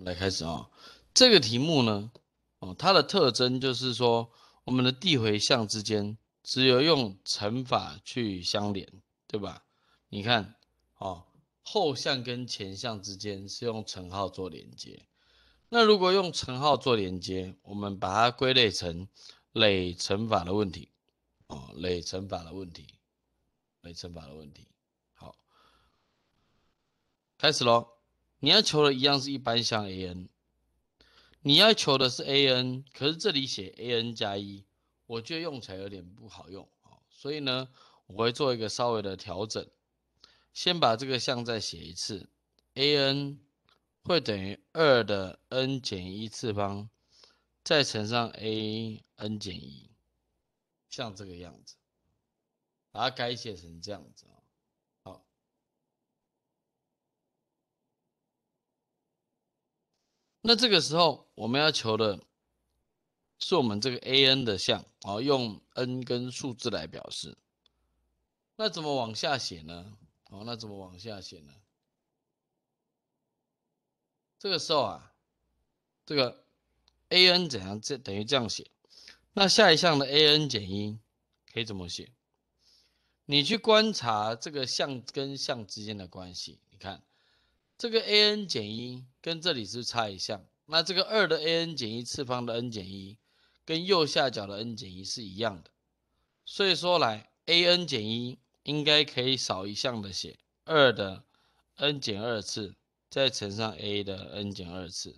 来开始哦。这个题目呢，它的特征就是说，我们的递回项之间只有用乘法去相连，对吧？你看，哦，后项跟前项之间是用乘号做连接。那如果用乘号做连接，我们把它归类成累乘法的问题，累乘法的问题，累乘法的问题。好，开始咯。你要求的一样是一般项 an。你要求的是 an，可是这里写 an 加一，我觉得用起来有点不好用，所以呢，我会做一个稍微的调整，先把这个项再写一次 ，an 会等于2的 n 减一次方，再乘上 an 减一，像这个样子，把它改写成这样子啊。好，那这个时候我们要求的是我们这个 an 的项，用 n 跟数字来表示。那怎么往下写呢？那怎么往下写呢？这个时候啊，这个 an 怎样？这等于这样写。那下一项的 an 减一可以怎么写？你去观察这个项跟项之间的关系，你看这个 an 减一跟这里是差一项，那这个2的 an 减一次方的 n 减一跟右下角的 n 减一是一样的，所以说来 an 减一应该可以少一项的写2的 n 减2次，再乘上 a 的 n 减2次。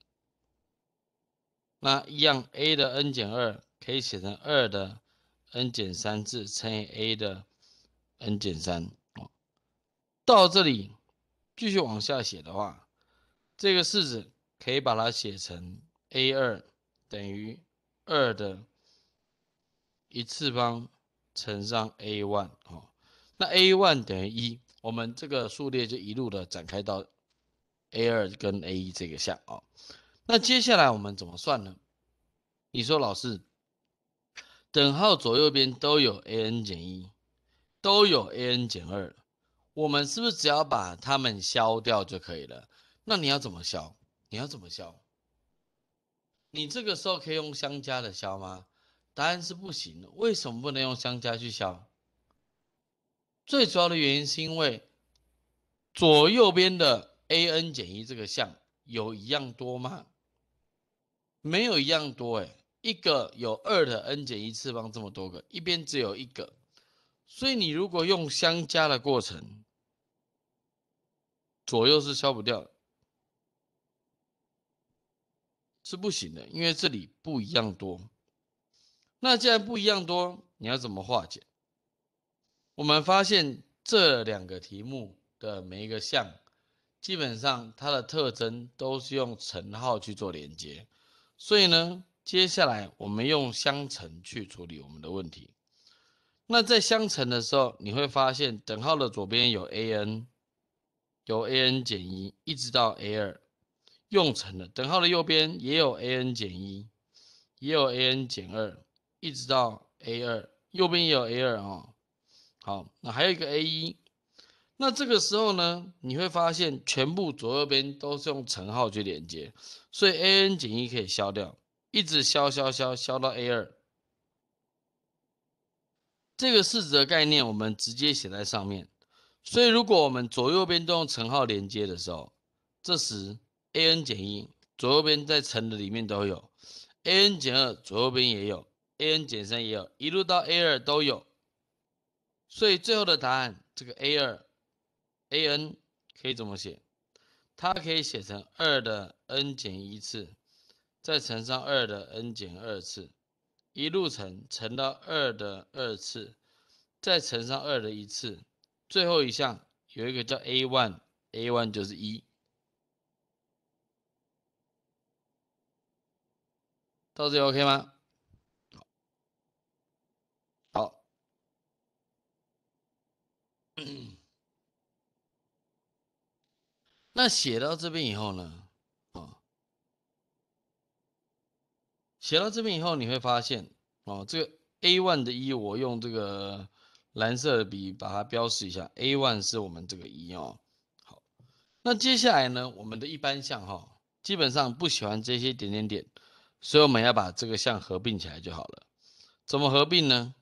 那一样 a 的 n 减2可以写成2的 n 减3次乘以 a 的 n 减3。到这里继续往下写的话，这个式子可以把它写成 a2等于2的一次方乘上 a1。那 a1 等于1，我们这个数列就一路的展开到 a2跟 a1这个项。那接下来我们怎么算呢？你说老师，等号左右边都有 an 减一，都有 an 减2，我们是不是只要把它们消掉就可以了？那你要怎么消？你要怎么消？你这个时候可以用相加的消吗？答案是不行的。为什么不能用相加去消？最主要的原因是因为左右边的 an 减一这个项有一样多吗？没有一样多一个有2的 n 减一次方这么多个，一边只有一个，所以你如果用相加的过程，左右是消不掉的，是不行的，因为这里不一样多。那既然不一样多，你要怎么化简？我们发现这两个题目的每一个项，基本上它的特征都是用乘号去做连接，所以呢，接下来我们用相乘去处理我们的问题。那在相乘的时候，你会发现等号的左边有 an，有 an 减一，一直到 a2，用乘的等号的右边也有 an 减一，也有 an 减2，一直到 a2，右边也有 a2好，那还有一个 a1。那这个时候呢，你会发现全部左右边都是用乘号去连接，所以 an 减一可以消掉，一直消到 a2。这个式子的概念我们直接写在上面，所以如果我们左右边都用乘号连接的时候，这时 an 减一左右边在乘的里面都有，an 减2左右边也有，an 减3也有，一路到 a2都有，所以最后的答案这个 a2 an 可以怎么写？它可以写成2的 n 减一次，再乘上2的 n 减2次，一路乘到2的2次，再乘上2的1次，最后一项有一个叫 a1，a1 就是1，到这里 OK 吗？好，那写到这边以后呢，写到这边以后你会发现，这个 a1 的1我用这个蓝色的笔把它标示一下，a1 是我们这个1好，那接下来呢，我们的一般项基本上不喜欢这些点点点，所以我们要把这个项合并起来就好了。怎么合并呢？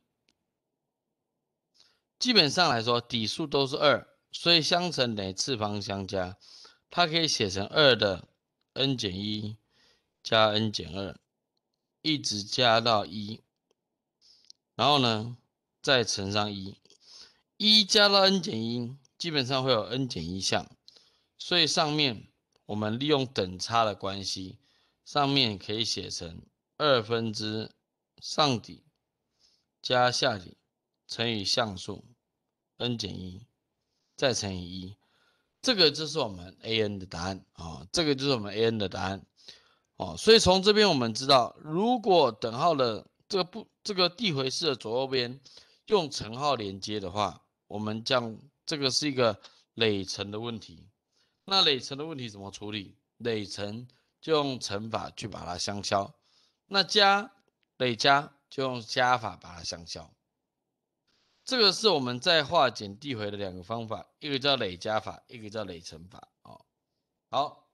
基本上来说，底数都是2，所以相乘等于次方相加，它可以写成2的 n 减1加 n 减2，一直加到1，然后呢再乘上1加到 n 减1，基本上会有 n 减1项，所以上面我们利用等差的关系，上面可以写成2分之上底加下底乘以项数 n 减1，再乘以1，这个就是我们 AN 的答案啊，这个就是我们 AN 的答案哦。所以从这边我们知道，如果等号的这个递回式的左右边用乘号连接的话，我们这个是一个累乘的问题。那累乘的问题怎么处理？累乘就用乘法去把它相消，那累加就用加法把它相消。这个是我们在化简递回的2个方法，一个叫累加法，一个叫累乘法。哦，好，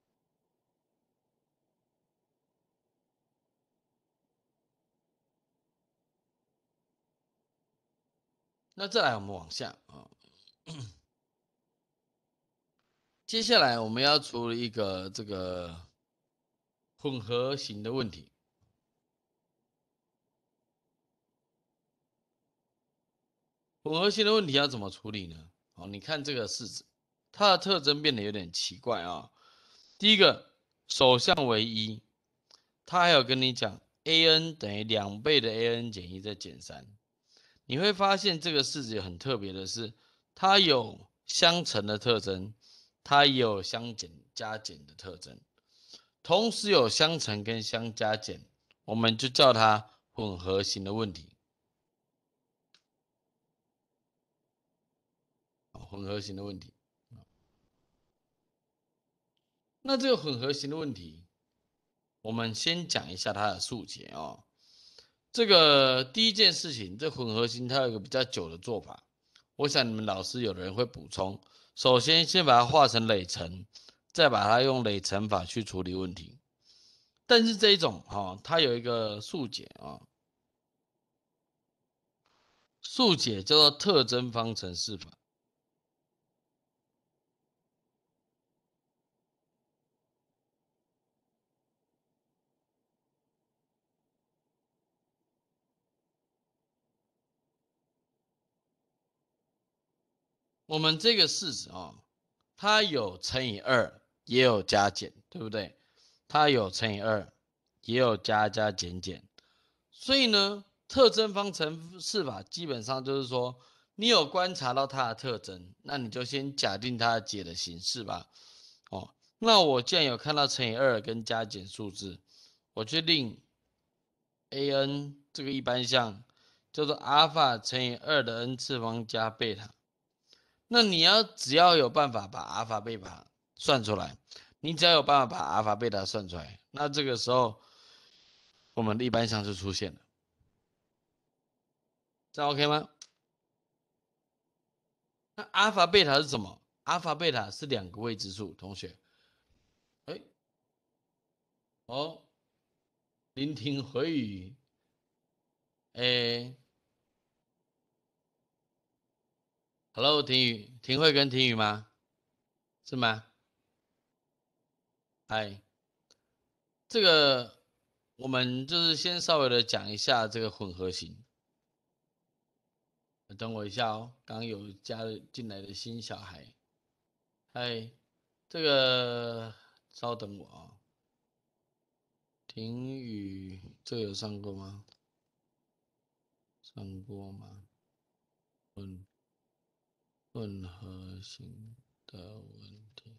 那再来我们往下啊，接下来我们要处理一个这个混合型的问题。混合型的问题要怎么处理呢？好，你看这个式子，它的特征变得有点奇怪啊。第一个，首项为1，它还有跟你讲 an 等于2倍的 an 减1再减3。你会发现这个式子很特别的是，它有相乘的特征，它也有相减加减的特征，同时有相乘跟相加减，我们就叫它混合型的问题。混合型的问题。那这个混合型的问题，我们先讲一下它的数解哦。这个第一件事情，这混合型它有一个比较久的做法，我想你们老师有的人会补充。首先，先把它化成累乘，再把它用累乘法去处理问题。但是这一种它有一个速解啊，速解叫做特征方程式法。我们这个式子它有乘以2，也有加减，对不对？它有乘以2，也有加减减。所以呢，特征方程式法基本上就是说，你有观察到它的特征，那你就先假定它的解的形式吧。哦，那我既然有看到乘以2跟加减数字，我就令 an 这个一般项叫做阿尔法乘以2的 n 次方加贝塔。那你只要有办法把阿尔法贝塔算出来，你只要有办法把阿尔法贝塔算出来，那这个时候我们的一般项就出现了。这样 OK 吗？那阿尔法贝塔是什么？阿尔法贝塔是2个未知数，同学。哎，哦，聆听回语。哎，Hello，庭慧跟庭宇吗？是吗？嗨，这个我们就是先稍微的讲一下这个混合型。等我一下哦，刚有加进来的新小孩。嗨，这个稍等我啊。庭宇，这个有上过吗？上过吗？混合型的问题。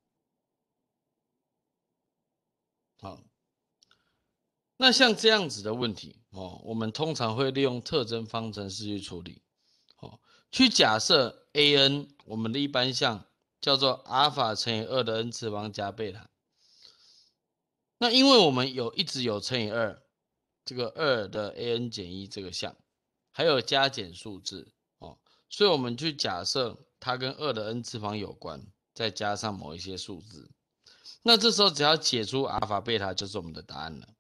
好，那像这样子的问题我们通常会利用特征方程式去处理。去假设 an 我们的一般项叫做阿尔法乘以2的 n 次方加贝塔。那因为我们一直有乘以2，这个2的 an 减1这个项，还有加减数字所以我们去假设它跟2的 n 次方有关，再加上某一些数字。 那这时候只要解出阿尔法、贝塔就是我们的答案了。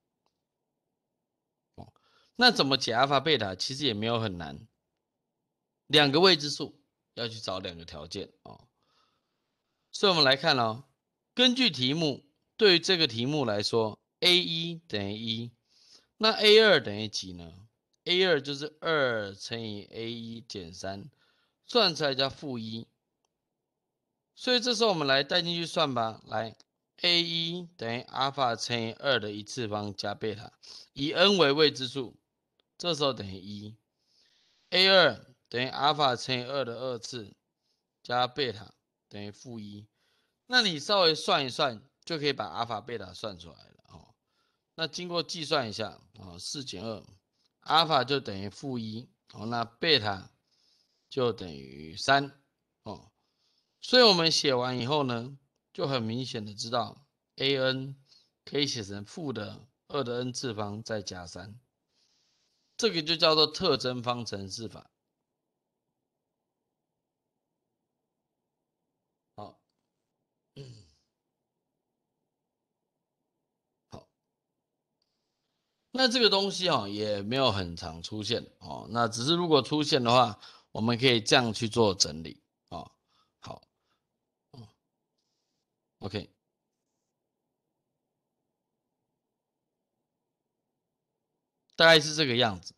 那怎么解阿尔法、贝塔？其实也没有很难，两个未知数要去找两个条件哦。所以我们来看哦，根据题目，对于这个题目来说 ，A1 等于1，那 A2 等于几呢？A2 就是2乘以 A1 减3，算出来叫-1。所以这时候我们来带进去算吧，来 A1 等于阿尔法乘以2的一次方加贝塔，以 n 为未知数，这时候等于1。A2 等于阿尔法乘以2的二次加贝塔等于-1。那你稍微算一算，就可以把阿尔法、贝塔算出来了哦。那经过计算一下哦，4减2，阿尔法就等于-1哦，那贝塔就等于3哦。所以我们写完以后呢，就很明显的知道 an 可以写成负的2的 n 次方再加3，这个就叫做特征方程式法。好，好，那这个东西哦也没有很常出现哦，那只是如果出现的话，我们可以这样去做整理哦。好，嗯，OK，大概是这个样子。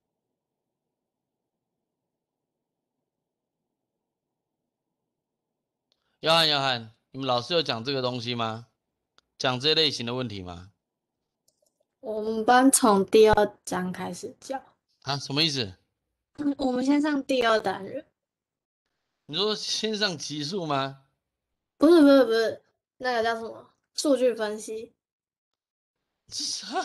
约翰，你们老师有讲这个东西吗？讲这类型的问题吗？ 我们班从第二章开始教， 啊，什么意思？ 我们先上第二单元， 你说先上级数吗？ 不是，那个叫什么数据分析？ 啊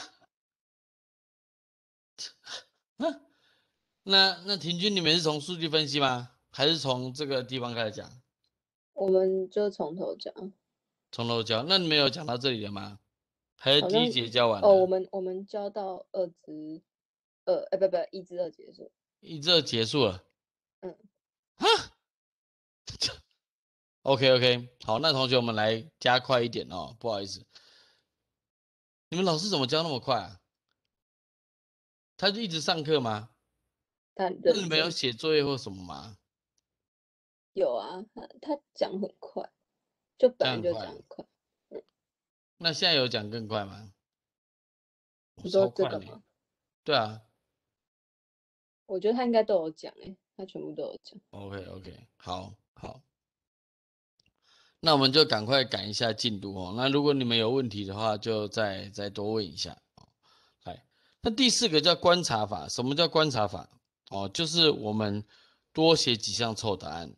啊，那平均你们是从数据分析吗？还是从这个地方开始讲？ 我们就从头讲， 从头教？那你们有讲到这里了吗？还是好像第一节教完哦， 了？ 我们教到不1至2结束， 这结束了。 嗯， 啊，OK，好，那同学我们来加快一点哦，不好意思，你们老师怎么教那么快啊？他就一直上课吗？ 他很那你们有认真， 写作业或什么吗？ 有啊，他讲很快，就本来就这样很快， 讲很快， 那现在有讲更快吗？ 你说超快呢。 这个吗？ 对啊我觉得他应该都有讲他全部都有讲。 ，OK，好，那我们就赶快赶一下进度哦。那如果你们有问题的话，就再多问一下哦。来，那第4个叫观察法。什么叫观察法？哦，就是我们多写几项凑答案。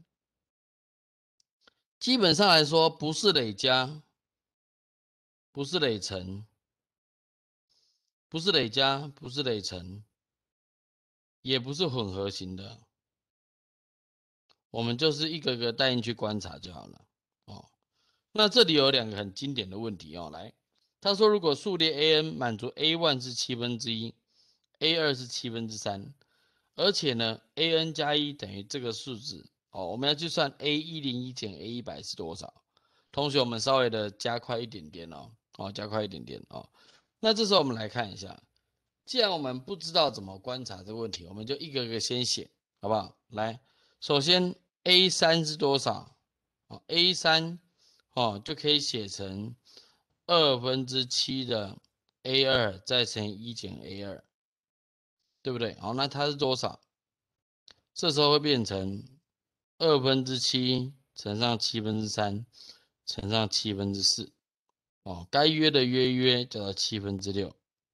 基本上来说，不是累加，不是累乘，不是累加，不是累乘，也不是混合型的，我们就是一个个带进去观察就好了哦。那这里有2个很经典的问题哦，来，他说如果数列 an 满足 a1 是1/7，a2 是3/7，而且呢 an 加1等于这个数字哦，我们要去算 a101减 a100是多少？同学，我们稍微的加快一点点哦，加快一点点哦。那这时候我们来看一下，既然我们不知道怎么观察这个问题，我们就一个个先写，好不好？来，首先 a3是多少？哦，a3就可以写成7/2的 a2 再乘以1减 a2，对不对？好，那它是多少？这时候会变成7/2乘上3/7乘上4/7哦，该约的约叫做6/7。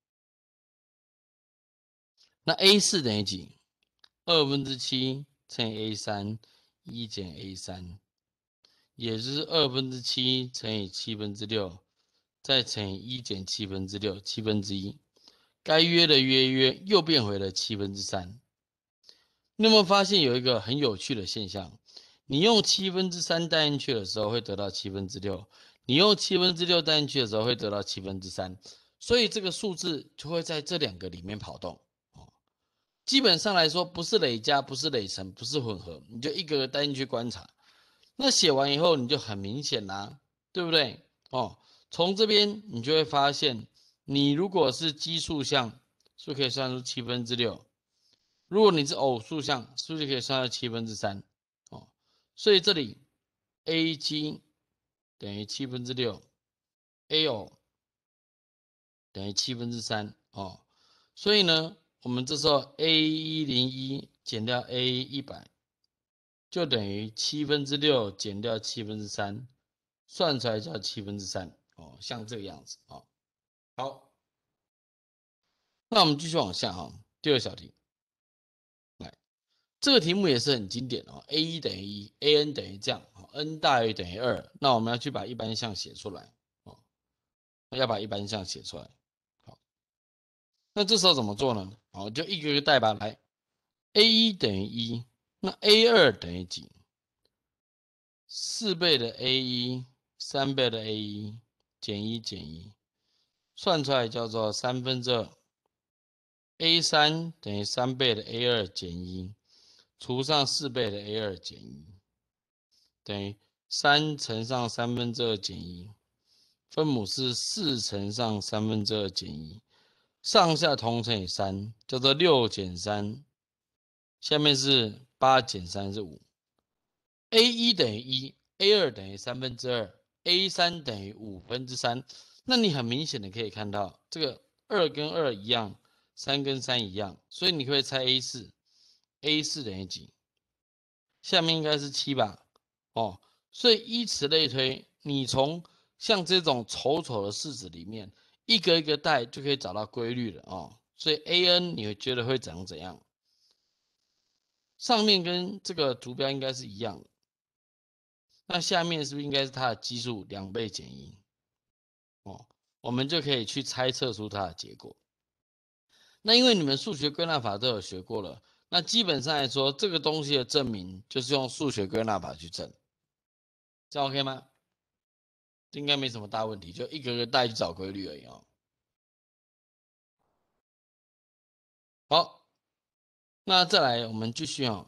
那 a4等于几？7/2乘以 a3， 1减 a3， 也就是7/2乘以6/7，再乘以1减6/7， 1/7。该约的约又变回了3/7。你有没有发现有一个很有趣的现象？你用3/7带进去的时候会得到6/7，你用6/7带进去的时候会得到3/7，所以这个数字就会在这2个里面跑动。基本上来说，不是累加，不是累乘，不是混合，你就一个个带进去观察。那写完以后，你就很明显啦，对不对？哦， 从这边你就会发现，你如果是奇数项，是不是可以算出6/7；如果你是偶数项，是不是可以算到3/7？哦，所以这里 a7等于6/7，a 偶等于3/7哦。所以呢，我们这时候 a101减掉 a100，就等于6/7减掉3/7，算出来叫3/7哦，像这个样子哦。好，那我们继续往下哈，第二小题。来，这个题目也是很经典哦 ，a1等于1，an 等于这样，n 大于等于2，那我们要去把一般项写出来哦，要把一般项写出来。好，那这时候怎么做呢？好，就一个一个代吧。来 ，a1等于1，那 a2等于几？4倍的 a1， 3倍的 a1， 减1减1，算出来叫做2/3。a3等于3倍的 a2减1，除上4倍的 a2减1，等于3乘上2/3减1，分母是4乘上2/3减1，上下同乘以3，叫做6减3，下面是8减3是5。a1等于1，a2等于2/3，a3等于5/3。那你很明显的可以看到，这个2跟2一样，3跟3一样，所以你可以猜 a4 等于几？下面应该是7吧？哦，所以依此类推，你从像这种丑丑的式子里面，一个一个带就可以找到规律了哦。所以 an 你会觉得会长怎样？上面跟这个图标应该是一样的。那下面是不是应该是它的基数2倍减1？哦，我们就可以去猜测出它的结果。那因为你们数学归纳法都有学过了，那基本上来说，这个东西的证明就是用数学归纳法去证，这样 OK 吗？应该没什么大问题，就一个个带去找规律而已哦。好，那再来我们继续哦。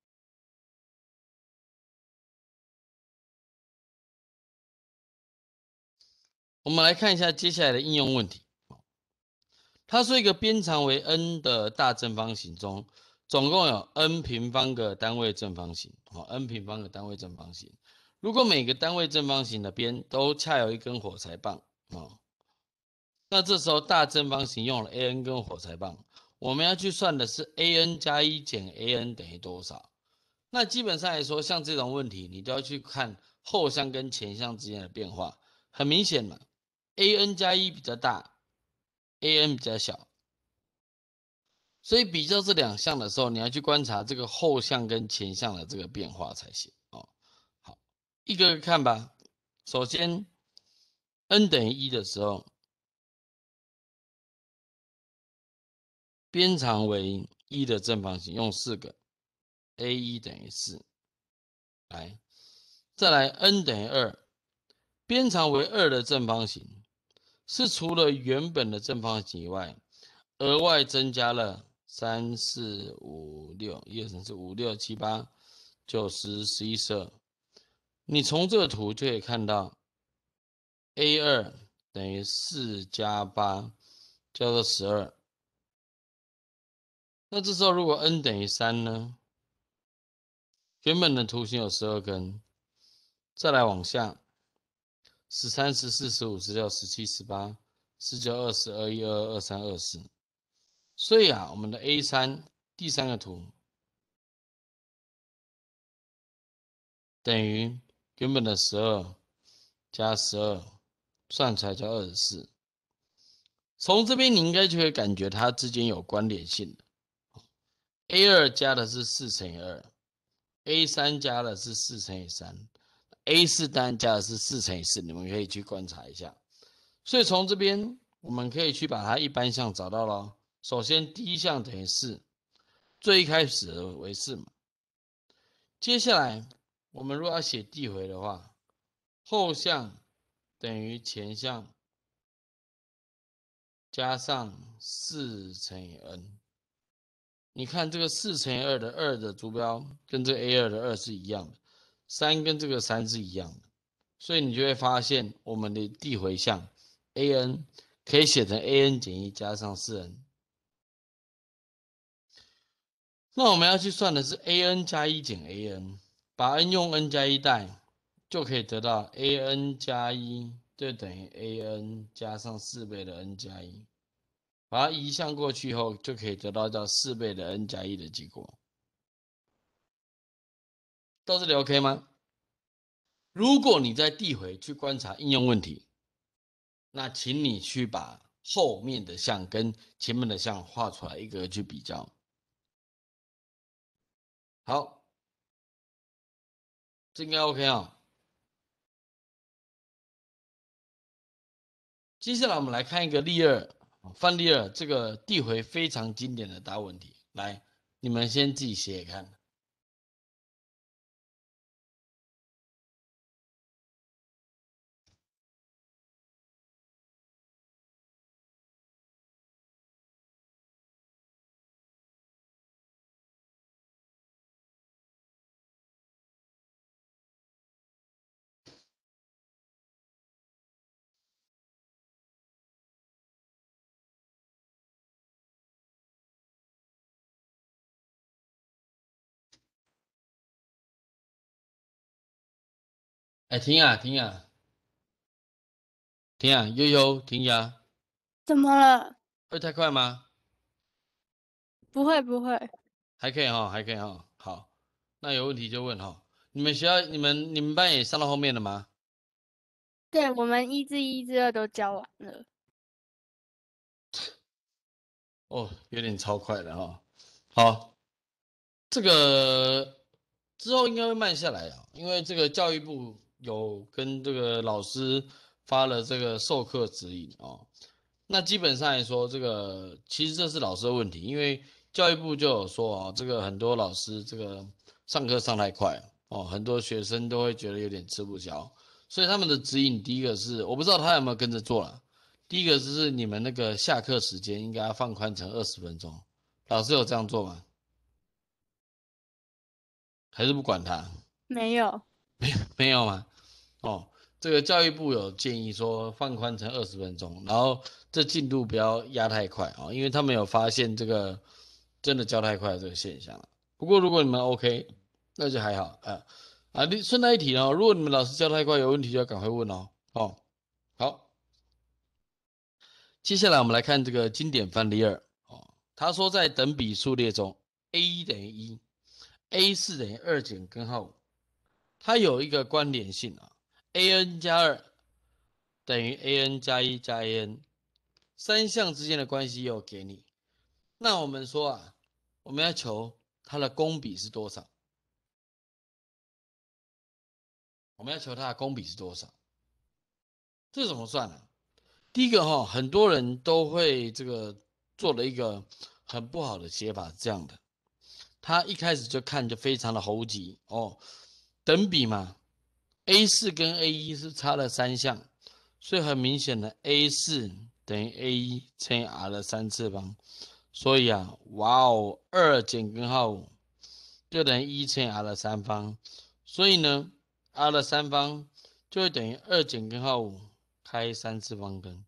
我们来看一下接下来的应用问题。它说一个边长为 n 的大正方形中，总共有 n 平方个单位正方形，n 平方个单位正方形。如果每个单位正方形的边都恰有一根火柴棒，那这时候大正方形用了 an 根火柴棒，我们要去算的是 an 加1减 an 等于多少？那基本上来说，像这种问题，你都要去看后项跟前项之间的变化。很明显嘛 ，an 加1比较大，an 比较小。所以比较这两项的时候，你要去观察这个后项跟前项的这个变化才行哦。好，一个个看吧。首先 n 等于1的时候，边长为1的正方形，用4个 ，a1 等于4。来，再来 n 等于2，边长为2的正方形，是除了原本的正方形以外，额外增加了3、4、5、6，1、2、3、4、5、6、7、8、9、10、11、12。你从这个图就可以看到 ，a2 等于4加8，叫做12。那这时候如果 n 等于3呢？原本的图形有12根，再来往下，13、14、15、16、17、18、19、20、21、22、23、24。所以啊，我们的 A3 第三个图等于原本的12加12，算出来叫24。从这边你应该就会感觉它之间有关联性的。A2 加的是4乘以2，A3 加的是4乘以3，A4 当然加的是4乘以4，你们可以去观察一下。所以从这边我们可以去把它一般项找到了。首先第一项等于4，最一开始的为4嘛。接下来我们如果要写递回的话，后项等于前项加上4乘以 n。你看这个4乘以2的2的坐标跟这个 A2 的2是一样的，3跟这个3是一样的， 所以你就会发现我们的递回项 an 可以写成 an 减1加上4n。那我们要去算的是 an 加1减 an， 把 n 用 n 加1代，就可以得到 an 加1就等于 an 加上4倍的 n 加1，把它移项过去后，就可以得到叫4倍的 n 加1的结果。到这里 OK 吗？如果你在递回去观察应用问题，那请你去把后面的项跟前面的项画出来，一个去比较。好，这应该 OK 啊。接下来我们来看一个例二，范例二，这个递回非常经典的答问题。来，你们先自己写写看。哎，停啊，停啊，停啊，悠悠，停呀！ 怎么了？ 会太快吗？ 不会不会， 还可以哈，还可以哈。好，那有问题就问哈。你们学校、你们班也上到后面了吗？ 对，我们1至1、1至2都教完了。 哦，有点超快了哈。好，这个之后应该会慢下来啊，因为这个教育部有跟这个老师发了这个授课指引哦。那基本上来说，这个其实这是老师的问题，因为教育部就有说哦，这个很多老师这个上课上太快哦，很多学生都会觉得有点吃不消，所以他们的指引第一个是，我不知道他有没有跟着做了。第一个就是你们那个下课时间应该要放宽成20分钟，老师有这样做吗？还是不管他？ 没有， 没有吗？哦，这个教育部有建议说放宽成20分钟，然后这进度不要压太快哦，因为他们有发现这个真的教太快的这个现象了。不过如果你们 OK，那就还好顺带一提哦，如果你们老师教太快有问题，就要赶快问哦。哦，好，接下来我们来看这个经典范例二哦，他说在等比数列中，a 等于1，a4等于2减根号5。它有一个关联性啊，an 加2等于 an 加1加 an，三项之间的关系又给你。那我们说啊，我们要求它的公比是多少？我们要求它的公比是多少？这怎么算呢？第一个哈，很多人都会这个做了一个很不好的写法，这样的，他一开始就看就非常的猴急哦，等比嘛，A4跟 A1是差了3项，所以很明显的 A4等于 A1乘以 r 的3次方，所以啊，哇哦，2减根号5就等于1乘以 r 的3方，所以呢，r 的3方就会等于2减根号5开3次方根。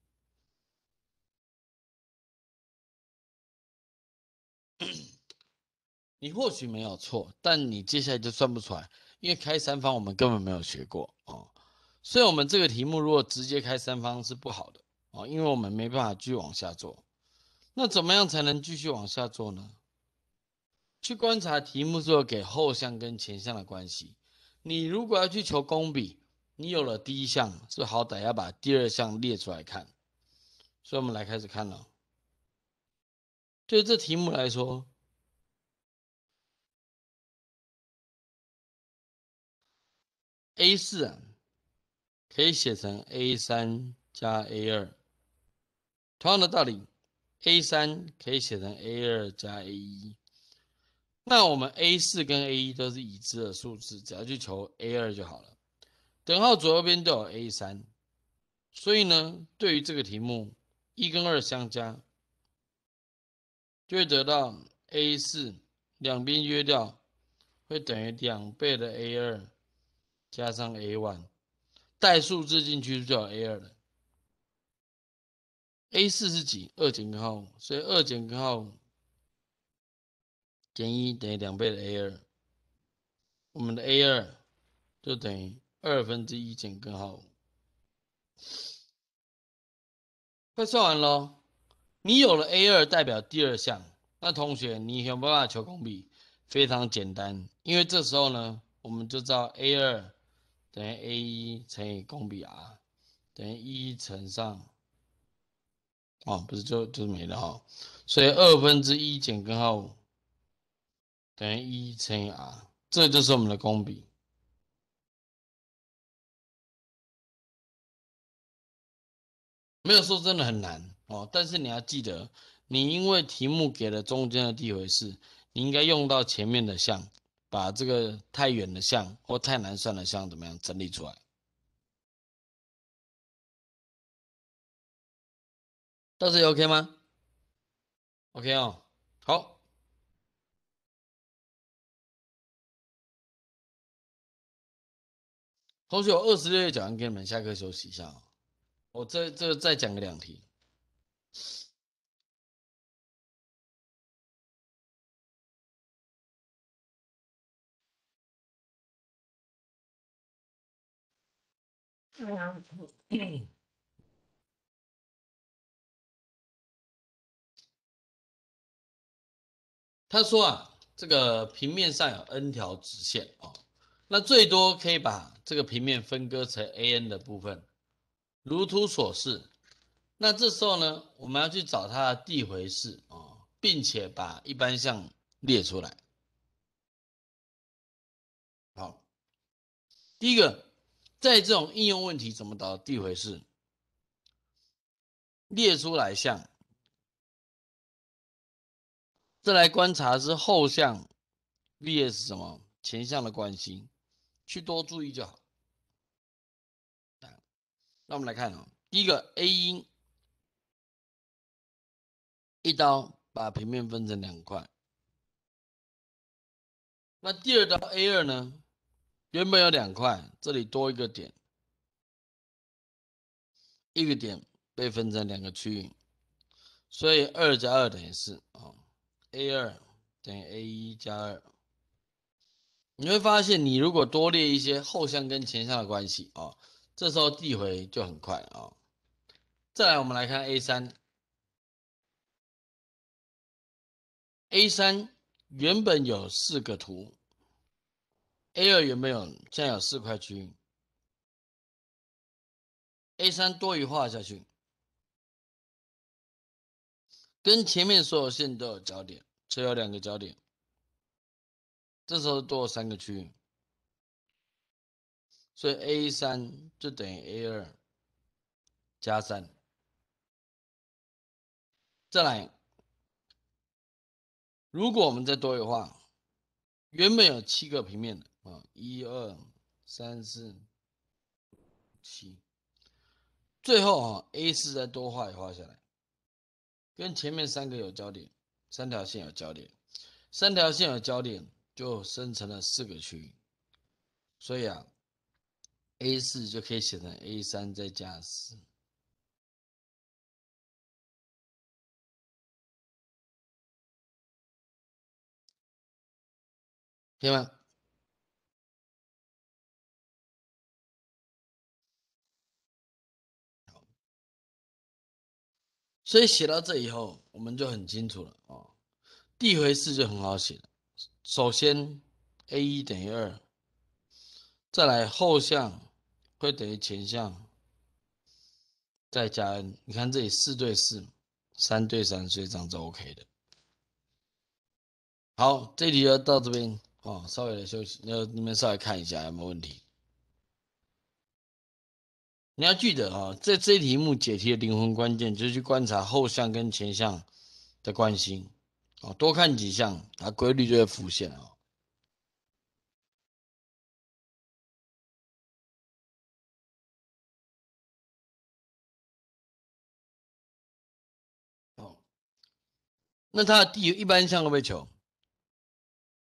你或许没有错，但你接下来就算不出来，因为开三方我们根本没有学过哦。所以我们这个题目如果直接开三方是不好的哦，因为我们没办法继续往下做。那怎么样才能继续往下做呢？去观察题目是有给后项跟前项的关系。你如果要去求公比，你有了第一项，是好歹要把第二项列出来看。所以我们来开始看了。对这题目来说，A4啊可以写成 A3加 A2，同样的道理，A3可以写成 A2加 A1。那我们 A4跟 A1都是已知的数字，只要去求 A2就好了。等号左右边都有 A3，所以呢，对于这个题目，1跟2相加，就会得到 A4 两边约掉，会等于2倍的 A2加上 A1。 带数字进去就有 A2 了。A4 是几？2减根号5，所以2减根号5减1等于2倍的 A2。我们的 A2 就等于1/2减根号5。快算完咯。你有了 A2 代表第二项，那同学你有没有办法求公比？非常简单，因为这时候呢，我们就知道 A2 等于 A1 乘以公比 R 等于1乘上，不是就是没了哈。所以1/2减根号5等于1乘以 R， 这就是我们的公比。没有说真的很难但是你要记得，你因为题目给了中间的递回式，你应该用到前面的项，把这个太远的项或太难算的项怎么样整理出来。到这里 OK 吗 ？OK 哦，好。同学，我26页讲完，给你们下课休息一下我这再讲个2题。他说这个平面上有 n 条直线那最多可以把这个平面分割成 AN 的部分，如图所示。那这时候呢，我们要去找它的递回式并且把一般项列出来。好，第一个，在这种应用问题怎么找递回式？列出来项，再来观察是后项 vs 什么前项的关系，去多注意就好。那我们来看第一个 A1 一刀把平面分成2块。那第二道 A2 呢，原本有2块，这里多一个点，一个点被分成2个区域，所以2加2等于4A2 等于 A1 加2。你会发现，你如果多列一些后项跟前项的关系这时候递回就很快再来，我们来看 A3。A3 原本有4个图，A2 原本现在有4块区域，A3 多余画下去，跟前面所有线都有交点，所以有2个交点，这时候多了3个区域，所以 A3 就等于 A2 加3。再来，如果我们再多余画，原本有7个平面的1、2、3、4、7，最后A4 再多画一画下来，跟前面3个有交点，3条线有交点，3条线有交点就生成了4个区域，所以A4 就可以写成 A3 再加4。可以吗？所以写到这以后，我们就很清楚了递回式就很好写了。首先 A1 等于2，再来后项会等于前项，再加 n。你看这里4对4， 3对3，所以这样是 OK 的。好，这题就到这边稍微的休息，你们稍微看一下有没有问题。你要记得这题目解题的灵魂关键就是去观察后项跟前项的关系多看几项，它规律就会浮现那它的一般项会不会求？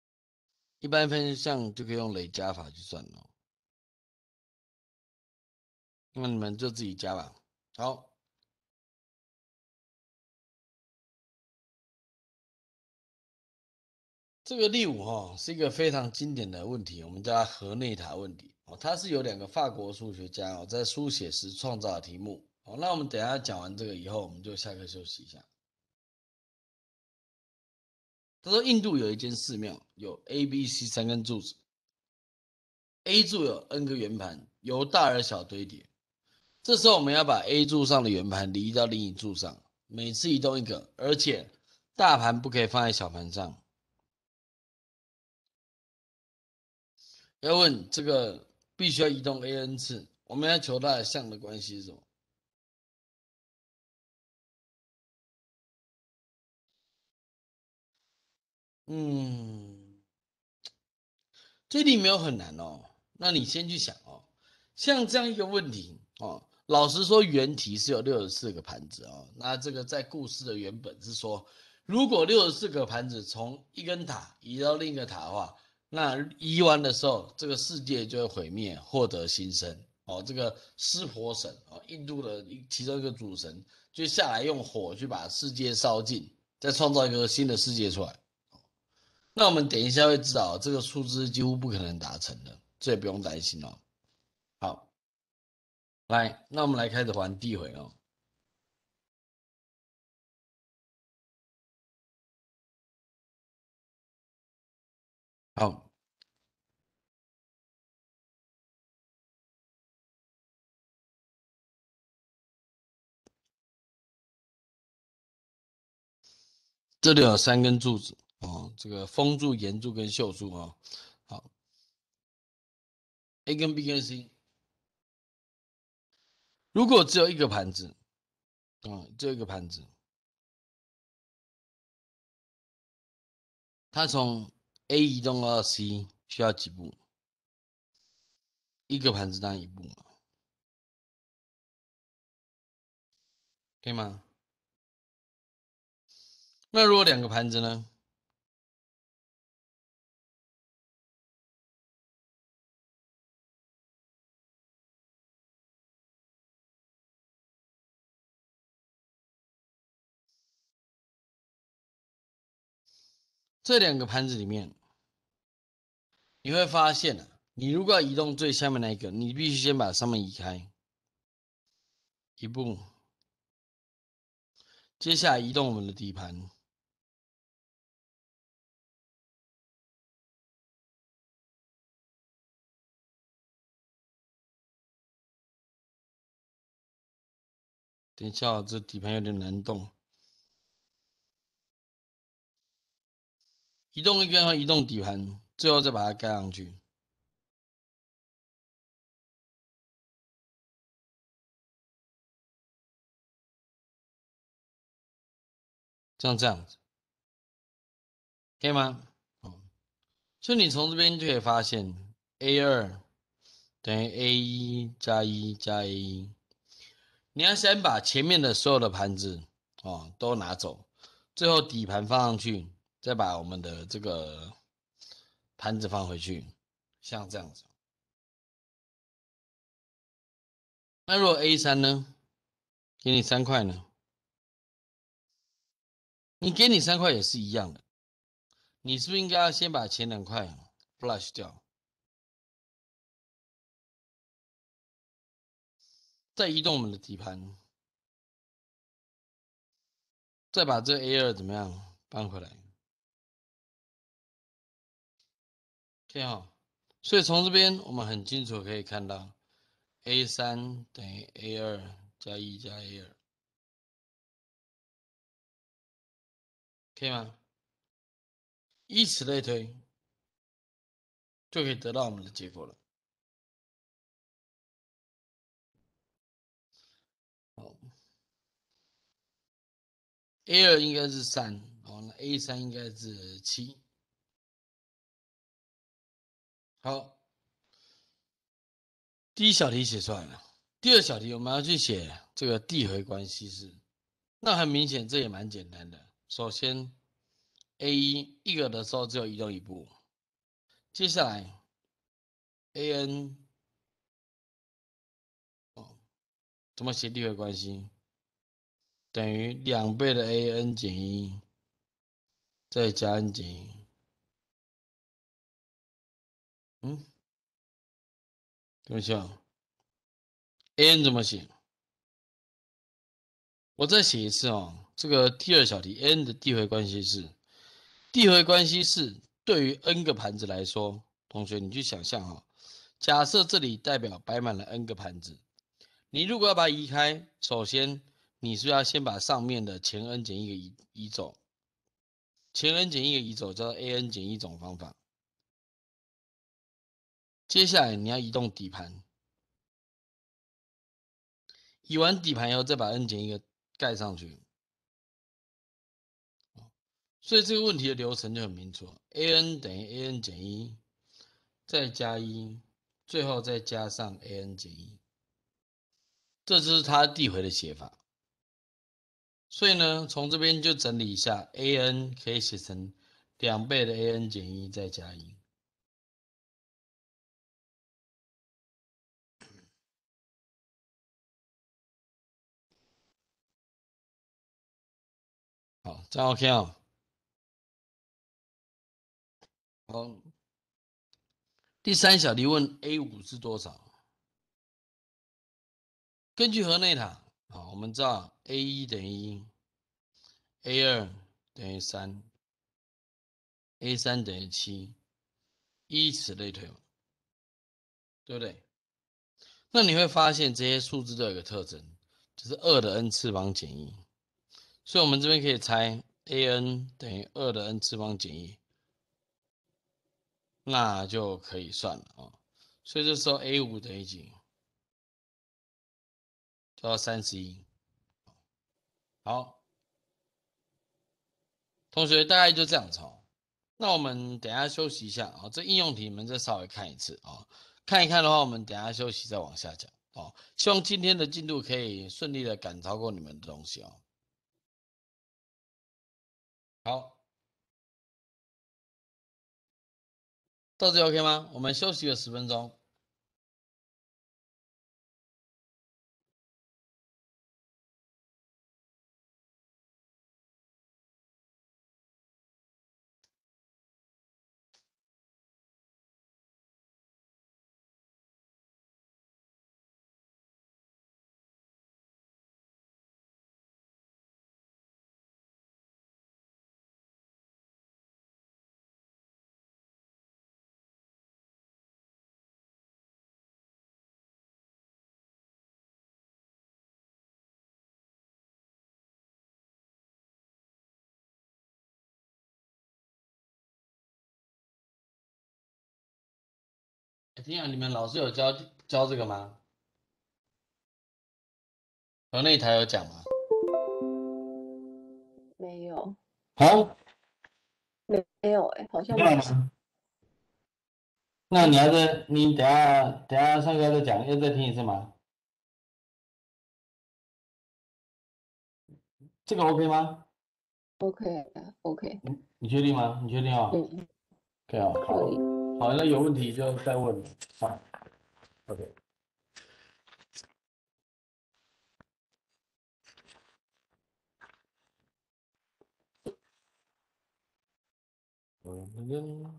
一般分项就可以用累加法去算那你们就自己加吧。好，这个例5是一个非常经典的问题，我们叫它河内塔问题哦。它是由2个法国数学家在书写时创造的题目哦。那我们等一下讲完这个以后，我们就下课休息一下。他说印度有一间寺庙，有 A、B、C 3根柱子。A 柱有 n 个圆盘，由大而小堆叠。这时候我们要把 A 柱上的圆盘移到另一柱上，每次移动一个，而且大盘不可以放在小盘上。要问这个必须要移动 AN 次，我们要求它的项的关系是什么？这题没有很难哦。那你先去想哦，像这样一个问题哦，老实说，原题是有64个盘子哦。那这个在故事的原本是说，如果64个盘子从一根塔移到另一个塔的话，那移完的时候，这个世界就会毁灭，获得新生哦。这个湿婆神哦，印度的其中一个主神，就下来用火去把世界烧尽，再创造一个新的世界出来。那我们等一下会知道，这个数字几乎不可能达成的，这也不用担心哦。好，来，那我们来开始玩第一回哦。好，这里有3根柱子哦，这个风柱、岩柱跟秀柱哦。好，A 跟 B 跟 C，如果只有一个盘子，只有一个盘子，它从 A 移动到 C 需要几步？一个盘子当然1步嘛，可以吗？那如果2个盘子呢？这2个盘子里面，你会发现啊，你如果要移动最下面那一个，你必须先把上面移开1步，接下来移动我们的底盘，等一下，这底盘有点难动，移动一根和移动底盘，最后再把它盖上去，像这样子，可以吗？所以你从这边就可以发现 ，A2等于 A1加1加 A1。你要先把前面的所有的盘子都拿走，最后底盘放上去，再把我们的这个盘子放回去，像这样子。那如果 A3呢？给你3块呢？你给你3块也是一样的，你是不是应该要先把前2块 flush 掉，再移动我们的底盘，再把这 A2怎么样搬回来？可以哈。所以从这边我们很清楚可以看到 ，A3等于 A2加1加 A2，可以吗？以此类推，就可以得到我们的结果了。好，A2应该是3，那 A3应该是7。好，第一小题写出来了。第2小题我们要去写这个递回关系式。那很明显，这也蛮简单的。首先 ，A1 一个的时候只有移动1步，接下来 AN 怎么写递回关系？等于2倍的 an 减1再加 n 减1。对不起啊 ，an 怎么写？我再写一次哦。这个第二小题 ，n 的递回关系是，递回关系是对于 n 个盘子来说，同学你去想象哈，假设这里代表摆满了 n 个盘子，你如果要把它移开，首先你是要先把上面的前 n 减1个移走，前 n 减1个移走叫做 an 减1种方法。接下来你要移动底盘，移完底盘以后再把 n 减1个盖上去。所以这个问题的流程就很明楚 ，an 等于 an 减1，再加1，最后再加上 an 减1，这就是它递回的写法。所以呢，从这边就整理一下 ，an 可以写成2倍的 an 减1再加1。好，这样 OK 啊。好，第三小题问 A5是多少？根据河内塔，好，我们知道 A1等于1，A2等于3，A3等于7，以此类推，对不对？那你会发现这些数字都有一个特征，就是2的 n 次方减1。所以我们这边可以猜 an 等于2的 n 次方减1，那就可以算了哦。所以这时候 A5等于几？就要31。好，同学大概就这样子哦。那我们等一下休息一下啊，这应用题你们再稍微看一次啊。看一看的话，我们等一下休息再往下讲哦。希望今天的进度可以顺利的赶超过你们的东西哦。好，到这里 OK 吗？我们休息了10分钟。听讲你们老师有教这个吗？和那一台有讲吗？ 没有， 好， 没有哎、好像没有吗？那你等下上课再讲，要再听一次吗？这个 OK 吗？ OK， 你确定吗？你确定哦嗯， ？OK 哦，好， 可以。 好，那有问题就再问。好，OK。嗯，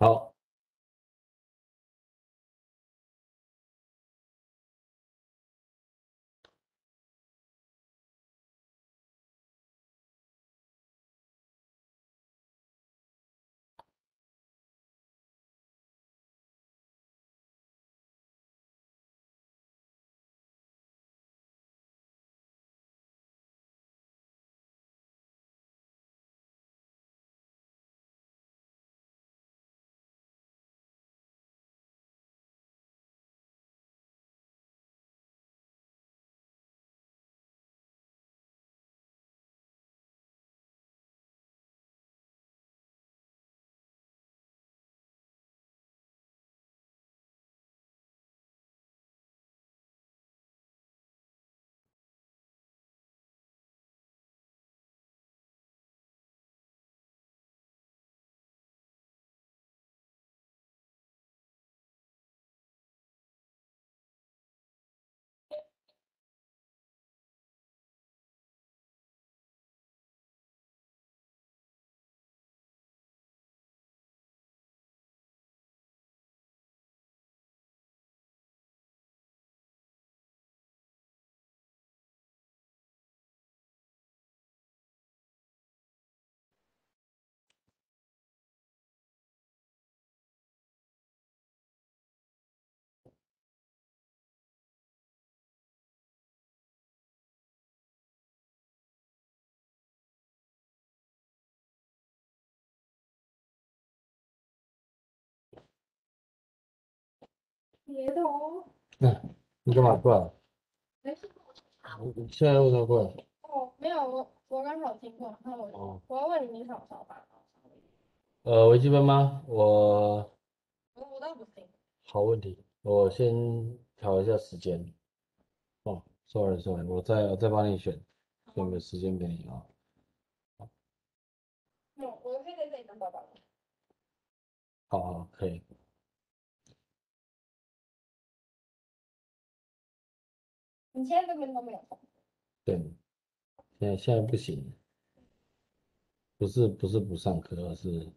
好， 别的哦， 你干嘛过来？ 没事。 你现在为什么过来？ 哦，没有，我刚好听过，然后我要问你想烧饭。 微积分吗？ 我倒不行。 好问题，我先调一下时间。哦，sorry，我再帮你选个时间给你啊。 我可以在这里当爸爸吗？ 好，可以。 你现在这边都没有空。 对，现在不行，不是不上课，而是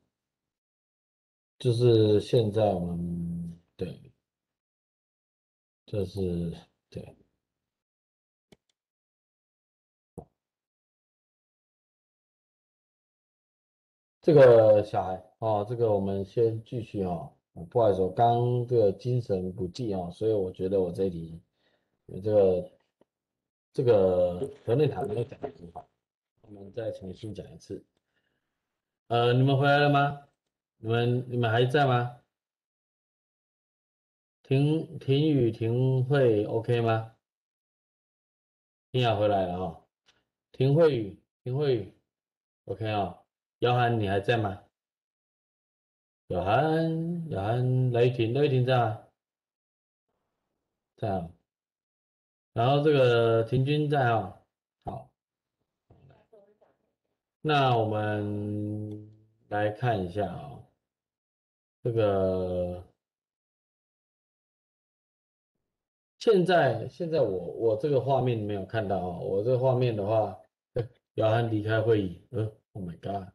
就是现在我们对，就是对这个小孩哦，这个我们先继续哦。不好意思，我刚这个精神不济哦，所以我觉得我这一题这个河内塔没有讲得很好，我们再重新讲一次。你们回来了吗？你们还在吗？婷宇婷慧 OK 吗？婷雅回来了哦。婷慧宇 OK 哦。姚涵你还在吗？姚涵雷霆在吗？在啊。然后这个婷君在啊。好，那我们来看一下啊。这个现在我这个画面没有看到啊。我这个画面的话，姚涵离开会议。Oh my god。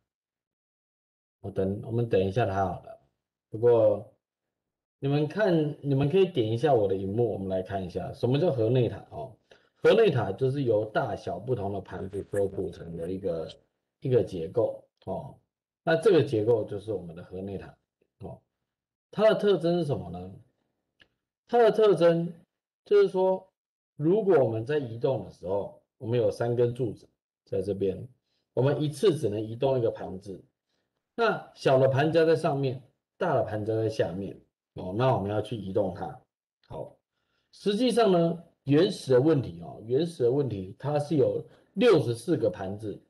我们等一下他好了。不过你们可以点一下我的荧幕，我们来看一下什么叫核内塔哦。核内塔就是由大小不同的盘子所组成的一个结构哦。那这个结构就是我们的核内塔哦。它的特征是什么呢？它的特征就是说，如果我们在移动的时候，我们有3根柱子在这边，我们一次只能移动一个盘子。那小的盘夹在上面，大的盘夹在下面哦。那我们要去移动它。好，实际上呢，原始的问题哦，原始的问题它是有64个盘子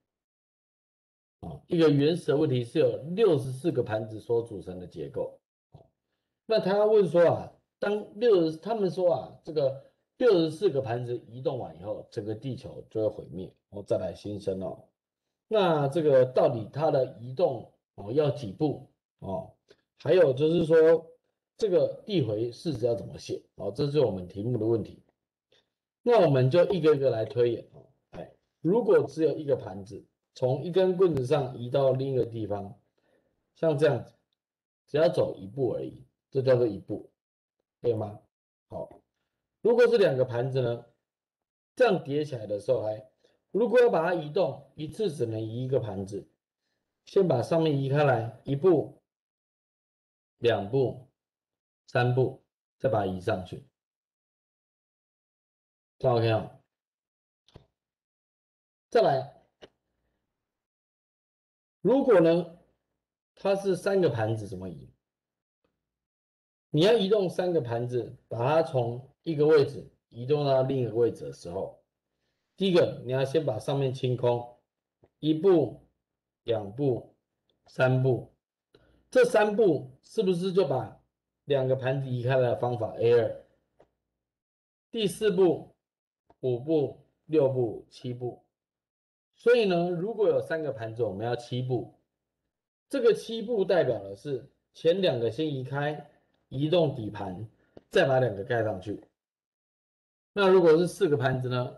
啊。一个原始的问题是有64个盘子所组成的结构。那他问说啊，他们说啊，这个64个盘子移动完以后，整个地球就会毁灭，然后再来新生哦。那这个到底它的移动哦要几步哦？还有就是说这个递回式子要怎么写哦？这是我们题目的问题。那我们就一个一个来推演哦。哎，如果只有一个盘子从一根棍子上移到另一个地方，像这样子， 只要走一步而已，这叫做一步，可以吗？好，如果是2个盘子呢，这样叠起来的时候，如果要把它移动，一次只能移1个盘子，先把上面移开来，1步、2步、3步，再把它移上去，这样 OK 啊？再来，如果呢，它是3个盘子怎么移？你要移动3个盘子，把它从一个位置移动到另一个位置的时候，第一个你要先把上面清空，1步、2步、3步，这3步是不是就把2个盘子移开来的方法 A2？第4步、5步、6步、7步，所以呢，如果有3个盘子，我们要7步。这个7步代表的是前2个先移开，移动底盘，再把2个盖上去。那如果是4个盘子呢？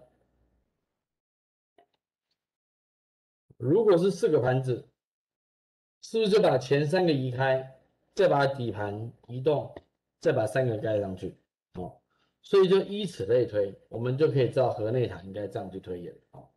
如果是4个盘子，是不是就把前3个移开，再把底盘移动，再把3个盖上去？哦，所以就依此类推，我们就可以知道河内塔应该这样去推演。哦，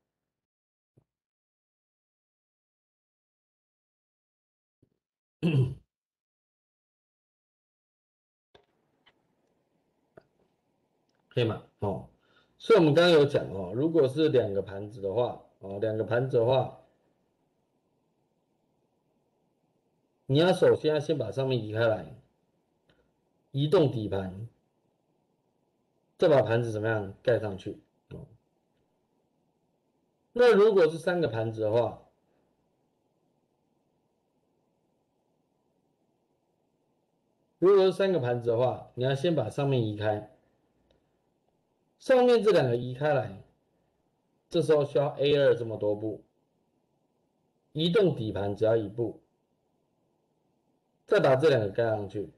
可以吗？哦，所以我们刚刚有讲哦，如果是2个盘子的话，2个盘子的话，你要首先要先把上面移开来，移动底盘，再把盘子怎么样盖上去？哦，那如果是3个盘子的话，如果是3个盘子的话，你要先把上面移开，上面这2个移开来，这时候需要 A2 这么多步，移动底盘只要1步，再把这2个盖上去。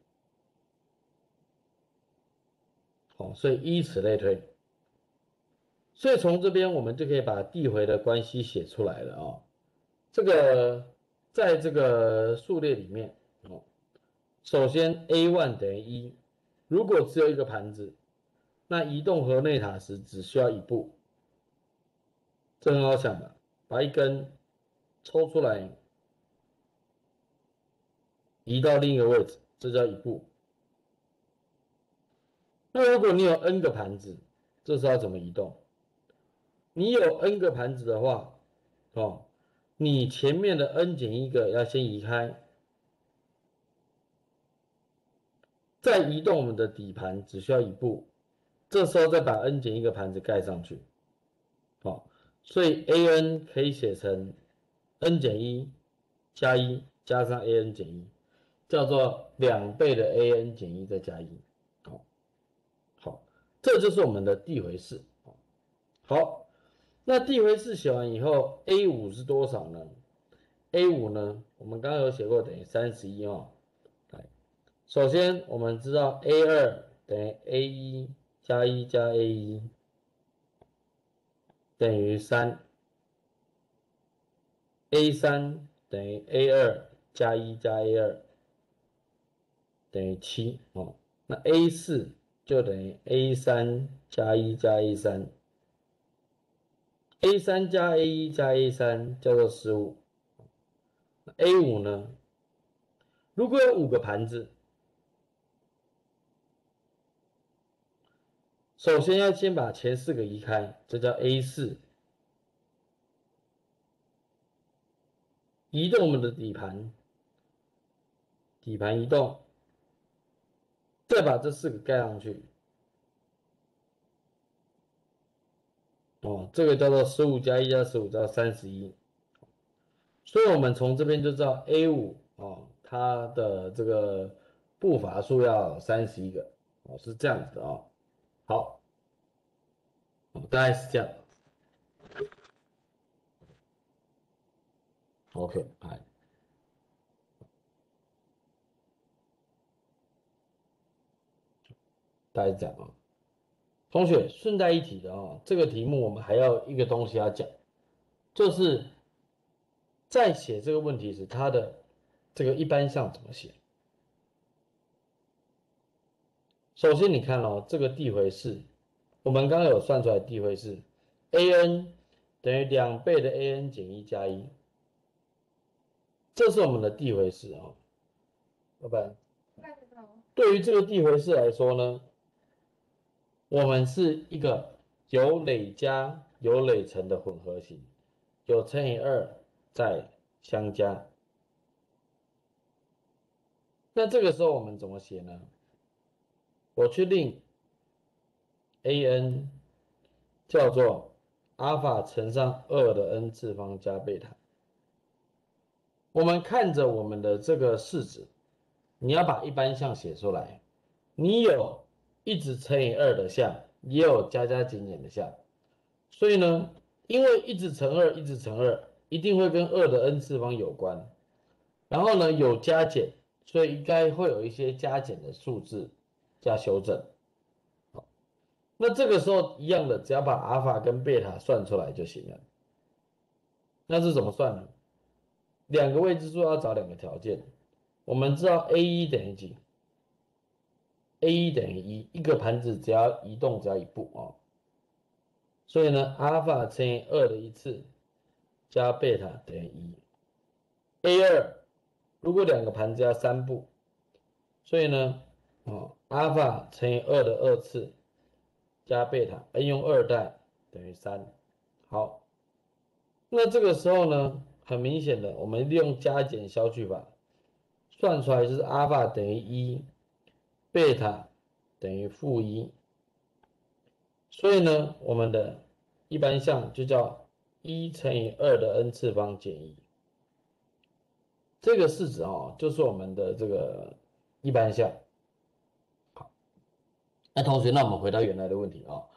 好，所以依此类推。所以从这边我们就可以把递回的关系写出来了哦。这个在这个数列里面哦，首先 A1 等于1，如果只有一个盘子，那移动河内塔时只需要1步，这很好想吧？把一根抽出来，移到另一个位置，这叫1步。那如果你有 n 个盘子，这是要怎么移动？你有 n 个盘子的话，哦，你前面的 n 减1个要先移开，再移动我们的底盘只需要1步，这时候再把 n 减1个盘子盖上去，好，所以 an 可以写成 n 减1加1加上 an 减1，叫做2倍的 an 减1再加1，好，这就是我们的递回式。好，那递回式写完以后 ，A5 是多少呢？A5 呢，我们刚刚有写过，等于31哦。首先我们知道 A2 等于 A1 加1加 A1 等于3，A3 等于 A2 加1加 A2 等于7哦。那 A4 就等于 A3 加1加 A3，A3 加 A1 加 A3 叫做15。A5 呢，如果有5个盘子，首先要先把前4个移开，这叫 A4，移动我们的底盘，底盘移动，再把这4个盖上去。哦，这个叫做15加1加15叫31。所以我们从这边就知道 A5 哦，它的这个步伐数要31个哦，是这样子的哦。好，大概是这样。OK，哎，大概是这样啊。同学顺带一提的哦，这个题目我们还要一个东西要讲，就是在写这个问题时，它的这个一般项怎么写？ 首先你看哦，这个递回式，我们刚刚有算出来递回式 ，an 等于2倍的 an 减1加1，这是我们的递回式哦。老板，对于这个递回式来说呢，我们是一个有累加有累乘的混合型，有乘以2再相加。那这个时候我们怎么写呢？我去令 an 叫做阿尔法乘上2的 n 次方加贝塔。我们看着我们的这个式子，你要把一般项写出来。你有一直乘以2的项，也有加加减减的项。所以呢，因为一直乘2，一直乘2，一定会跟2的 n 次方有关。然后呢，有加减，所以应该会有一些加减的数字加修正。好，那这个时候一样的，只要把阿尔法跟贝塔算出来就行了。那是怎么算呢？两个未知数要找2个条件。我们知道 a1 等于几 ？a1 等于1，一个盘子只要移动只要1步哦。所以呢，阿尔法乘以2的1次加贝塔等于1。a2 如果2个盘子要3步，所以呢，阿尔法乘以2的2次加贝塔 ，n 用2代等于3。好，那这个时候呢，很明显的，我们利用加减消去法，算出来就是阿尔法等于1，贝塔等于-1。所以呢，我们的一般项就叫1乘以2的 n 次方减1。这个式子就是我们的这个一般项。好，那同学，那我们回到原来的问题啊。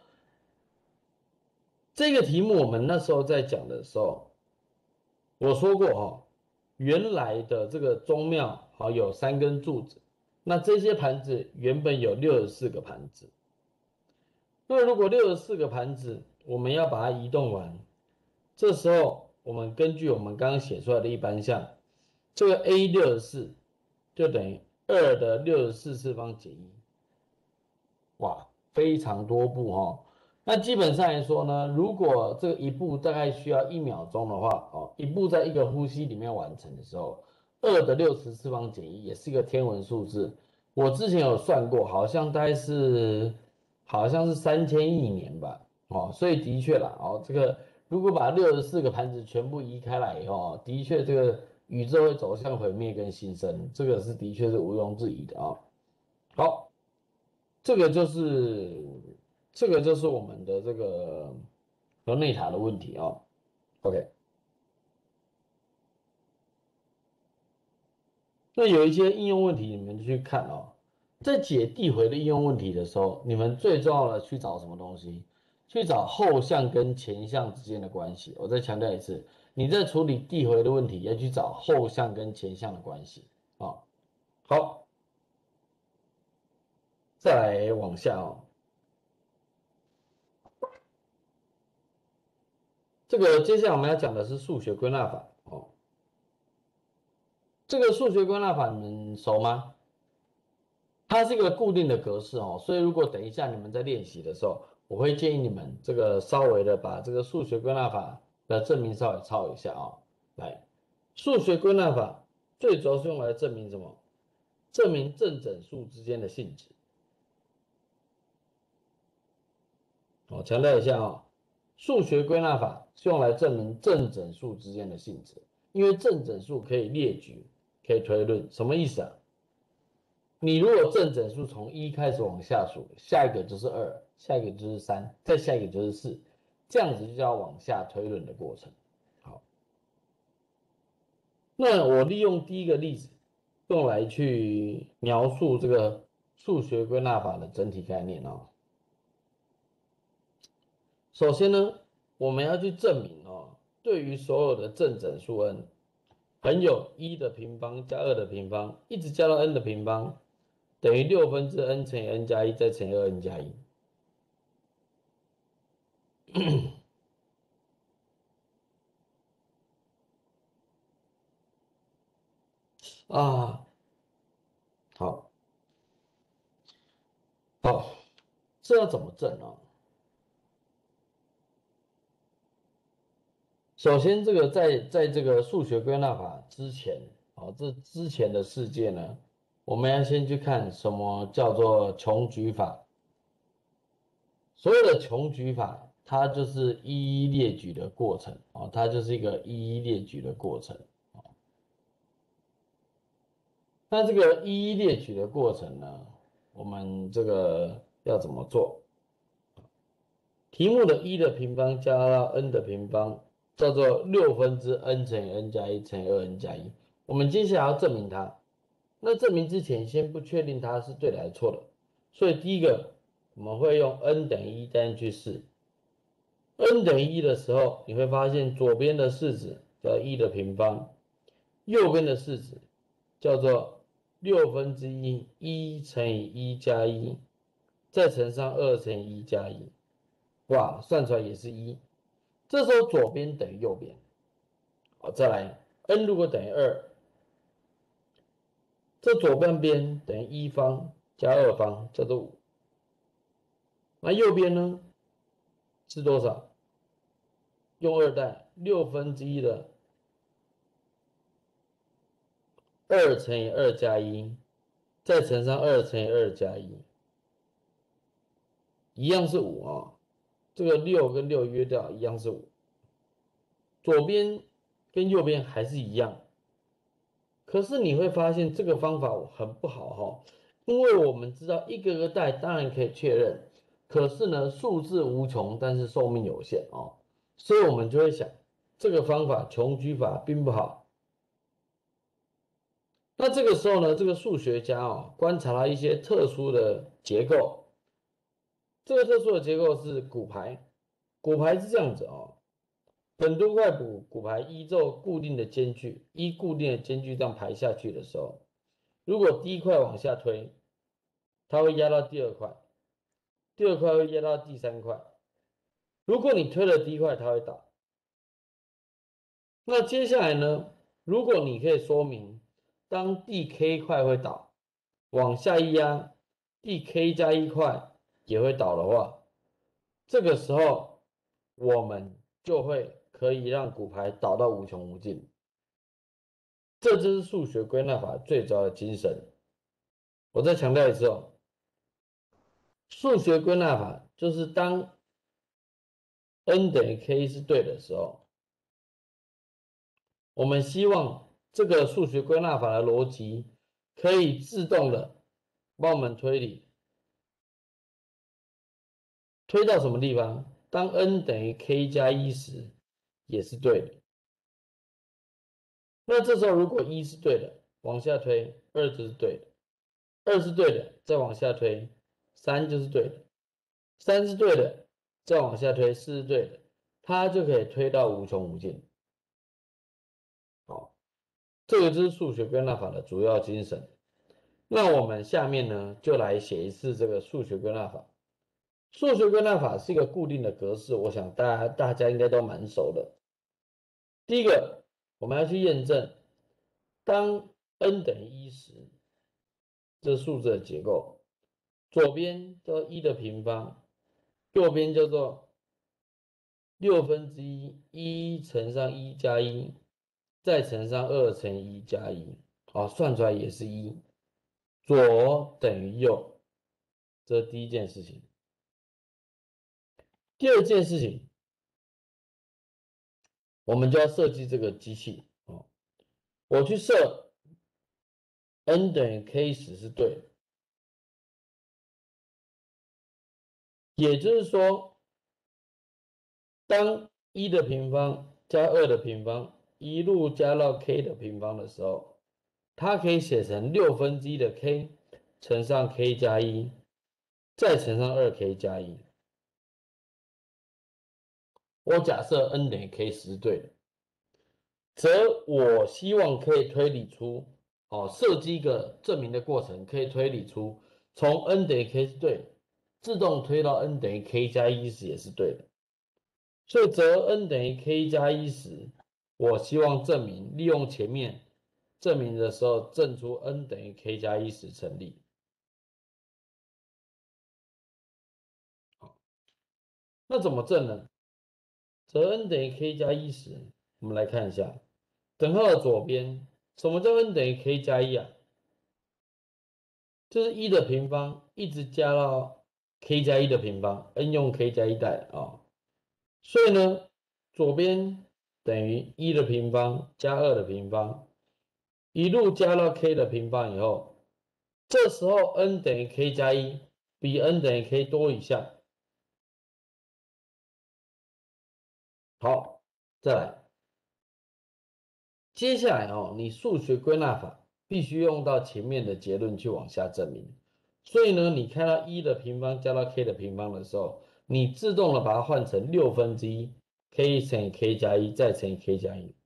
这个题目我们那时候在讲的时候，我说过原来的这个宗庙有3根柱子，那这些盘子原本有64个盘子。那如果64个盘子，我们要把它移动完，这时候我们根据我们刚刚写出来的一般项，这个 a64就等于2的64次方减1。哇，非常多步那基本上来说呢，如果这个一步大概需要1秒钟的话，一步在一个呼吸里面完成的时候，2的60次方减1也是一个天文数字。我之前有算过，好像是3000亿年吧，所以的确啦，这个如果把64个盘子全部移开来以后，的确这个宇宙会走向毁灭跟新生，这个是的确是毋庸置疑的好，这个就是我们的这个和内塔的问题OK，那有一些应用问题，你们去看在解递回的应用问题的时候，你们最重要的去找什么东西？去找后项跟前项之间的关系。我再强调一次，你在处理递回的问题，要去找后项跟前项的关系好，再来往下这个接下来我们要讲的是数学归纳法这个数学归纳法你们熟吗？它是一个固定的格式所以如果等一下你们在练习的时候，我会建议你们这个稍微的把这个数学归纳法的证明稍微抄一下来，数学归纳法最主要是用来证明什么？证明正整数之间的性质。我强调一下数学归纳法是用来证明正整数之间的性质，因为正整数可以列举，可以推论，什么意思啊？你如果正整数从1开始往下数，下一个就是2，下一个就是3，再下一个就是4，这样子就叫往下推论的过程。好，那我利用第一个例子，用来去描述这个数学归纳法的整体概念首先呢，我们要去证明对于所有的正整数 n， 含有1的平方加2的平方，一直加到 n 的平方，等于6分之 n 乘以 n 加1再乘以 2n 加1。好， 好，这要怎么证啊？首先，这个在这个数学归纳法之前，这之前的世界呢，我们要先去看什么叫做穷举法。所有的穷举法，它就是一一列举的过程啊，它就是一个一一列举的过程。那这个一一列举的过程呢，我们这个要怎么做？题目的1的平方加到 n 的平方，叫做n乘以 n 加1乘以2n 加1。我们接下来要证明它。那证明之前，先不确定它是对的还是错的。所以第一个，我们会用 n 等于1单去试。n 等于1的时候，你会发现左边的式子叫1的平方，右边的式子叫做1/6，1乘以1加1，再乘上2乘以1加1。哇，算出来也是1。这时候左边等于右边。好，再来 n 如果等于2，这左半边等于1方加2方，叫做5。那右边呢是多少？用2代1/6的2乘以2加1，再乘上2乘以2加1，一样是5啊。这个6跟6约掉，一样是5。左边跟右边还是一样，可是你会发现这个方法很不好哈，因为我们知道一个个代当然可以确认，可是呢数字无穷，但是寿命有限哦，所以我们就会想这个方法穷举法并不好。那这个时候呢，这个数学家观察了一些特殊的结构。这个特殊的结构是骨牌，骨牌是这样子哦，很多块骨牌依照固定的间距，依固定的间距这样排下去的时候，如果第一块往下推，它会压到第二块，第二块会压到第三块。如果你推了第一块，它会倒。那接下来呢，如果你可以说明，当第 k 块会倒，往下一压，第 k 加1块也会倒的话，这个时候我们就会可以让骨牌倒到无穷无尽。这就是数学归纳法最主要的精神。我再强调一次哦，数学归纳法就是当 n 等于 k 是对的时候，我们希望这个数学归纳法的逻辑可以自动的帮我们推理，推到什么地方？当 n 等于 k 加1时，也是对的。那这时候如果1是对的，往下推2就是对的，2是对的，再往下推3就是对的，3是对的，再往下推4是对的，它就可以推到无穷无尽。好，这个就是数学归纳法的主要精神。那我们下面呢，就来写一次这个数学归纳法。数学归纳法是一个固定的格式，我想大家应该都蛮熟的。第一个，我们要去验证，当 n 等于1时，这数字的结构，左边叫1的平方，右边叫做1/6，1乘上1加1，再乘上2乘以1加1，好，算出来也是1。左等于右，这是第一件事情。第二件事情，我们就要设计这个机器哦。我去设 n 等于 k 时是对的，也就是说，当1的平方加2的平方一路加到 k 的平方的时候，它可以写成1/6的 k 乘上 k 加1，再乘上2k 加1。我假设 n 等于 k 时是对的，则我希望可以推理出，设计一个证明的过程，可以推理出从 n 等于 k 是对的，自动推到 n 等于 k 加1时也是对的。所以则 n 等于 k 加1时，我希望证明利用前面证明的时候证出 n 等于 k 加1时成立。 那怎么证呢？则 n 等于 k 加1时，我们来看一下等号的左边，什么叫 n 等于 k 加1啊？就是1的平方一直加到 k 加1的平方 ，n 用 k 加1代啊。所以呢，左边等于1的平方加2的平方，一路加到 k 的平方以后，这时候 n 等于 k 加1，比 n 等于 k 多一项。好，再来，接下来你数学归纳法必须用到前面的结论去往下证明。所以呢，你看到1的平方加到 k 的平方的时候，你自动的把它换成1/6 k 乘以 k 加1再乘以 k 加1。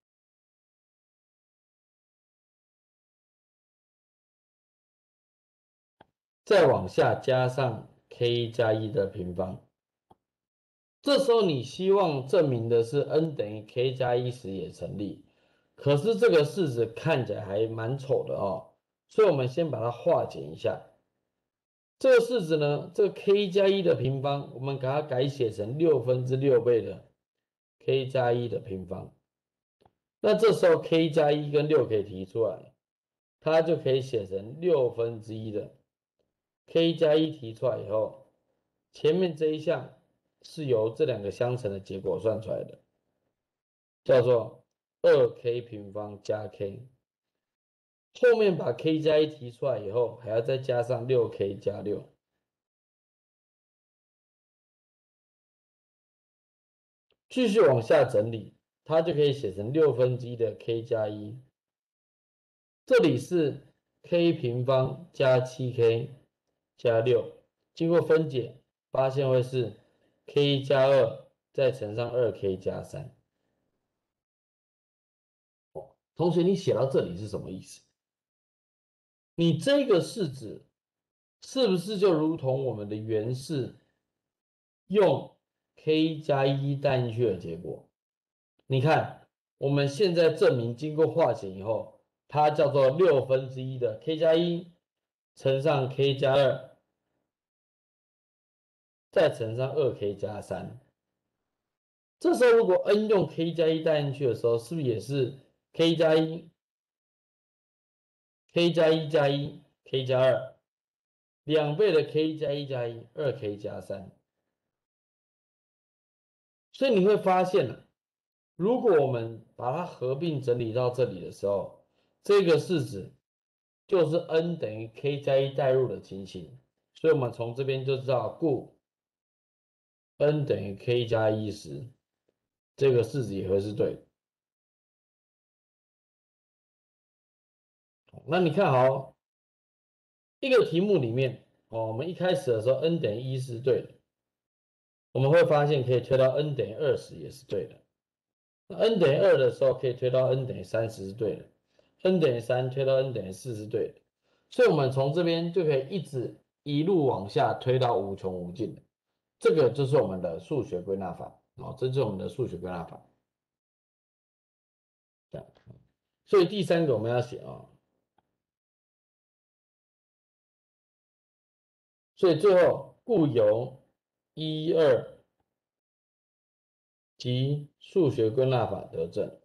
再往下加上 k 加1的平方，这时候你希望证明的是 n 等于 k 加1时也成立，可是这个式子看起来还蛮丑的所以我们先把它化简一下。这个式子呢，这个 k 加1的平方，我们给它改写成6/6倍的 k 加1的平方。那这时候 k 加1跟6可以提出来，它就可以写成1/6的 k 加1提出来以后，前面这一项是由这两个相乘的结果算出来的，叫做2k 平方加 k。后面把 k 加1提出来以后，还要再加上6k 加6。继续往下整理，它就可以写成1/6的 k 加1。这里是 k 平方加 7k 加6，经过分解，发现会是 k 加2再乘上2k 加3。同学，你写到这里是什么意思？你这个式子是不是就如同我们的原式用 k 加1代进去的结果？你看，我们现在证明经过化简以后，它叫做1/6的 k 加1乘上 k 加2再乘上2k 加3。这时候如果 n 用 k 加1代进去的时候，是不是也是 k 加1、k 加1加1、k 加2，2倍的 k 加1加1 2k 加3。所以你会发现呢，如果我们把它合并整理到这里的时候，这个式子就是 n 等于 k 加1代入的情形。所以我们从这边就知道，故 n 等于 k 加1时，这个式子也会是对的。那你看好一个题目里面我们一开始的时候 n 等于1是对的，我们会发现可以推到 n 等于2时也是对的。那 n 等于2的时候可以推到 n 等于3时是对的，n 等于3推到 n 等于4是对的。所以我们从这边就可以一路往下推到无穷无尽的。这个就是我们的数学归纳法这就是我们的数学归纳法。这样，所以第三个我们要写所以最后故由1、2及数学归纳法得证。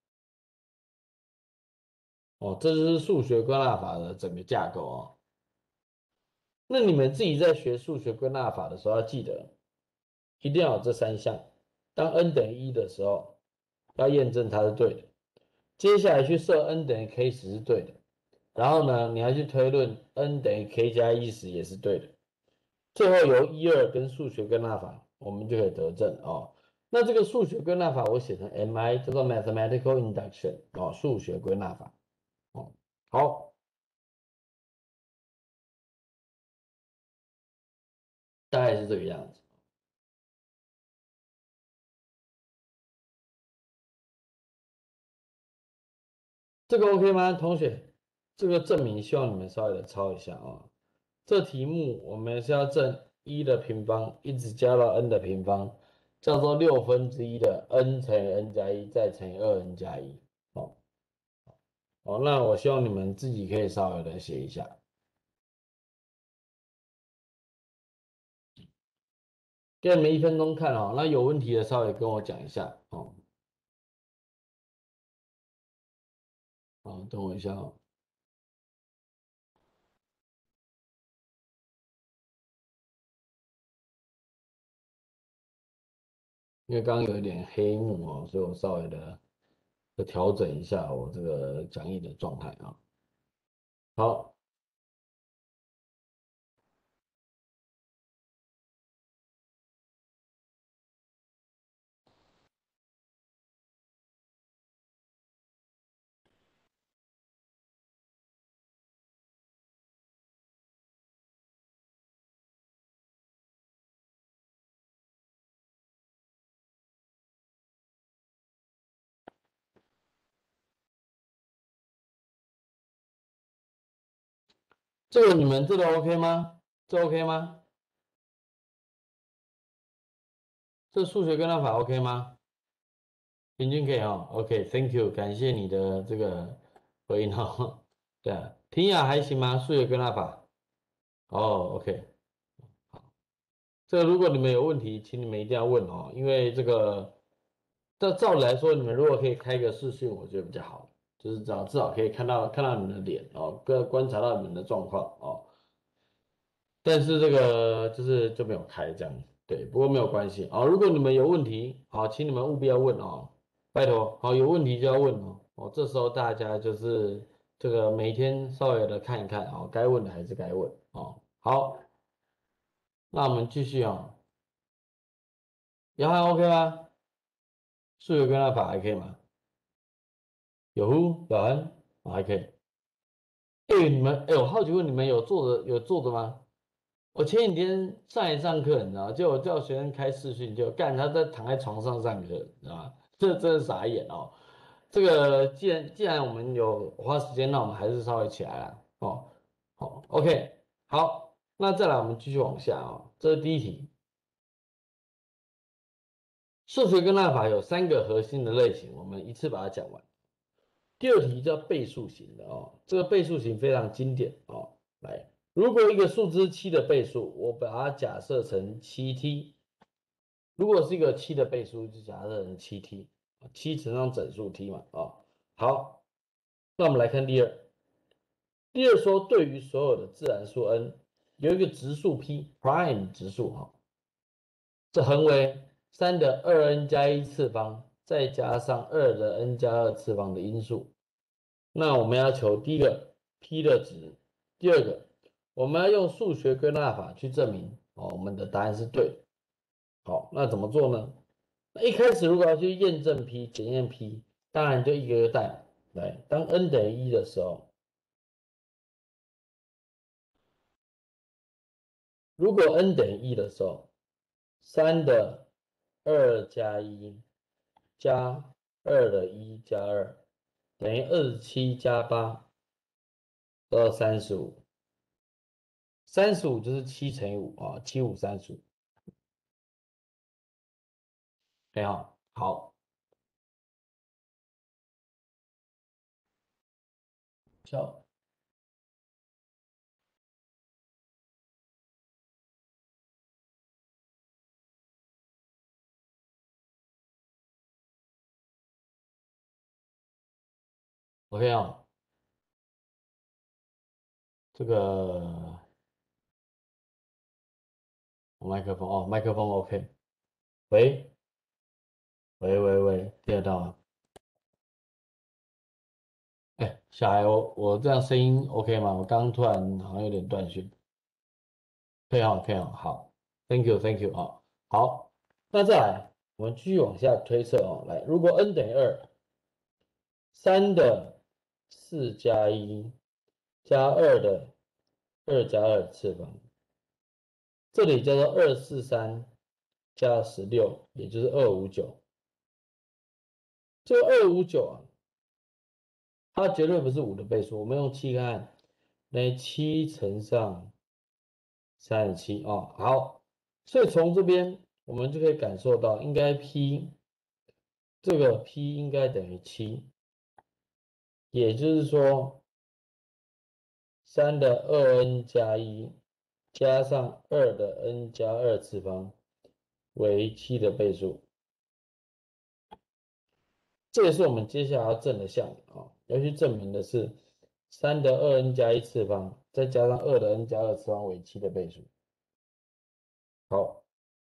这就是数学归纳法的整个架构那你们自己在学数学归纳法的时候要记得，一定要有这3项。当 n 等于1的时候，要验证它是对的。接下来去设 n 等于 k 时是对的。然后呢，你要去推论 n 等于 k 加1时也是对的。最后由1、2跟数学归纳法，我们就可以得证那这个数学归纳法我写成 MI，叫做 mathematical induction 数学归纳法好，大概是这个样子。这个 OK 吗，同学？这个证明希望你们稍微的抄一下这题目我们是要证1的平方一直加到 n 的平方，叫做1/6的 n 乘以 n 加1再乘以2n 加1那我希望你们自己可以稍微的写一下。 给你们1分钟看哦，那有问题的稍微跟我讲一下哦。好，等我一下哦。因为刚刚有一点黑幕哦，所以我稍微的调整一下我这个讲义的状态啊。好，这个你们这个 OK 吗？这 OK 吗？这数学跟他法 OK 吗？平均可以哦，OK，Thank you，感谢你的这个回应哦。对啊，婷雅还行吗？数学跟他法？哦，OK。这个如果你们有问题，请你们一定要问哦，因为这个，照理来说，你们如果可以开个视讯，我觉得比较好，就是至少可以看到你们的脸哦，观察到你们的状况哦。但是这个就没有开这样，对，不过没有关系啊。如果你们有问题，好，请你们务必要问哦，拜托，好，有问题就要问哦。哦，这时候大家就是这个每天稍微的看一看哦，该问的还是该问哦。好，那我们继续哦。杨涵 OK 吗？数学跟他法还可以吗？有呼，小涵，还可以。哎，你们，哎，我好奇问你们有坐着吗？我前几天上课，你知道，就我叫学生开视讯，就干他在躺在床上上课，你知道吗？这真是傻眼哦。这个既然我们有花时间，那我们还是稍微起来啊。哦，好，OK，好，那再来我们继续往下哦。这是第一题，数学跟纳法有3个核心的类型，我们一次把它讲完。第二题叫倍数型的哦，这个倍数型非常经典哦。来，如果一个数字7的倍数，我把它假设成7t。如果是一个7的倍数，就假设成7t，7乘上整数 t 嘛，好，那我们来看第二。第二说，对于所有的自然数 n，有一个质数 p，prime 质数这恒为3的2n 加1次方，再加上2的 n 加2次方的因数。那我们要求第一个 p 的值，第二个我们要用数学归纳法去证明我们的答案是对的。好，那怎么做呢？那一开始如果要去验证 p 检验 p，当然就一个一个代码来。当 n 等于1的时候，如果 n 等于1的时候，3的2加1加2的1加2等于27加8得到35。35就是7乘以5啊，7535。很好，好，笑。OK 这个麦克风 OK。喂喂，听得到吗？哎，小孩，我这样声音 OK 吗？我刚刚突然好像有点断讯。可以好，Thank you 好，那再来，我们继续往下推测哦。来，如果 n 等于2，3的4加1加2的2加2次方，这里叫做243加16，也就是259。这个259它绝对不是5的倍数。我们用7看，那7乘上37好，所以从这边我们就可以感受到，应该 这个 p 应该等于7，也就是说3的2n加1加上2的 n 加2次方为7的倍数。这也是我们接下来要证的项啊，要去证明的是3的2n加1次方，再加上2的 n 加2次方为7的倍数。好，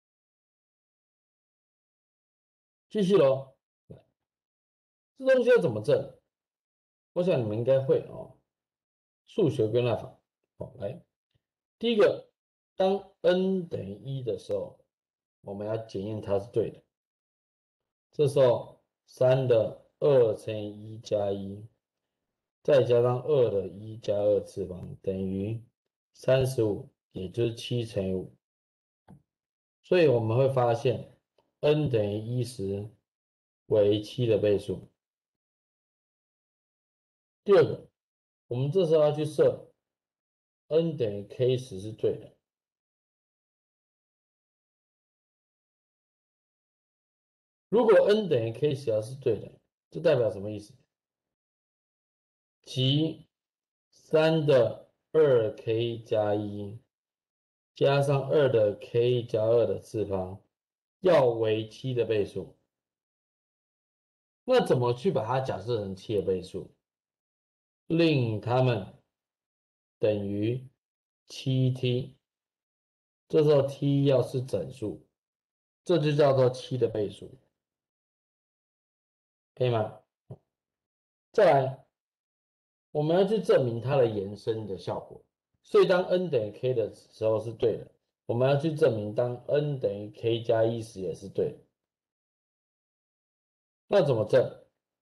继续喽。这东西要怎么证？我想你们应该会哦。数学归纳法，好，来，第一个，当 n 等于1的时候，我们要检验它是对的。这时候3的2乘以1加1，再加上2的1加2次方等于35，也就是7乘以5。所以我们会发现 n 等于1时为7的倍数。第二个，我们这时候要去设 n 等于 k 时是对的。如果 n 等于 k 时要是对的，这代表什么意思？即3的2k 加1加上2的 k 加2的次方要为7的倍数。那怎么去把它假设成7的倍数？令它们等于 7t， 这时候 t 要是整数，这就叫做7的倍数，可以吗？再来，我们要去证明它的延伸的效果。所以当 n 等于 k 的时候是对的，我们要去证明当 n 等于 k 加1时也是对的。那怎么证？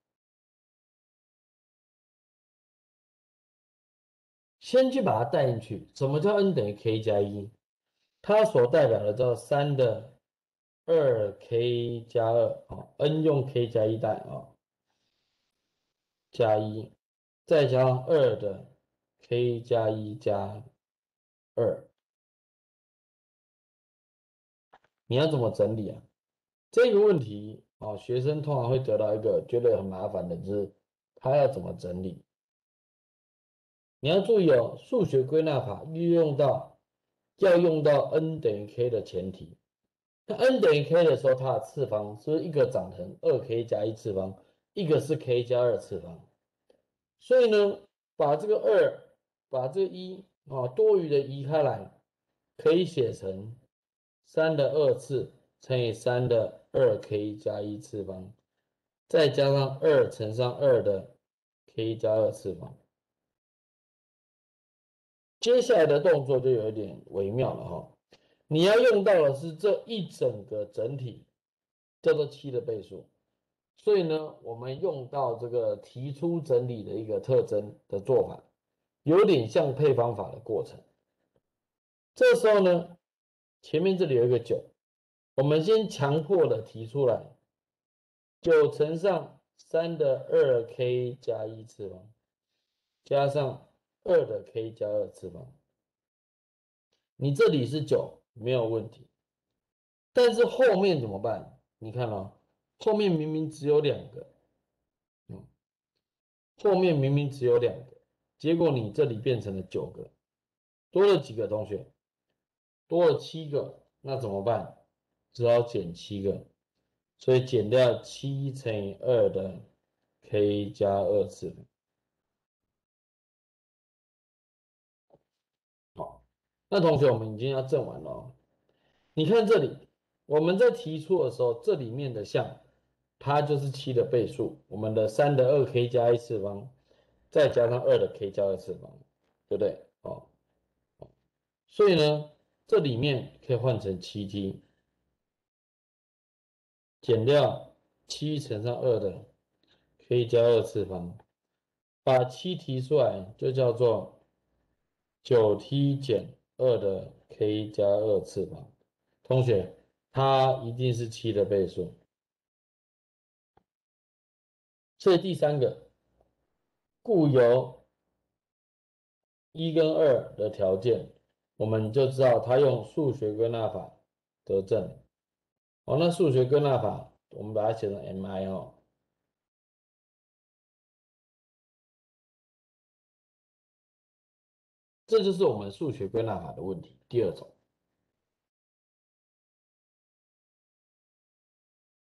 先去把它带进去。什么叫 n 等于 k 加1？它所代表的叫3的2k 加2啊 ，n 用 k 加1代啊，加1，再加上2的 k 加1加2。你要怎么整理啊？这个问题啊，学生通常会得到一个觉得很麻烦的，就是他要怎么整理。你要注意哦，数学归纳法要用到 n 等于 k 的前提。那 n 等于 k 的时候，它的次方是不是一个长成2k 加1次方，一个是 k 加2次方？所以呢，把这个2，把这个1啊多余的移开来，可以写成3的2次乘以3的2k 加1次方，再加上2乘上2的 k 加2次方。接下来的动作就有一点微妙了哈，你要用到的是这一整个整体，叫做7的倍数。所以呢，我们用到这个提出整理的一个特征的做法，有点像配方法的过程。这时候呢，前面这里有一个9，我们先强迫的提出来，9乘上3的2k 加1次方，加上2的 k 加2次方。你这里是9，没有问题。但是后面怎么办？你看哦，后面明明只有2个，后面明明只有2个，结果你这里变成了9个，多了几个同学？多了7个，那怎么办？只好减7个，所以减掉7乘以2的 k 加2次方。好，那同学我们已经要证完了哦。你看这里，我们在提出的时候，这里面的项，它就是7的倍数，我们的3的2k 加1次方，再加上2的 k 加2次方，对不对？哦，所以呢，这里面可以换成7t，减掉7乘上2的 k 加2次方，把7提出来就叫做9t 减2的 k 加2次方。同学，它一定是7的倍数。所以第三个，故由1跟2的条件，我们就知道它用数学归纳法得证。好，那数学归纳法，我们把它写成 mi 哦。这就是我们数学归纳法的问题，第二种。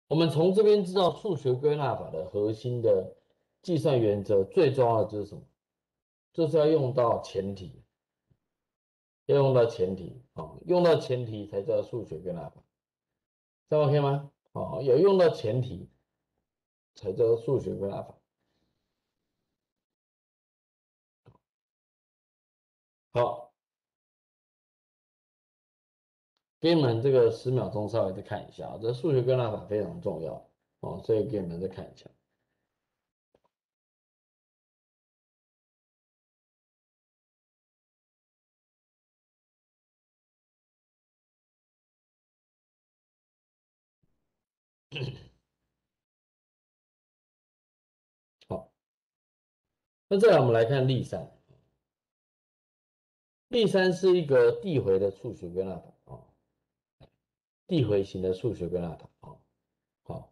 我们从这边知道数学归纳法的核心的计算原则，最重要的就是什么？就是要用到前提，要用到前提啊，用到前提才叫数学归纳法，这样 OK 吗？哦，有用到前提才叫数学归纳法。好，给你们这个10秒钟稍微再看一下，这数学归纳法非常重要哦，所以给你们再看一下。好，那再来我们来看例3。例3是一个递回的数学归纳法哦，递回型的数学归纳法哦。好，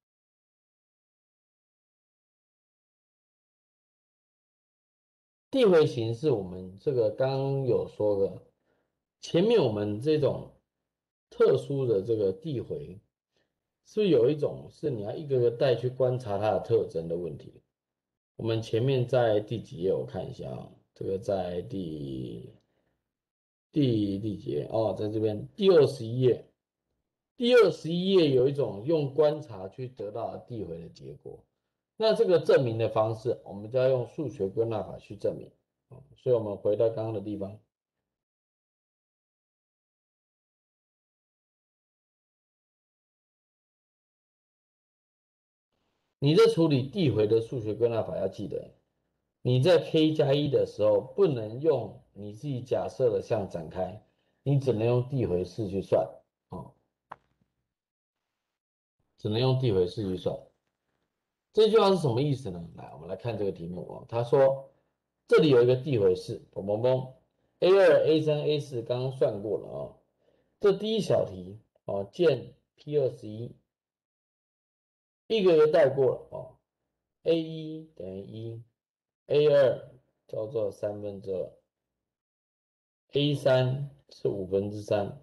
递回型是我们这个刚刚有说的，前面我们这种特殊的这个递回，是不是有一种是你要一个个带去观察它的特征的问题？我们前面在第几页？我看一下啊，这个在第几页？哦，在这边第21页。第21页有一种用观察去得到的递回的结果，那这个证明的方式，我们就要用数学归纳法去证明。所以我们回到刚刚的地方，你在处理递回的数学归纳法要记得，你在 k+1的时候不能用你自己假设的项展开，你只能用递回式去算哦，只能用递回式去算。这句话是什么意思呢？来，我们来看这个题目哦。他说，这里有一个递回式，嘣嘣嘣，A2、A3、A4刚刚算过了哦。这第一小题哦，见 P21，一个个带过了哦。A1等于1，A2叫做2/3，A3是3/5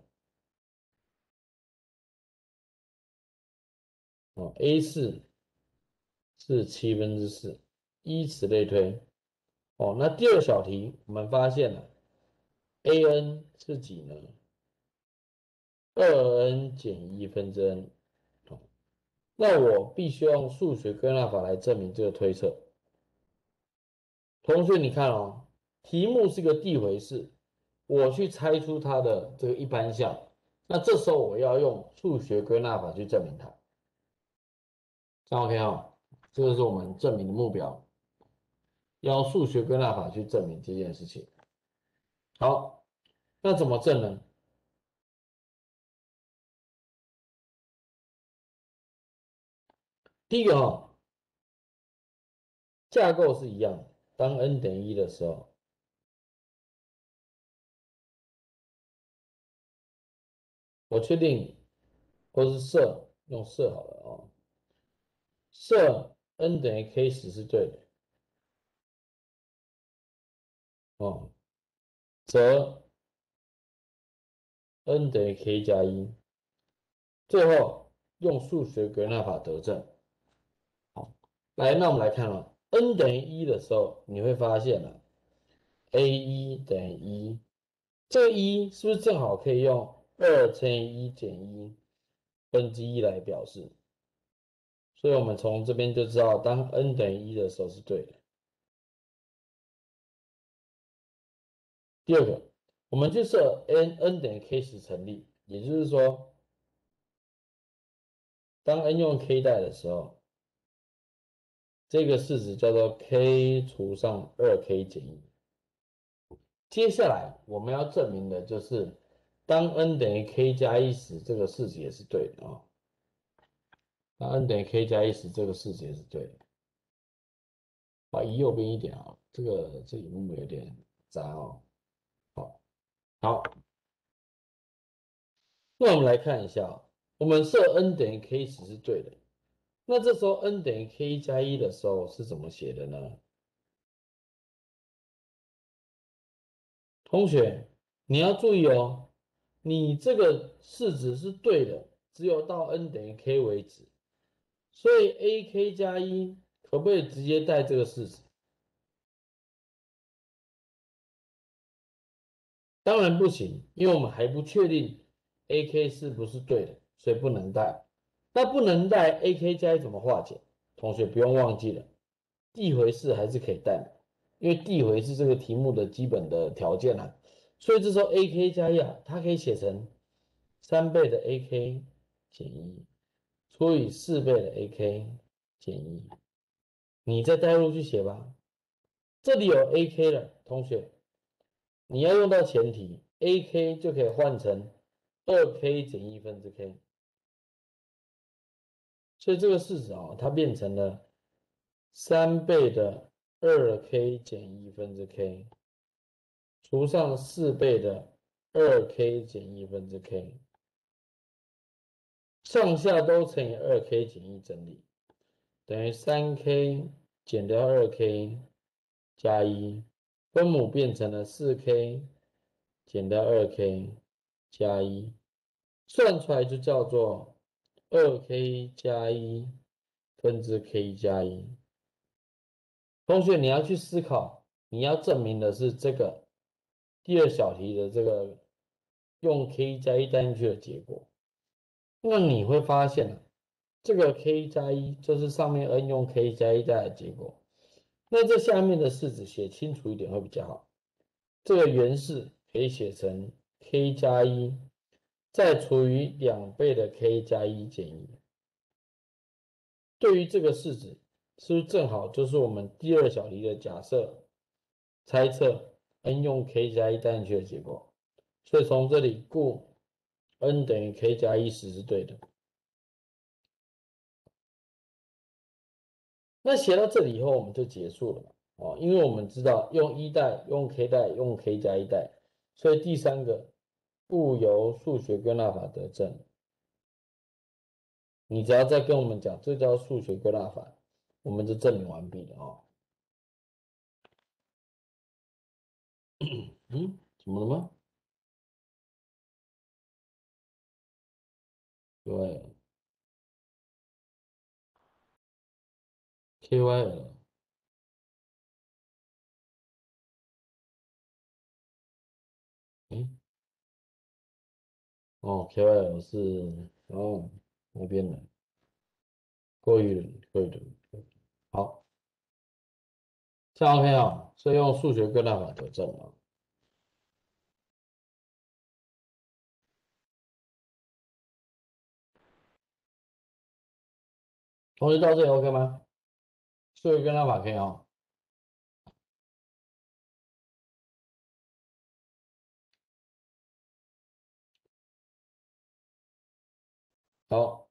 哦，A4是4/7，以此类推。哦，那第二小题我们发现了 ，AN 是几呢？2n 减1/n。哦，那我必须用数学归纳法来证明这个推测。同学，你看哦，题目是个递回式，我去猜出它的这个一般项，那这时候我要用数学归纳法去证明它，这样 OK 哦？这个是我们证明的目标，要用数学归纳法去证明这件事情。好，那怎么证呢？第一个哈，架构是一样的，当 n 等于1的时候，我确定或是设用设好了哦，设 n 等于 k10是对的哦，则 n 等于 k+1，最后用数学归纳法得证。好，来，那我们来看哦，n 等于1的时候，你会发现了 a1等于1，这个1是不是正好可以用2×1减1/1来表示？所以我们从这边就知道，当 n 等于1的时候是对的。第二个，我们就设 n 等于 k10成立，也就是说，当 n 用 k 代的时候，这个式子叫做 k 除上2k 减1。接下来我们要证明的就是，当 n 等于 k+1时，这个式子也是对的啊。当 n 等于 k+1时，这个式子也是对的。把移右边一点啊，这荧幕有点杂哦。好，好，那我们来看一下，我们设 n 等于 k10是对的。那这时候 n 等于 k+1的时候是怎么写的呢？同学，你要注意哦，你这个式子是对的，只有到 n 等于 k 为止。 所以 AK 加1可不可以直接带这个式子？当然不行，因为我们还不确定 AK 是不是对的，所以不能带。那不能带 AK 加1怎么化解？同学不用忘记了，递回式还是可以带的，因为递回是这个题目的基本的条件啊。所以这时候 AK 加1啊，它可以写成3倍的 AK 减1除以4倍的 AK 减1，你再带入去写吧。这里有 AK 了，同学，你要用到前提 AK 就可以换成2K 减1分之 K，所以这个式子啊，它变成了3倍的2K 减1分之 K，除上4倍的2K 减1分之 K，上下都乘以2K 减1整理，等于3K 减掉2K 加1，分母变成了4K 减掉2K 加1，算出来就叫做2K 加1分之 K 加1。同学，你要去思考，你要证明的是这个第二小题的这个用 K 加1带进去的结果。那你会发现啊，这个 K 加1就是上面 n 用 K 加1带来的结果。那这下面的式子写清楚一点会比较好。这个原式可以写成 K 加1再除以2倍的 K 加1减1。对于这个式子，是不是正好就是我们第二小题的假设猜测 n 用 K 加1带进去的结果？所以从这里故 n 等于 K 加1时是对的。那写到这里以后，我们就结束了哦，因为我们知道用1代、用 K 代、用 K 加1代，所以第三个不由数学归纳法得证。你只要再跟我们讲这叫数学归纳法，我们就证明完毕了哦。怎么了吗？对，KYL，哦，KYL 是那边的，过于人，过于人，好，这样 OK 啊，所以用数学归纳法得证啊。同学到这里 OK 吗？数学归纳法可以啊。好，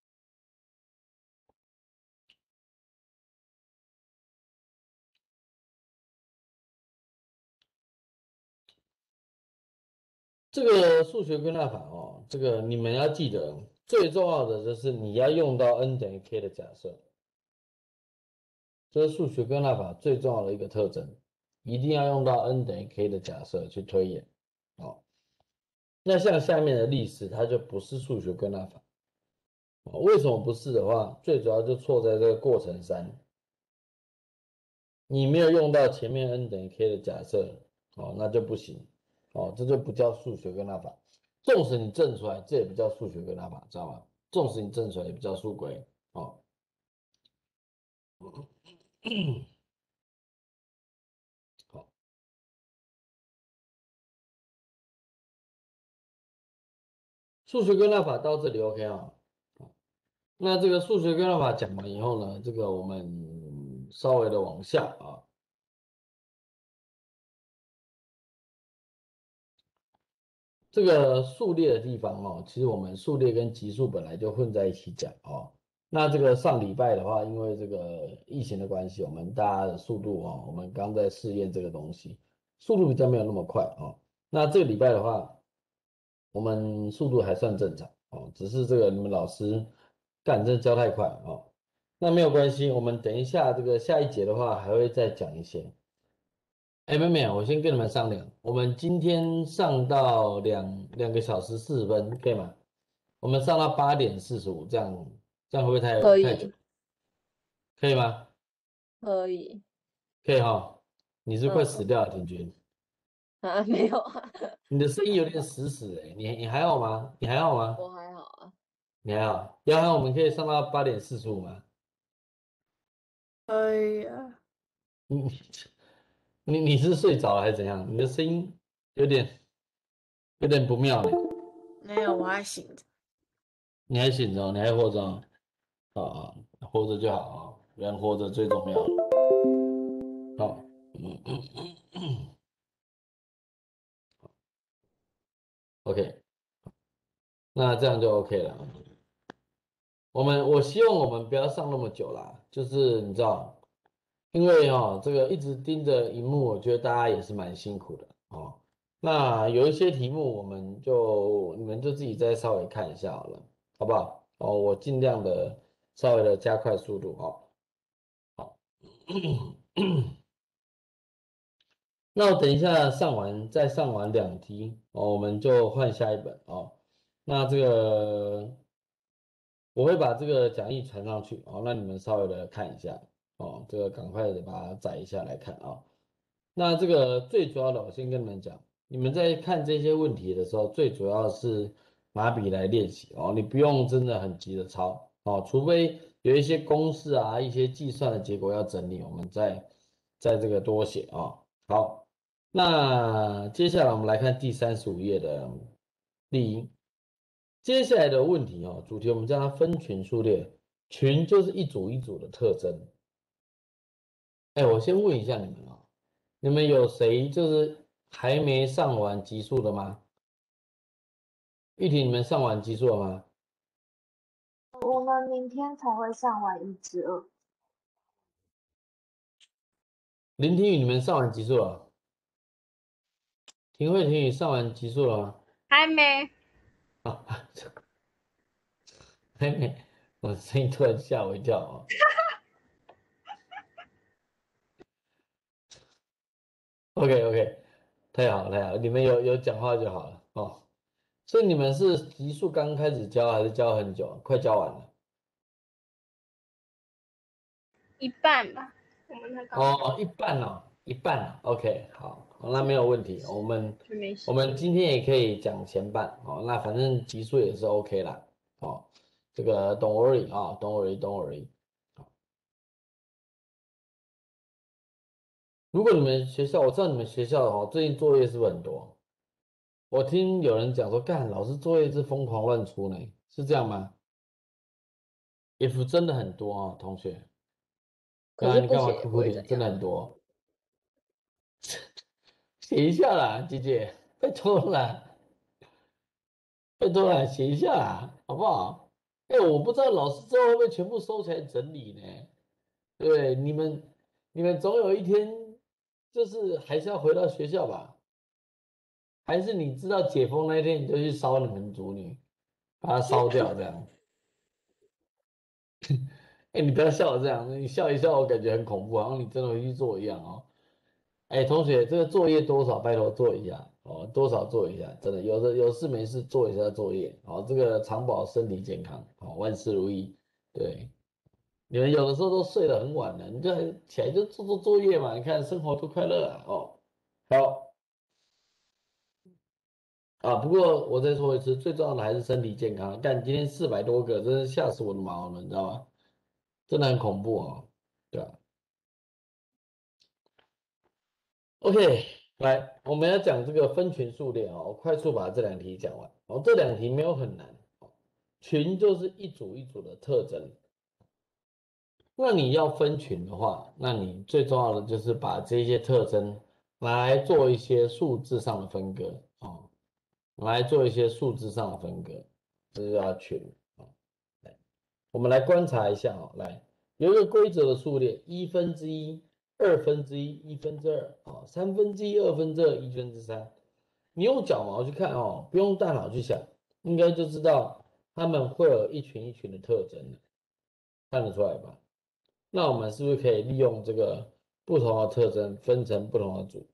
这个数学归纳法哦，这个你们要记得，最重要的就是你要用到 n 等于 k 的假设，这是数学归纳法最重要的一个特征，一定要用到 n 等于 k 的假设去推演。哦，那像下面的例式，它就不是数学归纳法。为什么不是的话，最主要就错在这个过程3，你没有用到前面 n 等于 k 的假设，哦，那就不行，哦，这就不叫数学归纳法。纵使你证出来，这也不叫数学归纳法，知道吗？纵使你证出来，也不叫数归，哦。好，数学归纳法到这里 OK 啊。那这个数学归纳法讲完以后呢，这个我们稍微的往下啊。这个数列的地方哦，其实我们数列跟级数本来就混在一起讲哦。那这个上礼拜的话，因为这个疫情的关系，我们大家的速度哦，我们刚在试验这个东西，速度比较没有那么快哦。那这个礼拜的话，我们速度还算正常哦，只是这个你们老师干真的教太快哦。那没有关系，我们等一下这个下一节的话还会再讲一些。哎，妹妹，我先跟你们商量，我们今天上到两个小时40分，可以吗？我们上到8:45，这样这样会不会可太久？ 以， 可以吗？ 可以， 可以哈。你是快死嗯， 掉了，挺君。 啊，没有啊， 你的声音有点死死哎，你还好吗？你还好吗？ 我还好啊， 你还好？要不然我们可以上到8:45吗？ 可以啊。 你你是睡着了还是怎样？你的声音有点不妙呢。 没有，我还醒着。 你还醒着哦，你还活着哦，啊，活着就好啊，人活着最重要。好，OK，那这样就 OK 了。我希望我们不要上那么久啦，就是你知道，因为这个一直盯着荧幕，我觉得大家也是蛮辛苦的哦。那有一些题目，你们就自己再稍微看一下好了，好不好？哦，我尽量的稍微的加快速度哦。那我等一下再上完2题哦，我们就换下一本哦。那这个我会把这个讲义传上去哦，那你们稍微的看一下哦，这个赶快的把它载一下来看啊。那这个最主要的，我先跟你们讲，你们在看这些问题的时候，最主要是拿笔来练习哦，你不用真的很急的抄哦，除非有一些公式啊，一些计算的结果要整理，我们再这个多写啊。好，那接下来我们来看第35页的例一。接下来的问题哦，主题我们叫它分群数列，群就是一组一组的特征。哎，我先问一下你们啊，你们有谁就是还没上完级数的吗？玉婷，你们上完级数了吗？ 我们明天才会上完1至2。 林听雨，你们上完级数了？婷慧、婷雨上完级数了吗？ 还没。 啊，还没，我的声音突然吓我一跳哦。OK OK，太好了太好了，你们有讲话就好了哦。所以你们是级数刚开始教还是教很久？快教完了？ 一半吧，我们才刚哦，一半哦，一半啊 OK，好，那没有问题。 就没写。 我们今天也可以讲前半哦，那反正级数也是 OK 啦。哦，这个 don't worry 啊，don't worry don't worry。如果你们学校，我知道你们学校哦，最近作业是不是很多？我听有人讲说，干老师作业是疯狂乱出呢，是这样吗？if 真的很多啊，同学。对啊， 可是你干嘛不写也不哭哭的？真的会怎样。 很多，写一下啦，姐姐，拜托啦。拜托了，写一下啦，好不好？哎，我不知道老师之后会不会全部收起来整理呢？对不对？你们总有一天就是还是要回到学校吧？还是你知道解封那一天你就去烧你们组女，把它烧掉这样？哎，你不要笑我这样，你笑一笑，我感觉很恐怖，好像你真的会去做一样哦。哎，同学，这个作业多少，拜托做一下哦，多少做一下，真的有事没事做一下作业哦，这个长保身体健康哦，万事如意。对，你们有的时候都睡得很晚了，你就起来就做作业嘛，你看生活多快乐啊哦。好啊，不过我再说一次，最重要的还是身体健康。干今天400多个，真是吓死我的毛了，你知道吗？真的很恐怖哦。对啊。OK，来，我们要讲这个分群数列哦，我快速把这2题讲完。哦，这2题没有很难。群就是一组一组的特征。那你要分群的话，那你最重要的就是把这些特征拿来做一些数字上的分割哦，拿来做一些数字上的分割，这就叫群哦。来，我们来观察一下哦，来，有一个规则的数列，1/1、1/2、1/2啊，1/3、2/2、1/3。你用脚毛去看哦，不用大脑去想，应该就知道它们会有一群一群的特征的，看得出来吧？那我们是不是可以利用这个不同的特征分成不同的组？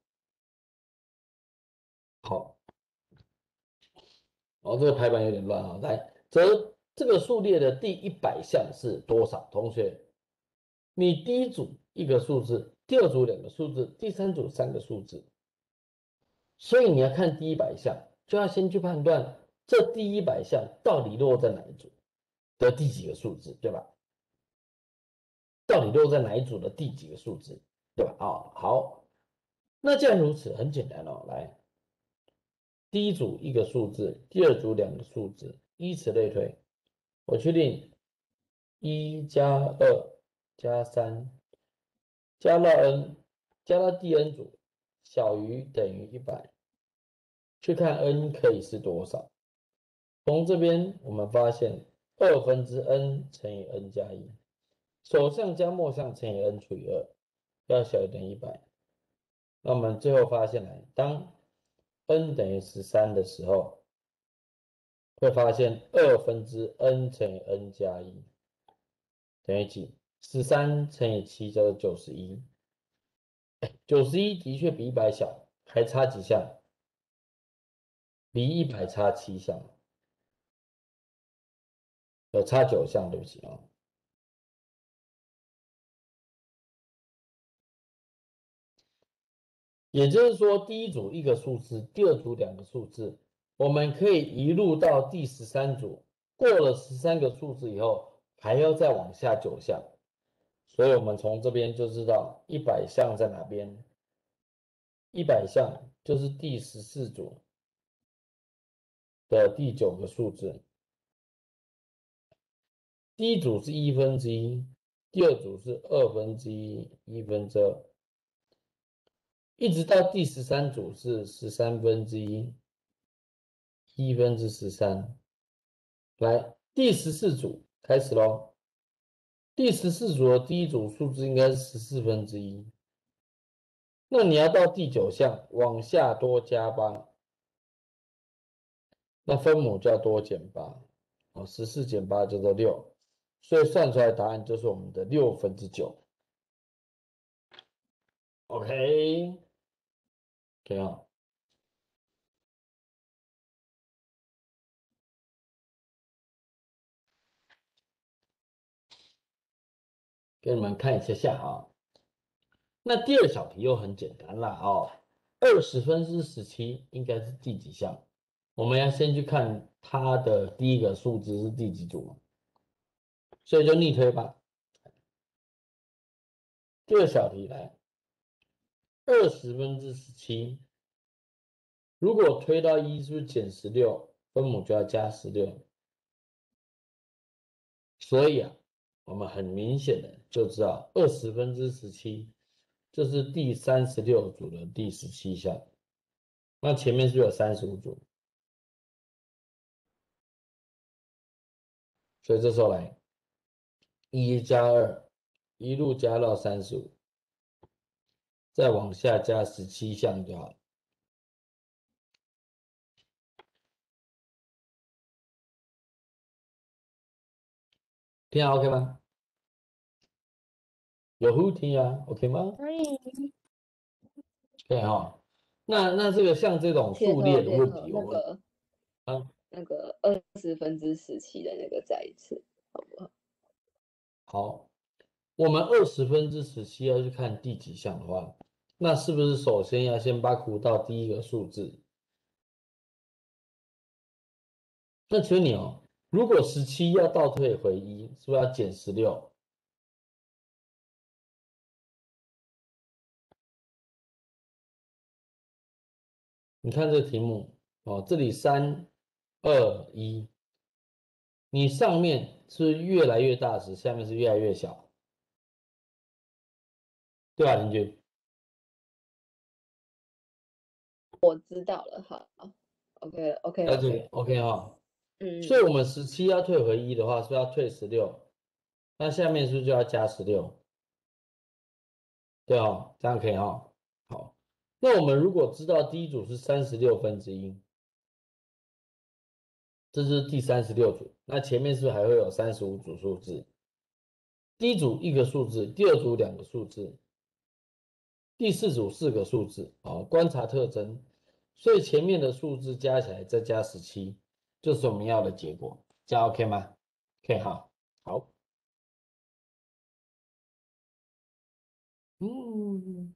好，哦，这个排版有点乱啊，来， 这个数列的第100项是多少？同学，你第一组一个数字，第二组2个数字，第三组3个数字。所以你要看第100项，就要先去判断这第100项到底落在哪一组的第几个数字，对吧？到底落在哪一组的第几个数字，对吧？好，那既然如此，很简单哦。来，第一组1个数字，第二组2个数字，依此类推。我确定1加2加3加到 n， 加到第 n 组小于等于100，去看 n 可以是多少。从这边我们发现2分之 n 乘以 n 加1，首项加末项乘以 n 除以2，要小于等于100。那我们最后发现来，当 n 等于13的时候，会发现2分之 n 乘以 n 加1等于几？13乘以7叫做91。91的确比100小，还差几项？比100差7项，差9项，对不起啊。也就是说，第一组1个数字，第二组2个数字，我们可以一路到第13组，过了13个数字以后，还要再往下9项。所以我们从这边就知道100项在哪边。100项就是第14组的第9个数字。第一组是1分之1，第二组是2分之1， 1分之2，一直到第13组是13分之1， 1分之13。来，第14组开始咯。第14组的第一组数字应该是14分之1。那你要到第9项往下多加8，那分母就要多减8。14减8叫做6，所以算出来答案就是我们的6分之9。OK， 可以啊。给你们看一下啊。那第二小题又很简单了哦，20分之17应该是第几项？我们要先去看它的第一个数字是第几组，所以就逆推吧。第二小题来，20分之17，如果推到1，是不是减16？分母就要加16。所以啊，我们很明显的就知道20分之17就是第36组的第17项。那前面是不是有35组？所以这时候来1加2，一路加到35，再往下加17项就好了。听好 OK 吗？有 Who 听啊 OK 吗？ 可以。 可以哈。那这个像这种数列的问题，我们那个20分之17的那个再一次，好不好？ 好，我们20分之17要去看第几项的话，那是不是首先要先把苦到第一个数字？那请问你哦，如果17要倒退回1，是不是要减16？你看这个题目哦，这里3、2、1，你上面是越来越大时，下面是越来越小，对吧，邻居？ 我知道了，好 ，OK，OK，OK， OK 哈，所以我们17要退回1的话，是不是要退16？那下面是不是就要加16？对哦，这样可以哈。好，那我们如果知道第一组是36分之1，这是第36组，那前面是不是还会有35组数字？第一组1个数字，第二组2个数字，第四组4个数字。观察特征，所以前面的数字加起来再加17，就是我们要的结果。这样 OK 吗？ OK 好，好，嗯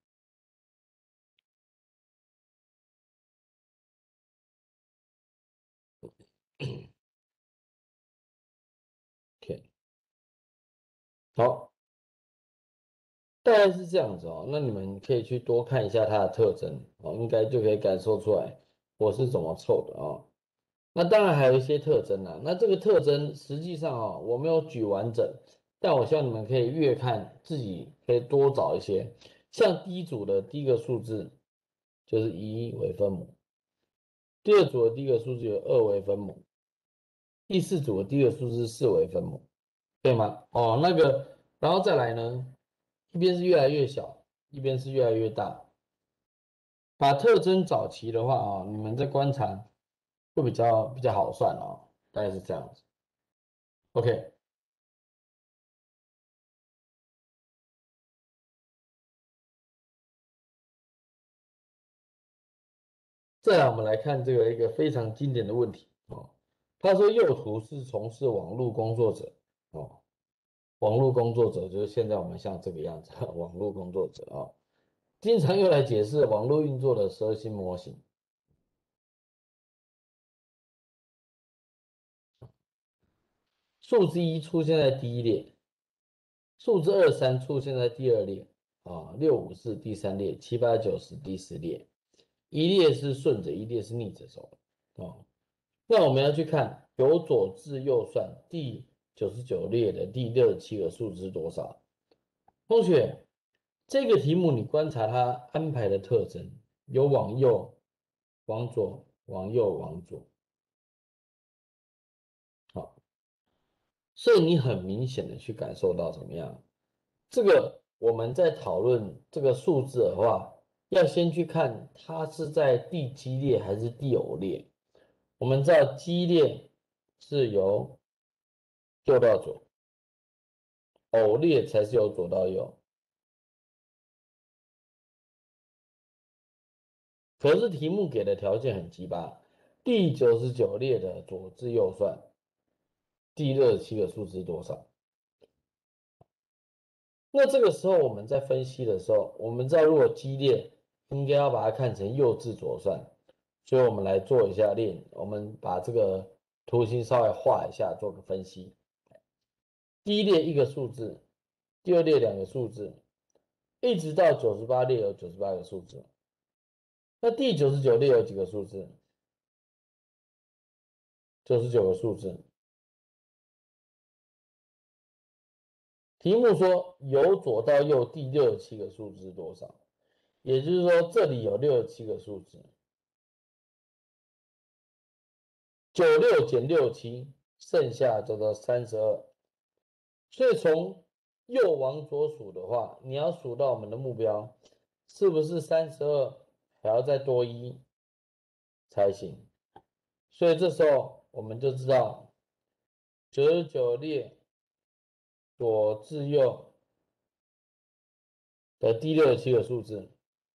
，OK，好，大概是这样子哦。那你们可以去多看一下它的特征哦，应该就可以感受出来我是怎么凑的哦。那当然还有一些特征啊，那这个特征实际上啊，我没有举完整，但我希望你们可以越看自己可以多找一些。像第一组的第一个数字就是1微分母，第二组的第一个数字有2微分母，第四组的第一个数字是4微分母，对吗？哦，那个，然后再来呢，一边是越来越小，一边是越来越大。把特征找齐的话啊，你们在观察会比较好算哦，大概是这样子。OK。再来，我们来看这个一个非常经典的问题哦。他说右图是从事网络工作者哦，网络工作者就是现在我们像这个样子，网络工作者哦，经常用来解释网络运作的蛇形模型。数字1出现在第一列，数字2、3出现在第二列啊，6、5、4第三列，7、8、9、10第四列，一列是顺着，一列是逆着走哦。那我们要去看由左至右算第99列的第67个数字是多少？同学，这个题目你观察它安排的特征，有往右、往左、往右、往左，好，所以你很明显的去感受到怎么样？这个我们在讨论这个数字的话，要先去看它是在第几列还是第偶列。我们知道基列是由右到左，偶列才是由左到右。可是题目给的条件很鸡巴，第99列的左至右算，第67个数字是多少？那这个时候我们在分析的时候，我们知道如果基列应该要把它看成右至左算，所以我们来做一下我们把这个图形稍微画一下，做个分析。第一列一个数字，第二列2个数字，一直到98列有98个数字。那第99列有几个数字？99个数字。题目说由左到右第67个数字是多少？也就是说这里有67个数字，96减67，剩下叫做32。所以从右往左数的话，你要数到我们的目标，是不是32还要再多1才行？所以这时候我们就知道99列左至右的第67个数字，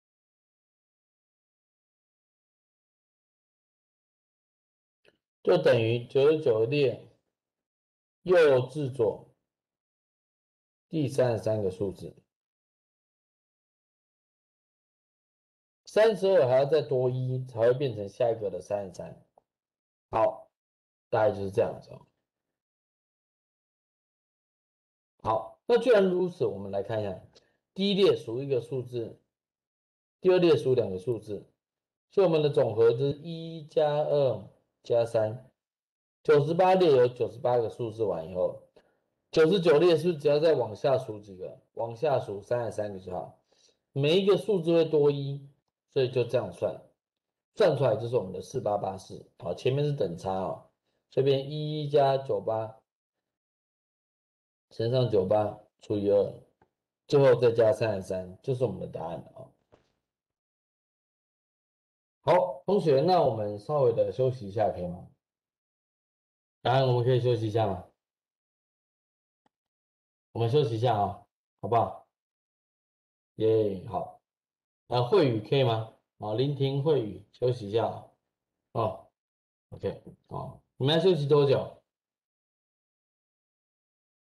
就等于99列右至左第33个数字，32还要再多1才会变成下一个的33。好，大概就是这样子哦。好，那既然如此，我们来看一下，第一列数一个数字，第二列数2个数字，所以我们的总和就是1加2加3。98列有98个数字完以后，99列是不是只要再往下数几个？往下数33个就好。每一个数字会多1，所以就这样算，算出来就是我们的4884。好，前面是等差哦，这边1加98乘上98除以2，最后再加33，就是我们的答案了哦。好，同学，那我们稍微的休息一下，可以吗？当然，我们可以休息一下嘛，我们休息一下啊，好不好？耶，好。会语可以吗？聆听会语，休息一下哦。OK，好，你们要休息多久？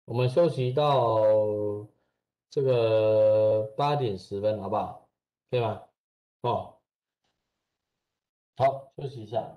我们休息到这个8:10，好不好？可以吗？哦，好，休息一下。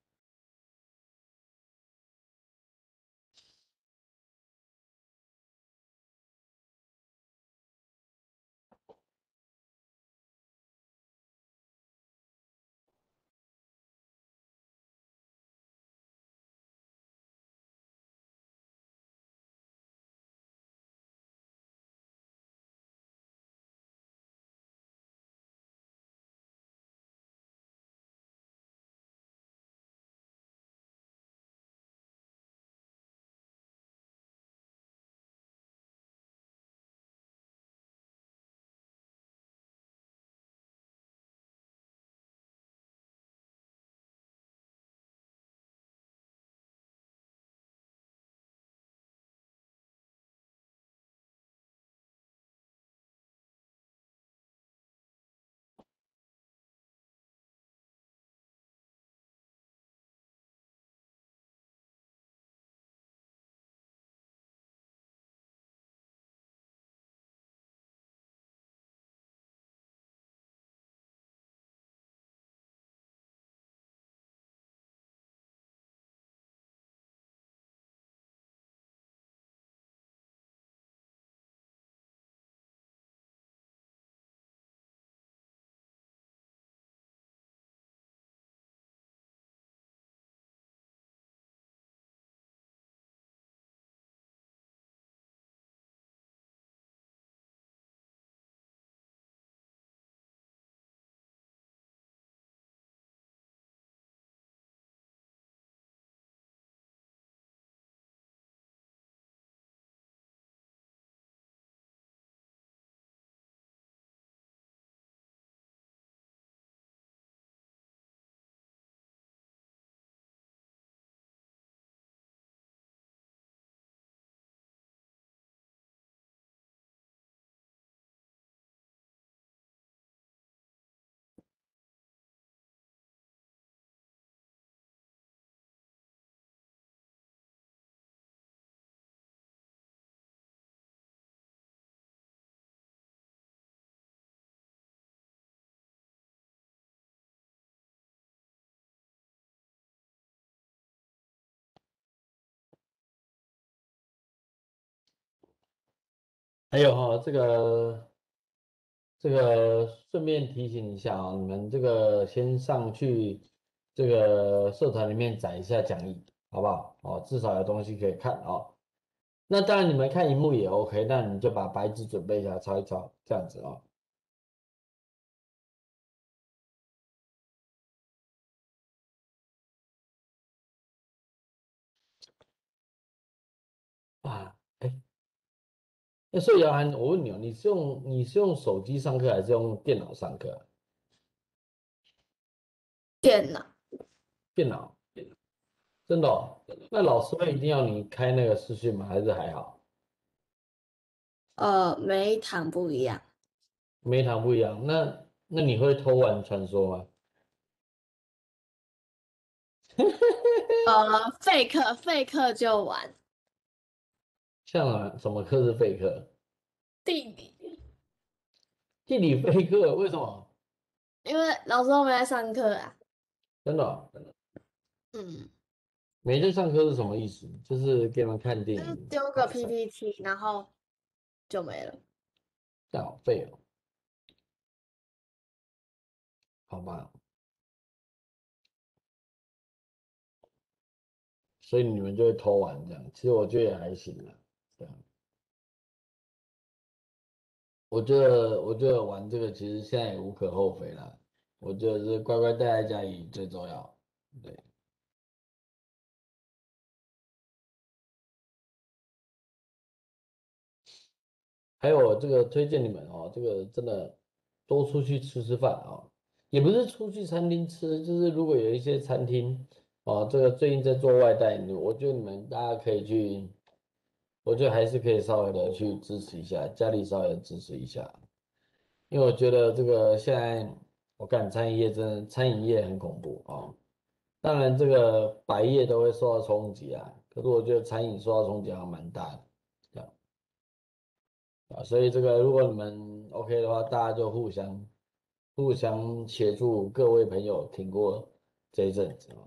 还有哈，这个顺便提醒一下啊，你们这个先上去这个社团里面载一下讲义，好不好？哦，至少有东西可以看哦。那当然你们看荧幕也 OK，那你就把白纸准备一下，抄一抄，这样子哦。啊，哎，那所以姚涵，我问你哦，你是用手机上课还是用电脑上课啊？ 电脑电脑，真的哦？那老师会一定要你开那个视讯吗？还是还好？ 每一堂不一样。 每一堂不一样。那你会偷玩传说吗？ 废课就玩像什么课是废课？ 地理， 地理废课？为什么？ 因为老师都没在上课啊。 真的哦嗯， 没在上课是什么意思？就是给你们看电就是影， 丢个 PPT，然后就没了。 这样好废哦，好吧？所以你们就会偷玩这样。其实我觉得也还行啦，对啊。我觉得玩这个其实现在也无可厚非啦。我觉得是乖乖待在家里最重要。对，还有这个推荐你们哦，这个真的多出去吃吃饭啊，也不是出去餐厅吃，就是如果有一些餐厅哦，这个最近在做外带，我觉得你们大家可以去，我觉得还是可以稍微的去支持一下，家里稍微的支持一下。因为我觉得这个现在我干餐饮业真的餐饮业很恐怖哦。当然这个百业都会受到冲击啊，可是我觉得餐饮受到冲击还蛮大的，这啊，所以这个如果你们 OK 的话，大家就互相协助各位朋友挺过这一阵子啊。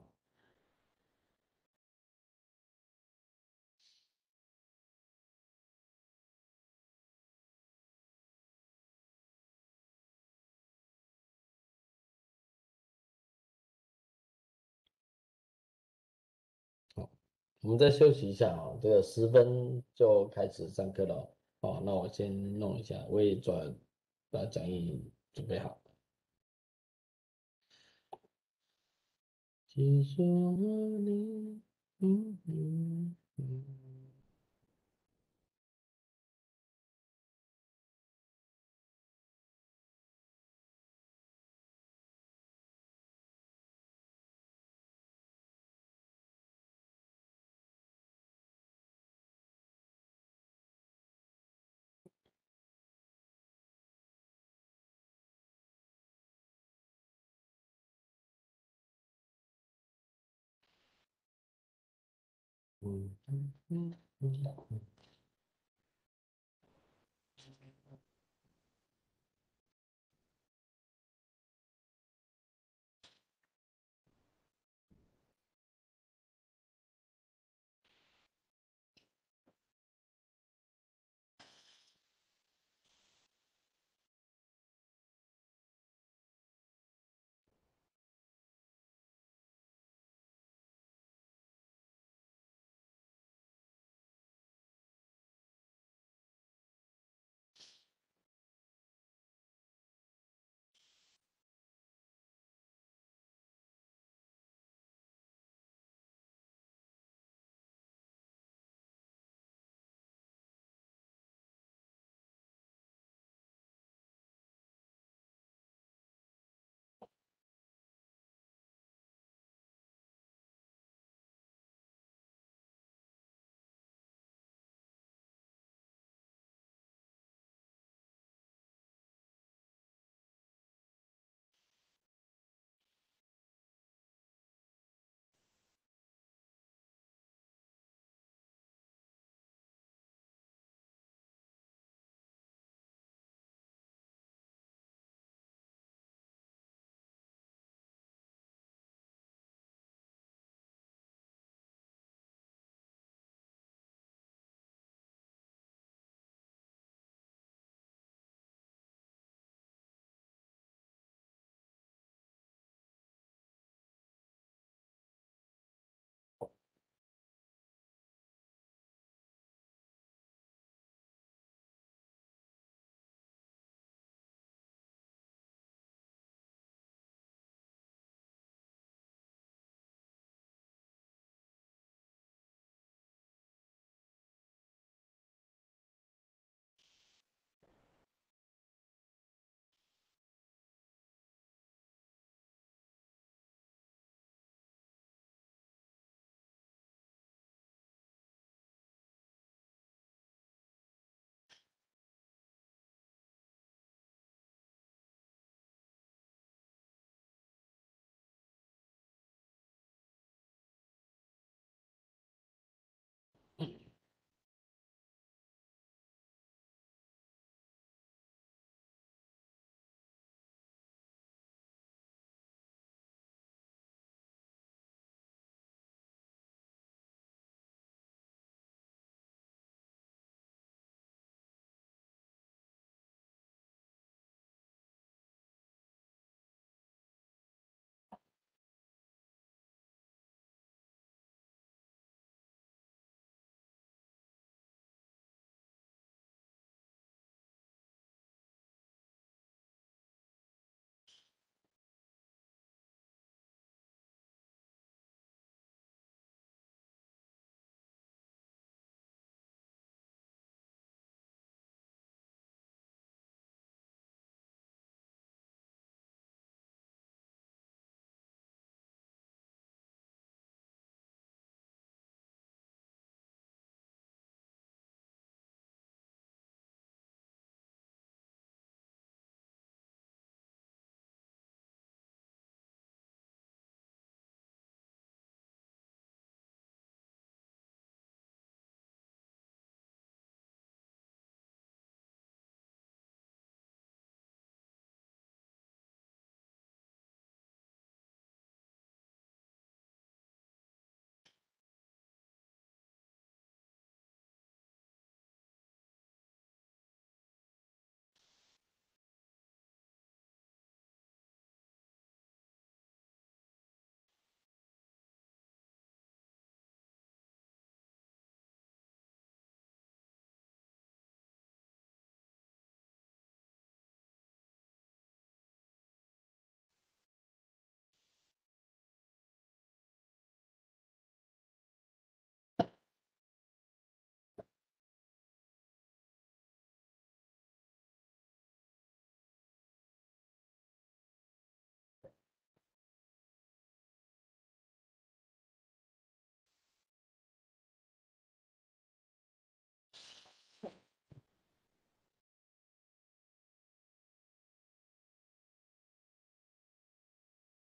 我们再休息一下啊，这个10分就开始上课了。哦，那我先弄一下，我也把讲义准备好。记住你，嗯嗯嗯。嗯嗯嗯嗯。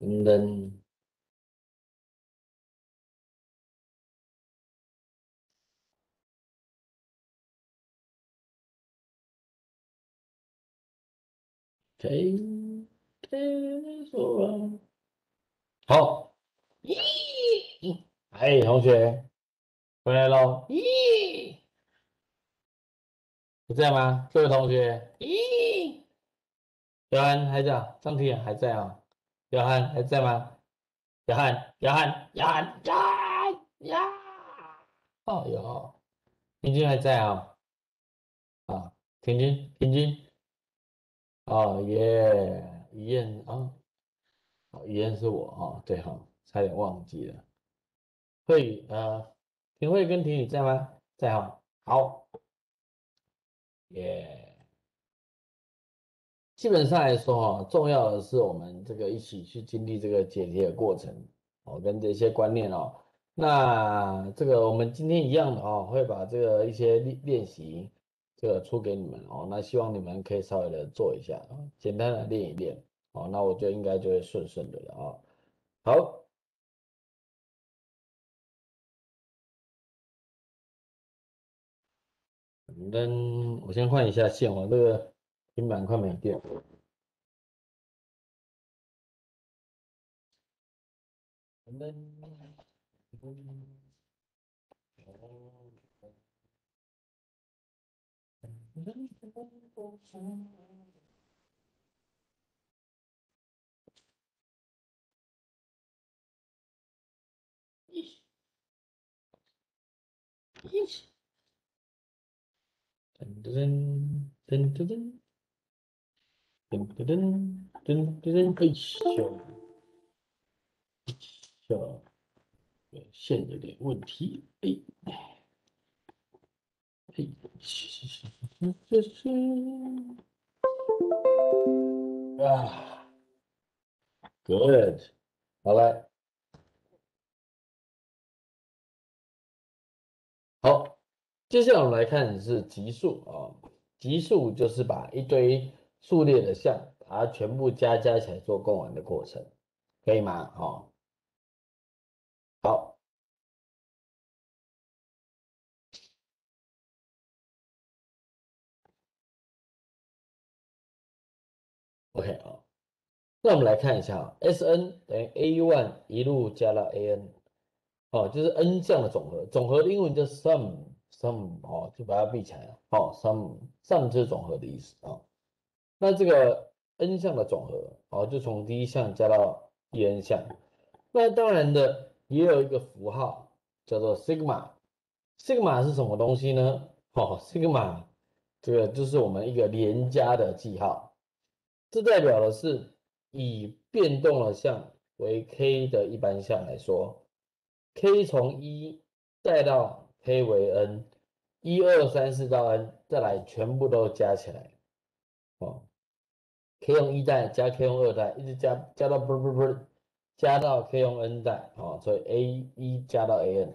then OK，说好，咦，哎，同学回来喽，咦，不在吗？这位同学，咦，姚涵还在，张庭还在啊？姚涵还在吗？姚涵，姚涵，姚涵，呀，哦有，平均还在啊？啊，平均，平均，哦耶，于燕啊，于燕是我啊，对哈，差点忘记了。慧宇庭慧跟庭宇在吗？在哈，好，耶。基本上来说哈，重要的是我们这个一起去经历这个解题的过程哦，跟这些观念哦。那这个我们今天一样的哦，会把这个一些练习这个出给你们哦。那希望你们可以稍微的做一下啊，简单的练一练哦。那我就应该就会顺顺的了啊。好，我先换一下线，我这个平板快没电。噔噔噔噔噔噔噔噔噔噔，哎咻咻，线有点问题，哎哎，这是啊，good，好来，好，接下来我们来看的是级数啊，级数就是把一堆数列的项，把它全部加起来做公完的过程，可以吗？哦，好，OK 啊。那我们来看一下啊，Sn 等于 A1一路加到 An，哦，就是 n 项的总和，总和的英文叫 sum，sum 哦，就把它闭起来了，哦，sum 就是总和的意思啊。那这个 n 项的总和，哦，就从第一项加到第 n 项。那当然的，也有一个符号叫做 sigma，sigma 是什么东西呢？哦，sigma 这个就是我们一个连加的记号。这代表的是以变动的项为 k 的一般项来说，k 从一带到 k 为 n，一二三四到 n，再来全部都加起来，哦，k 用一代加 k 用二代，一直加到不，加到 k 用 n 代，哦，所以 a 加到 an，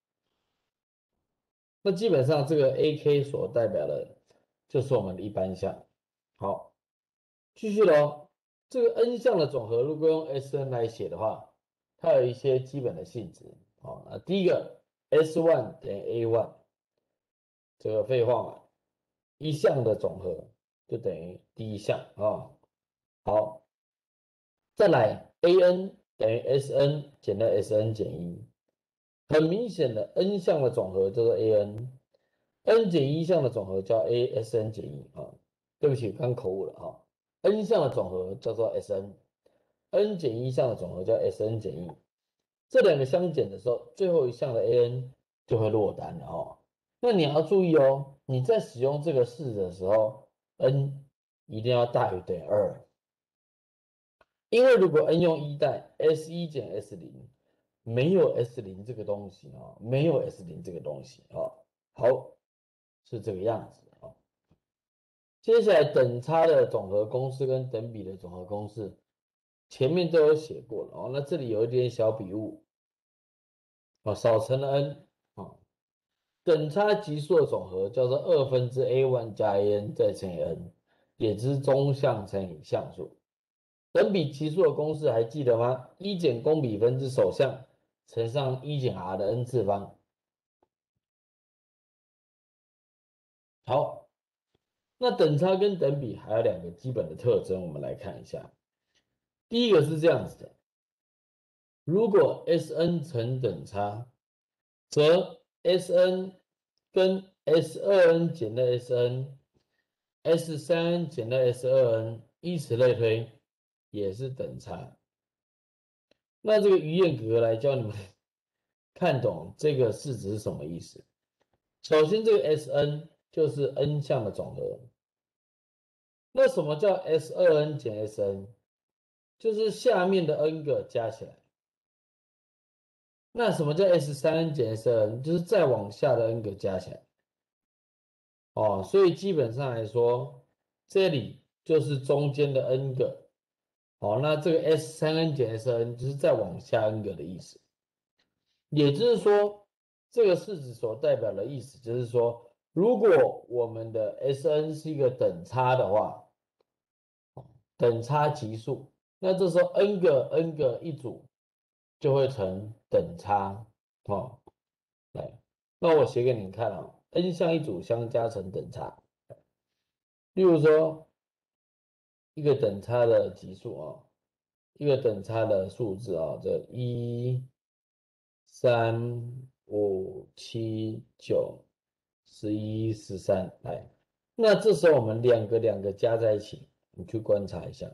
那基本上这个 ak 所代表的就是我们的一般项，好。继续喽，这个 n 项的总和如果用 Sn 来写的话，它有一些基本的性质。好，那第一个 S1 等于 A1，这个废话嘛，一项的总和就等于第一项啊。好，再来 An 等于 Sn 减掉 Sn 减一，很明显的 n 项的总和叫做 An，n 减一项的总和叫 Asn 减一啊。对不起，刚口误了啊。n 项的总和叫做 Sn，n 减一项的总和叫 Sn 减一，这两个相减的时候，最后一项的 An 就会落单了哦。那你要注意哦，你在使用这个式的时候，n 一定要大于等于2，因为如果 n 用一代，S1减 S0，没有 S0这个东西啊，没有 S0这个东西啊。好，是这个样子啊。接下来等差的总和公式跟等比的总和公式，前面都有写过了哦。那这里有一点小笔误哦，少乘了 n 哦。等差级数的总和叫做2分之 a1 加 an 再乘以 n，也就是中项乘以项数。 等比级数的公式还记得吗？一减公比分之首项乘上一减 r 的 n 次方。好，那等差跟等比还有2个基本的特征，我们来看一下。第一个是这样子的，如果 Sn 成等差，则 Sn 跟 S2n 减的 Sn、S3n 减的 S2n，以此类推，也是等差。那这个余彦格来教你们看懂这个式子是什么意思。首先，这个 Sn 就是 n 项的总和。那什么叫 S2n 减 Sn？就是下面的 n 个加起来。那什么叫 S3n 减 Sn？就是再往下的 n 个加起来。哦，所以基本上来说，这里就是中间的 n 个。好，那这个 S3n 减 Sn 就是再往下 n 个的意思。也就是说，这个式子所代表的意思就是说，如果我们的 Sn 是一个等差的话，等差级数，那这时候 n 个一组就会成等差。哦，来，那我写给你们看啊，n 项一组相加成等差。例如说，一个等差的级数啊，一个等差的数字啊，这1、3、5、7、9、11、13，来，那这时候我们两个加在一起，你去观察一下。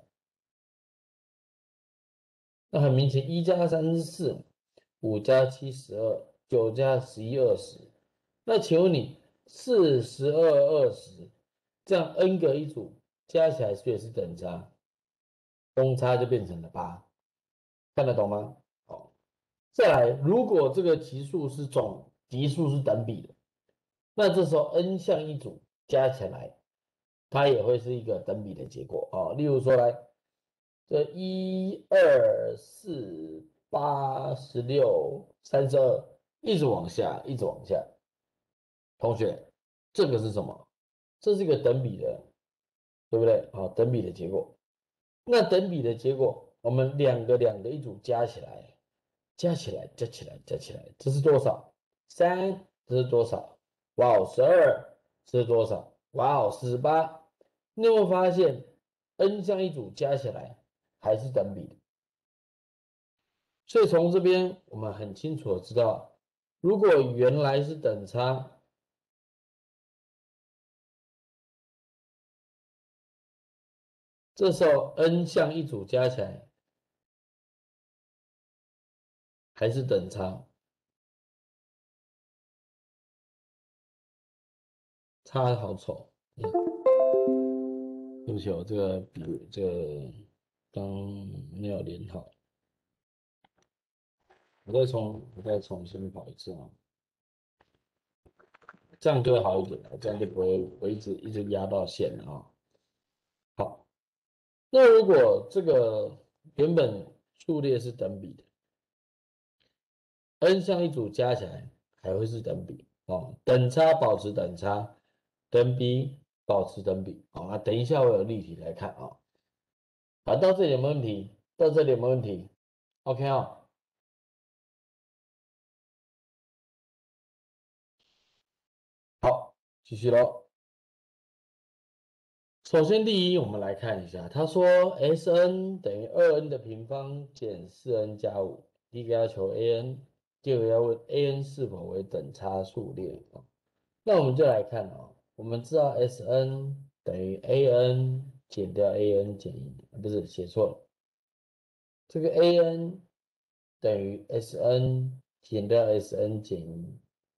那很明显，1加3是4， 5加7 12， 9加11 20。那请问你4、12、20，这样 n 个一组加起来是不是也是等差？公差就变成了8，看得懂吗？好，再来，如果这个级数是等比的，那这时候 n 项一组加起来，它也会是一个等比的结果啊。例如说，来，这1、2、4、8、16、32，一直往下，一直往下。同学，这个是什么？这是一个等比的，对不对？好，等比的结果。那等比的结果，我们两个一组加起来，加起来，这是多少？3，这是多少？哇哦，12，这是多少？哇哦，48。你有没有发现 n 项一组加起来还是等比的？所以从这边我们很清楚的知道，如果原来是等差，这时候 n 项一组加起来还是等差，差得好丑。对不起，我这个笔刚没有连好，我再重新跑一次啊，这样就会好一点了，这样就不会一直压到线了啊。好，那如果这个原本数列是等比的，n 项一组加起来还会是等比哦，等差保持等差，等比保持等比。好，那等一下我有例题来看啊。好，到这里有没有问题？到这里有没有问题 ？OK 啊。好，继续喽。首先，第一，我们来看一下，他说 Sn 等于2n 的平方减4n 加5。第一个要求 an， 第二个要问 an 是否为等差数列。那我们就来看啊，我们知道 Sn 等于 an 减掉 an 减1，不是写错了，这个 an 等于 Sn 减掉 Sn 减1，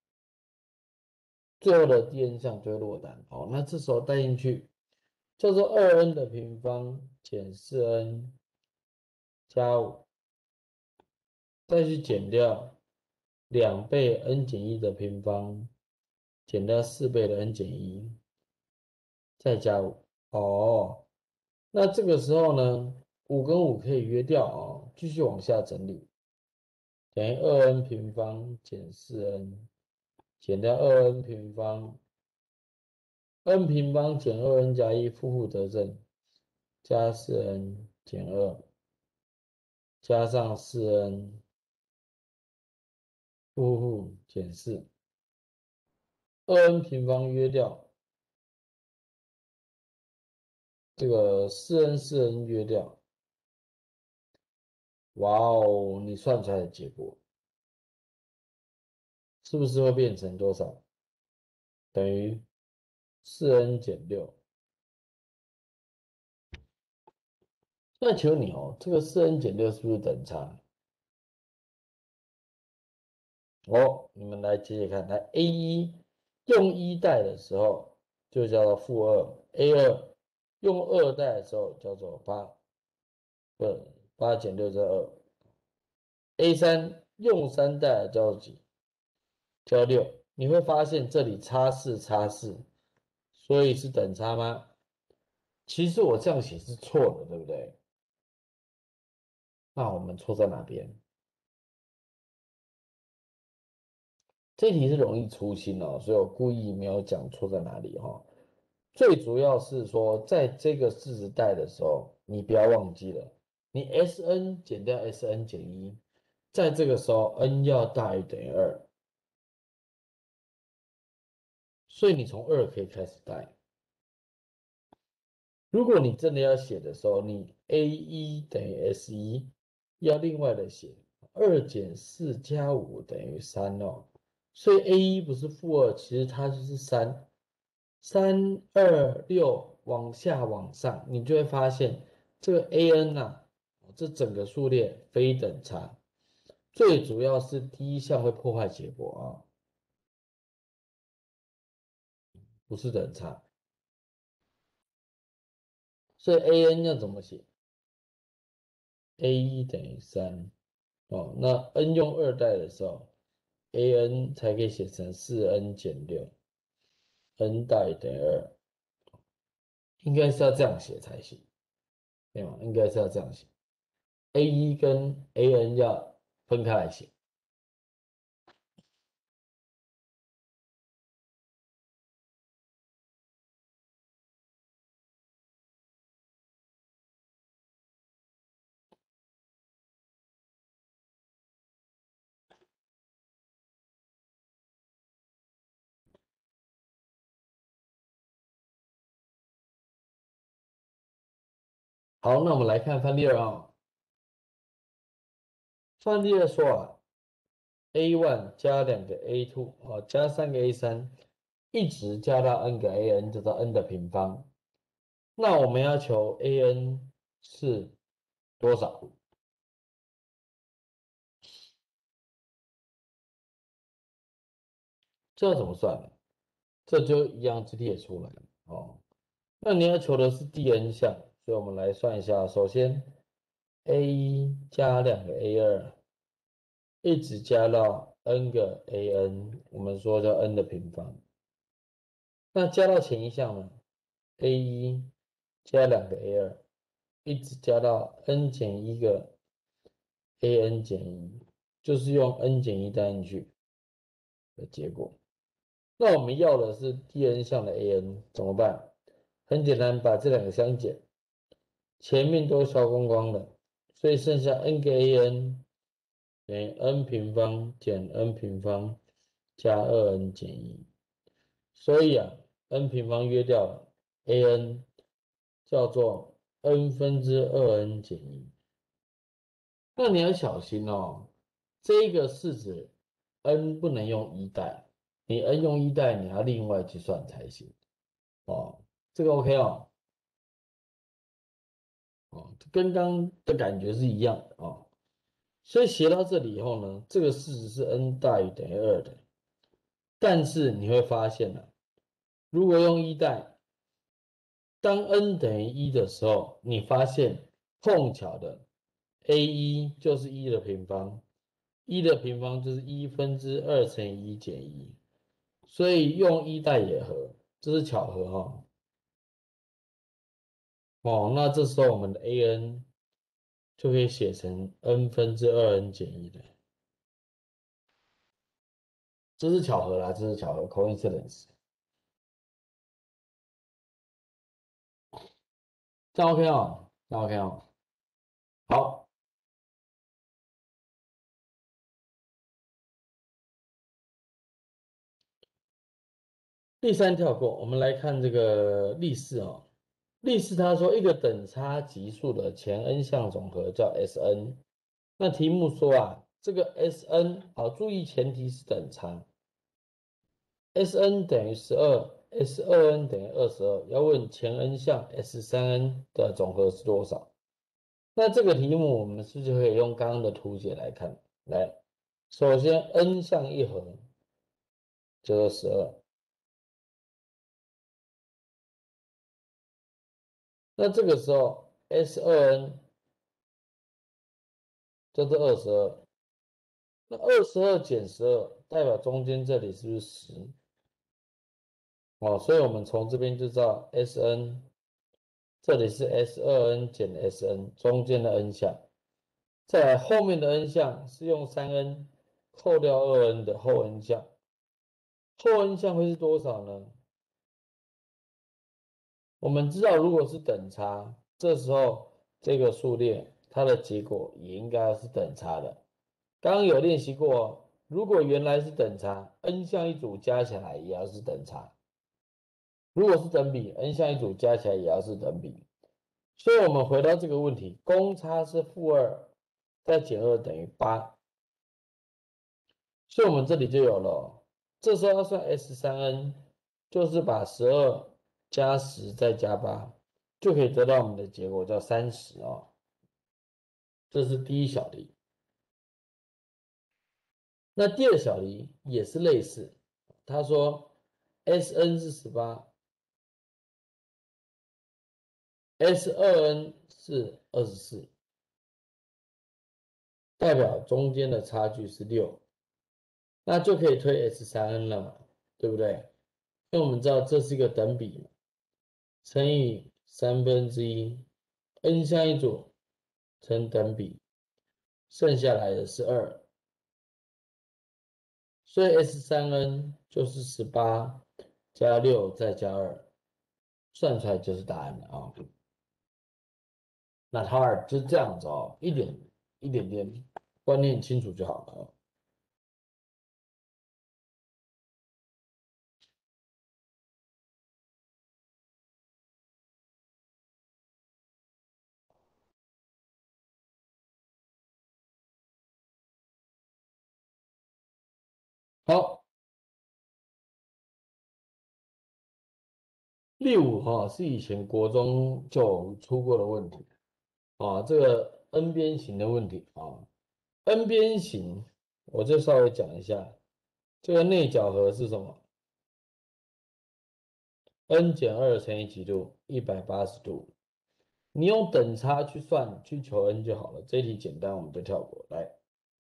最后的第 n 项就会落单。好，那这时候带进去。叫做2n 的平方减4n 加5，再去减掉2倍 n 减1的平方，减掉4倍的 n 减1，再加5。哦，那这个时候呢，5跟5可以约掉哦，继续往下整理，等于2n 平方减4n，减掉2n 平方，n 平方减2n加1，负负得正，加4n 减2加上4n 负减4，2n 平方约掉这个4n约掉，哇哦，你算出来的结果是不是会变成多少？等于4n 减6。那请问你哦，这个4n减6是不是等差？哦，你们来解解看，来 A1用1代的时候就叫做-2，A2用2代的时候叫做8减6是2，A3用3代叫做几？叫6。你会发现这里差4，所以是等差吗？其实我这样写是错的，对不对？那我们错在哪边？这题是容易粗心哦，所以我故意没有讲错在哪里哈。最主要是说，在这个式子带的时候，你不要忘记了，你 Sn 减掉 Sn 减1，在这个时候 n 要大于等于2，所以你从2可以开始带。如果你真的要写的时候，你 A1等于 S1，要另外的写2减4加5等于3哦。所以 A1不是-2，其实它就是3，3、2、6往下往上，你就会发现这个 AN 啊，这整个数列非等差，最主要是第一项会破坏结果啊，不是等差。所以 AN 要怎么写？A1等于3哦，那 n 用2代的时候，AN 才可以写成4n减6，n 大于等于2，应该是要这样写才行，对吗？应该是要这样写。A1跟 AN 要分开来写。好，那我们来看范例2啊。范例2说啊，A1 加2个 A2 啊，加3个 A3，一直加到 n 个 AN，就到 n 的平方。那我们要求 AN 是多少？这要怎么算呢？这就一样直列出来哦。那你要求的是第 n 项，所以我们来算一下。首先 A1 加2个 A2，一直加到 n 个 AN，我们说叫 n 的平方。那加到前一项呢 ？A1 加2个 A2，一直加到 n 减1个 AN 减1，就是用 n 减1带进去的结果。那我们要的是第 n 项的 AN，怎么办？很简单，把这两个相减，前面都消光光了，所以剩下 n 个 AN 等于 n 平方减 n 平方加2n 减1。所以啊 ，n 平方约掉了 ，AN 叫做 n 分之2n 减1。那你要小心哦，这个式子 n 不能用1代，你 n 用1代，你要另外计算才行哦。这个 OK 哦，跟刚的感觉是一样的哦。所以写到这里以后呢，这个式子是 n 大于等于2的，但是你会发现呢、如果用1代，当 n 等于1的时候，你发现碰巧的 A1 就是1的平方，1的平方就是1分之2乘以1减1，所以用1代也合，这是巧合哈、哦。那这时候我们的 AN 就可以写成 n 分之2n 减1的，这是巧合啦，这是巧合 coincidence。这样 OK 哦，这样 OK 哦。 好，第3跳过，我们来看这个例示哦。例示他说一个等差级数的前 n 项总和叫 Sn。那题目说啊，这个 Sn 好，注意前提是等差。Sn 等于12，S2n 等于22，要问前 n 项 S3n 的总和是多少？那这个题目我们是不是可以用刚刚的图解来看？来，首先 n 项一和就是12，那这个时候 S2n 就是22，那22减12代表中间这里是不是10？哦，所以我们从这边就知道 Sn 这里是 S2n 减 Sn 中间的 n 项。再来后面的 n 项是用3n 扣掉2n 的后 n 项，后 n 项会是多少呢？我们知道如果是等差，这时候这个数列它的结果也应该是等差的。刚刚有练习过，如果原来是等差 ，n 项一组加起来也要是等差；如果是等比 ，n 项一组加起来也要是等比。所以我们回到这个问题，公差是-2，再减2等于8。所以我们这里就有了，这时候要算 S3n，就是把12加10再加8，就可以得到我们的结果叫30哦。这是第一小题。那第二小题也是类似，他说 Sn 是18，S2n 是24，代表中间的差距是6，那就可以推 S3n 了嘛，对不对？因为我们知道这是一个等比嘛，乘以1/3，n 项一组乘等比，剩下来的是2，所以 S3n 就是18加6再加2，算出来就是答案了啊。那它就这样子哦，一点点观念清楚就好了哦。好，例5哈是以前国中就出过的问题啊，这个 n 边形的问题啊，n 边形我就稍微讲一下，这个内角和是什么？n 减2乘以几度？180度。你用等差去算，去求 n 就好了。这一题简单，我们就跳过来。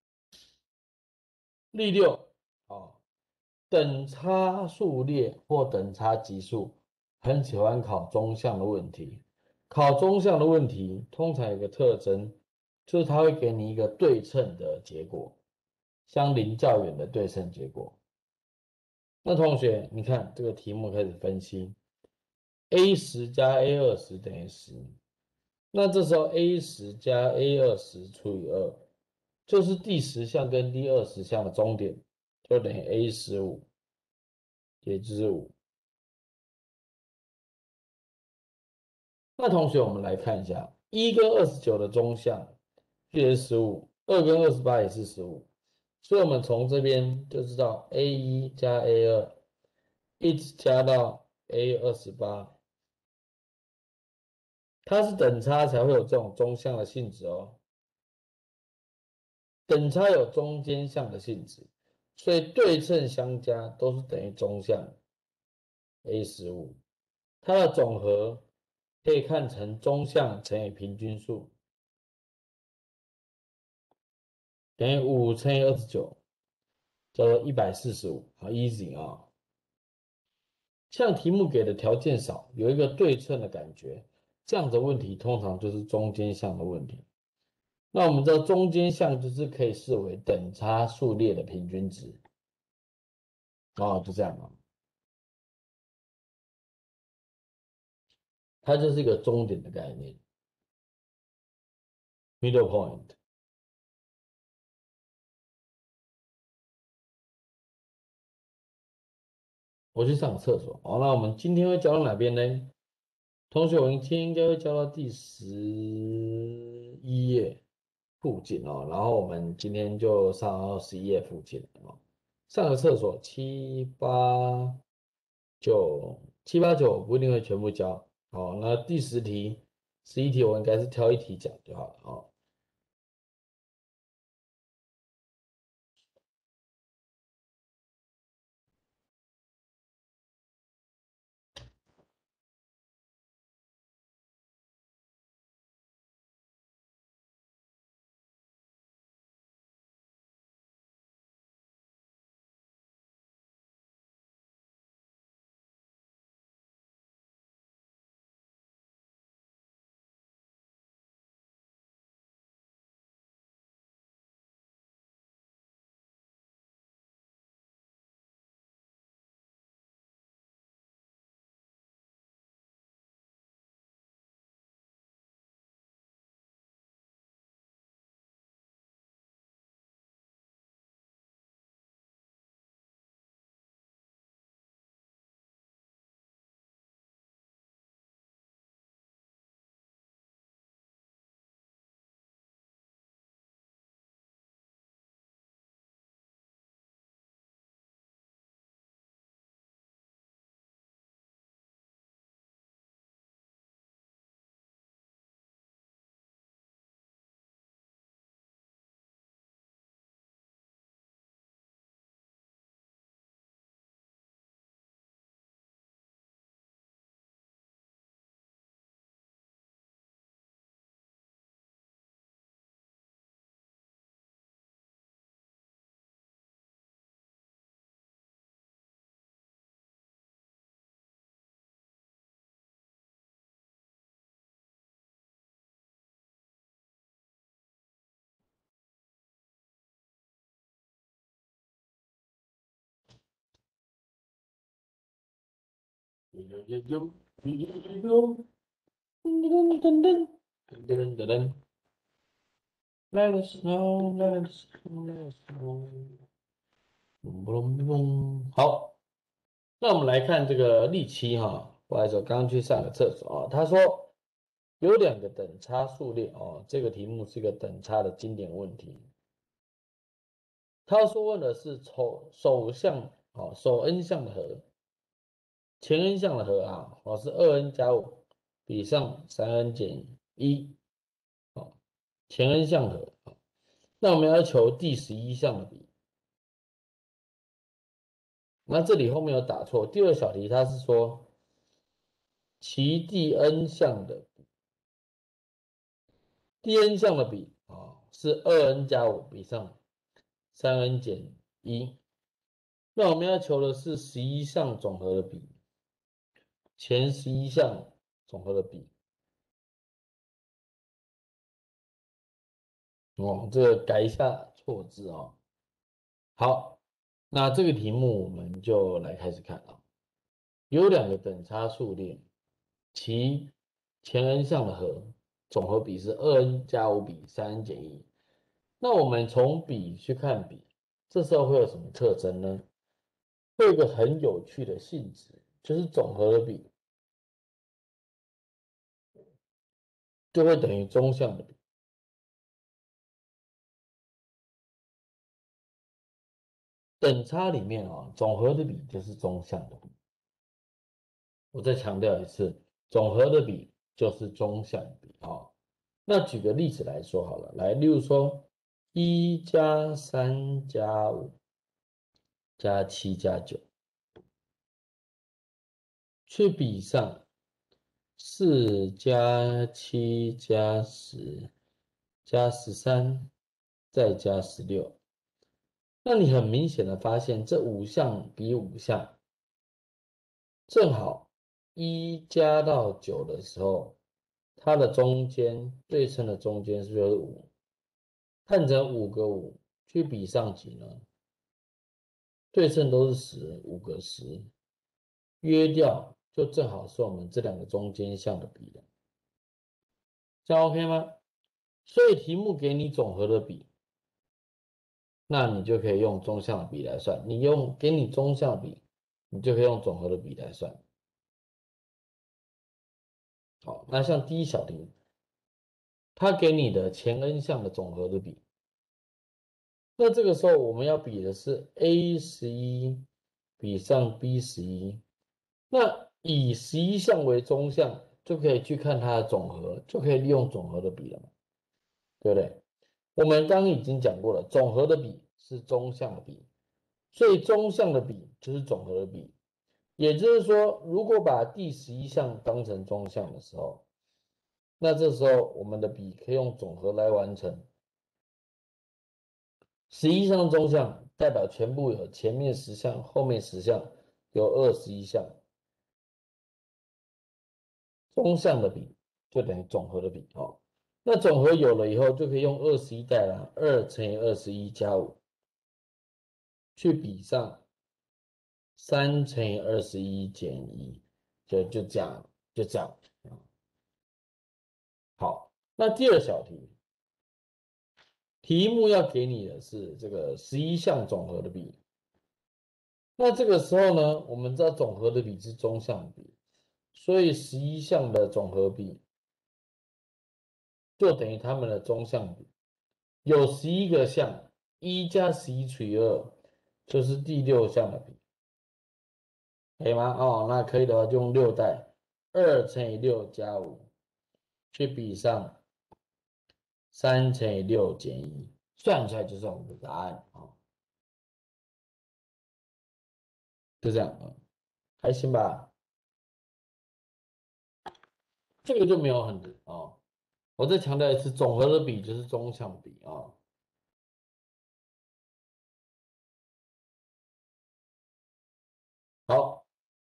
例6啊，等差数列或等差级数，很喜欢考中项的问题。考中项的问题，通常有个特征，就是它会给你一个对称的结果，相邻较远的对称结果。那同学，你看这个题目开始分析，A10加 A20等于10。那这时候 A10加 A20除以2，就是第10项跟第20项的中点，就等于 A15，也就是5。那同学，我们来看一下1跟29的中项也是15，2跟28也是15，所以我们从这边就知道 A1加 A2，一直加到 A28，它是等差才会有这种中项的性质哦。等差有中间项的性质，所以对称相加都是等于中项 A15，它的总和可以看成中项乘以平均数，等于5乘以29，叫做145，好 easy 啊。像题目给的条件少，有一个对称的感觉，这样的问题通常就是中间项的问题。那我们知道中间项就是可以视为等差数列的平均值，就这样啊。它就是一个终点的概念。 middle point。我去上个厕所。好，那我们今天会教到哪边呢？同学，我们今天应该会教到第11页附近哦。然后我们今天就上到11页附近哦。上个厕所7、8、9我不一定会全部教。好，那第10题、11题我应该是挑一题讲就好了哦。Let us know, let us know, let us know。好，那我们来看这个例七哈。不好意思，我刚刚去上个厕所啊。他说有两个等差数列哦，这个题目是一个等差的经典问题。他说问的是首项首 n 项的和，前 n 项的和是2n 加5比上3n 减1前 n 项和。那我们要求第11项的比。那这里后面有打错，第二小题它是说其第 n 项的第 n 项的比是2n 加5比上3n 减1。那我们要求的是11项总和的比，前11项总和的比。这个改一下错字哦。好，那这个题目我们就来开始看啊。有两个等差数列，其前 n 项的和总和比是2n 加5比3n 减1。那我们从比去看比，这时候会有什么特征呢？会有一个很有趣的性质，就是总和的比就会等于中项的比。等差里面总和的比就是中项的比。我再强调一次，总和的比就是中项比那举个例子来说好了，例如说1加3加5加7加9，去比上4加7加10加13再加16。那你很明显的发现，这5项比5项，正好1加到9的时候，它的中间对称的中间是不是就是5？看成5个5去比上几呢？对称都是10，5个10，约掉就正好是我们这两个中间项的比了。这样 OK 吗？ 所以题目给你总和的比，那你就可以用中项的比来算。给你中项比，你就可以用总和的比来算。好，那像第一小题，它给你的前 n 项的总和的比，那这个时候我们要比的是 A11比上 B11，那以11项为中项，就可以去看它的总和，就可以利用总和的比了嘛，对不对？我们刚刚已经讲过了，总和的比是中项的比，所以中项的比就是总和的比。也就是说，如果把第11项当成中项的时候，那这时候我们的比可以用总和来完成。11项中项代表全部有前面10项，后面10项有21项，中项的比就等于总和的比哦。那总和有了以后，就可以用21代啦，2乘以21加5去比上3乘以21减1，就这样，就这样。好，那第二小题，题目要给你的是这个11项总和的比。那这个时候呢，我们知道总和的比是中项比，所以11项的总和比就等于它们的中项比。有11个项，1加11除以2就是第6项的比，可以吗？哦，那可以的话就用6代，2乘以6加5去比上3乘以6减1，算出来就是我们的答案啊，就这样啊，还行吧？这个就没有很哦。我再强调一次，总和的比就是中项比啊。好，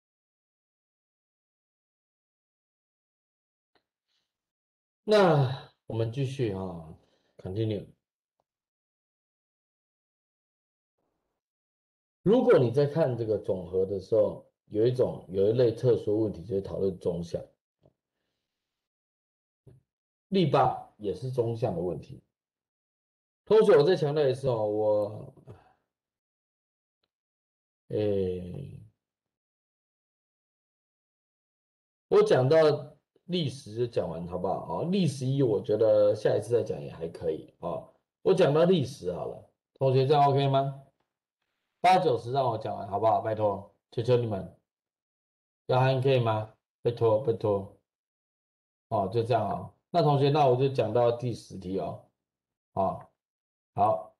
那我们继续啊，continue。如果你在看这个总和的时候，有一类特殊问题，就是讨论中项。例8也是中项的问题。同学，我再强调一次哦，诶，我讲到历史就讲完，好不好？哦，历史1我觉得下一次再讲也还可以啊。我讲到历史好了，同学这样 OK 吗？8、9、10让我讲完好不好？拜托，求求你们，要喊可以吗？拜托，拜托。哦，就这样哦。那同学，那我就讲到第10题哦。哦，好，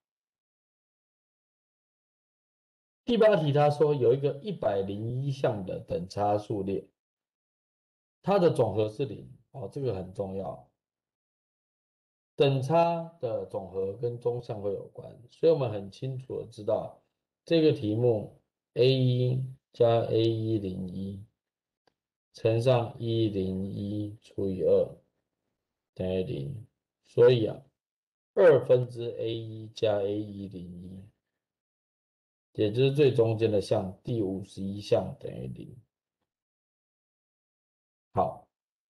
第8题他说有一个101项的等差数列，它的总和是0。哦，这个很重要。等差的总和跟中项会有关，所以我们很清楚的知道这个题目 A1 加 A101乘上101除以2等于0，所以啊，2分之 A1 加 A101，也就是最中间的项第51项等于0。好，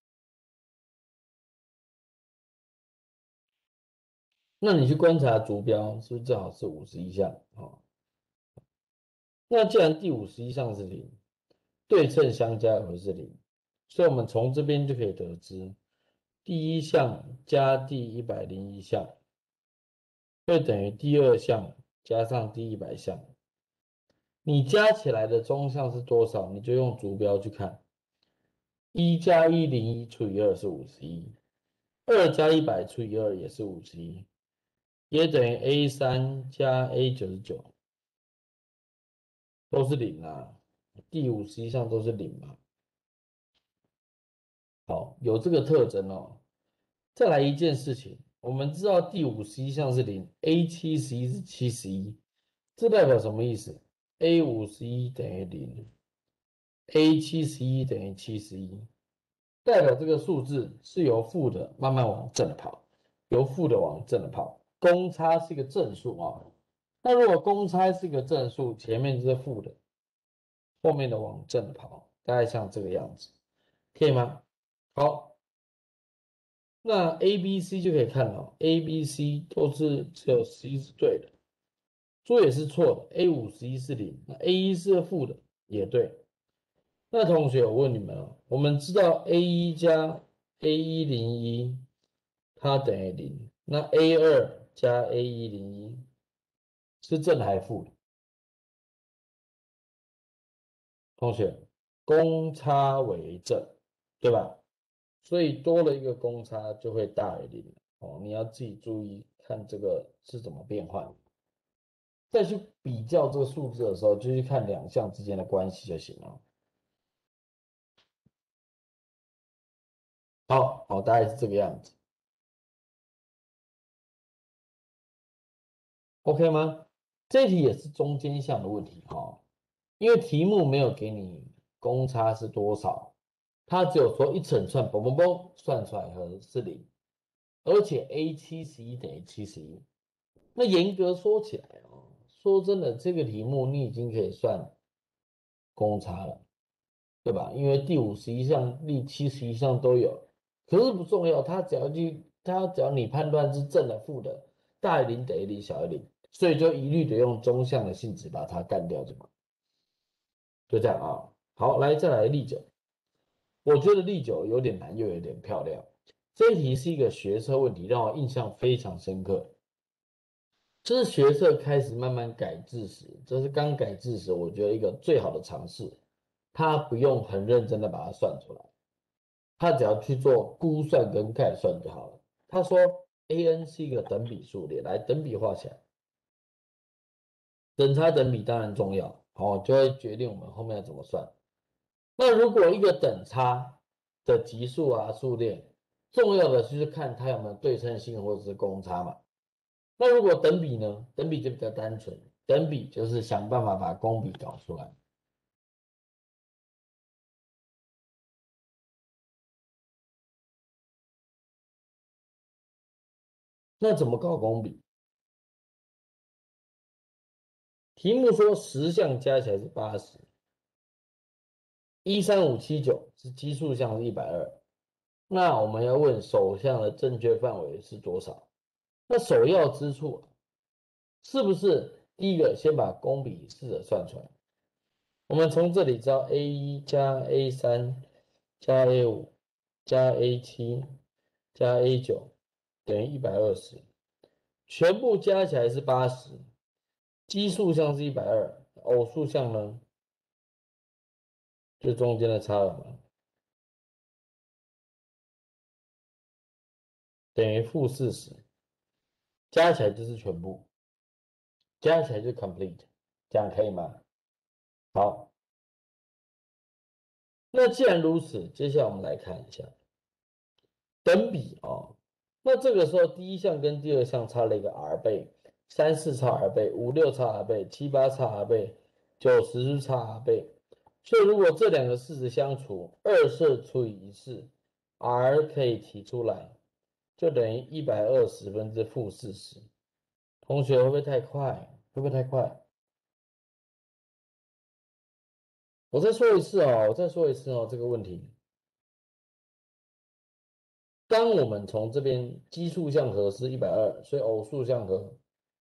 那你去观察逐标，是不是正好是51项？哦，那既然第51项是0，对称相加也会是0，所以我们从这边就可以得知，第1项加第101项会等于第2项加上第100项。你加起来的中项是多少？你就用逐标去看。1加101除以2是51，2加100除以2也是51，也等于 A3加 A99，都是0啊。第51项都是0嘛。好，有这个特征哦。再来一件事情，我们知道第51项是0，A71是71，这代表什么意思？A51等于0，A71等于71，代表这个数字是由负的慢慢往正的跑，由负的往正的跑。公差是一个正数啊，那如果公差是一个正数，前面就是负的，后面的往正的跑，大概像这个样子，可以吗？好。 那 A、B、C 就可以看到，A、B、C 都是只有11是对的，桌也是错的，A51是零，那 A1是负的，也对。那同学，我问你们哦，我们知道 A1 加 A101它等于0，那 A2加 A101是正还是负的？同学，公差为正，对吧？所以多了一个公差就会大于0哦，你要自己注意看这个是怎么变换。再去比较这个数字的时候，就去看两项之间的关系就行了。好，大概是这个样子，OK 吗？这题也是中间项的问题哈，因为题目没有给你公差是多少，它只有说一整串嘣嘣嘣算出来是0，而且 A71等于71。那严格说起来哦，说真的，这个题目你已经可以算公差了，对吧？因为第51项、第71项都有，可是不重要，它只要你判断是正的、负的，大于0等于0，小于0，所以就一律的用中项的性质把它干掉就好，就这样啊。好，再来例9，我觉得例9有点难又有点漂亮。这一题是一个学测问题，让我印象非常深刻。这是学测开始慢慢改制时，这是刚改制时，我觉得一个最好的尝试。他不用很认真的把它算出来，他只要去做估算跟概算就好了。他说 an 是一个等比数列，来等比画起来，等差等比当然重要，就会决定我们后面要怎么算。那如果一个等差的级数啊数列，重要的就是看它有没有对称性或者是公差嘛。那如果等比呢？等比就比较单纯，等比就是想办法把公比搞出来。那怎么搞公比？题目说10项加起来是80，13579是奇数项是120，那我们要问首项的正确范围是多少？那首要之处是不是第一个先把公比试着算出来？我们从这里知道 A1加 A3加 A5加 A7加 A9等于120，全部加起来是80，奇数项是120，偶数项呢？就中间的差额嘛，等于-40，加起来就是全部，加起来就 complete，这样可以吗？好，那既然如此，接下来我们来看一下等比哦。那这个时候第一项跟第二项差了一个 r 倍，3、4差 r 倍，5、6差 r 倍，7、8差 r 倍，9、10差 r 倍。所以如果这两个事实相除，2除以1 r 可以提出来，就等于120分之-40。同学会不会太快？会不会太快？我再说一次哦，这个问题。当我们从这边奇数项和是120，所以偶数项和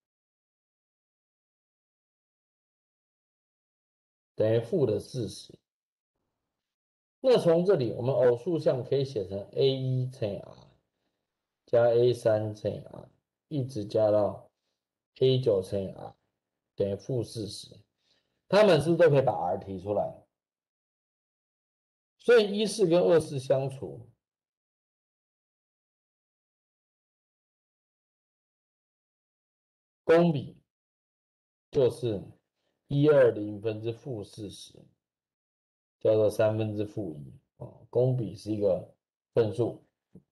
等于-40。那从这里，我们偶数项可以写成 A1乘以 r 加 A3乘以 r， 一直加到 A9乘以 r 等于-40。它们是不是都可以把 r 提出来？所以14跟24相除，公比就是120分之-40，叫做3分之-1哦。公比是一个分数，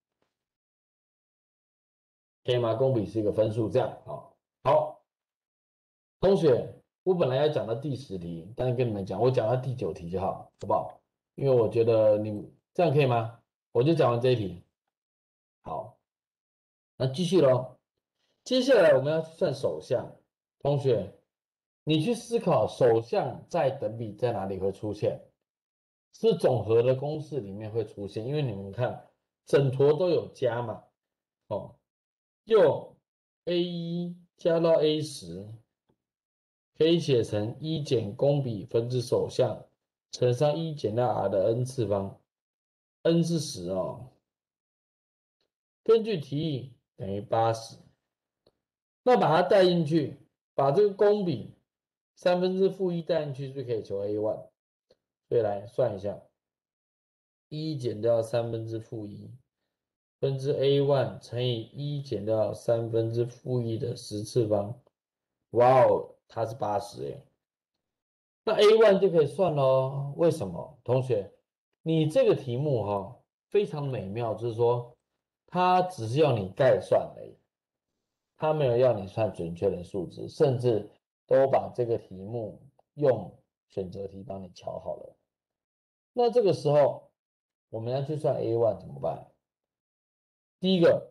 可以吗？公比是一个分数，这样啊。好，同学，我本来要讲到第10题，但是跟你们讲，我讲到第9题就好，好不好？因为我觉得你这样可以吗？我就讲完这一题。好，那继续喽。接下来我们要算首项，同学，你去思考首项在等比在哪里会出现？是总和的公式里面会出现，因为你们看整坨都有加嘛，哦，用 A1 加到 A10，可以写成1减公比分之首项乘上1减到 r 的 n 次方，n 是10哦。根据题意等于80，那把它带进去，把这个公比1/3带进去，就可以求 A1。所以来算一下，1减掉1/3分之 A1 乘以1减掉1/3的10次方，哇哦，它是80耶。那 A1 就可以算咯。为什么？同学，你这个题目非常美妙，就是说它只是要你概算而已，它没有要你算准确的数字，甚至都把这个题目用选择题帮你瞧好了。那这个时候我们要去算 A1 怎么办？第一个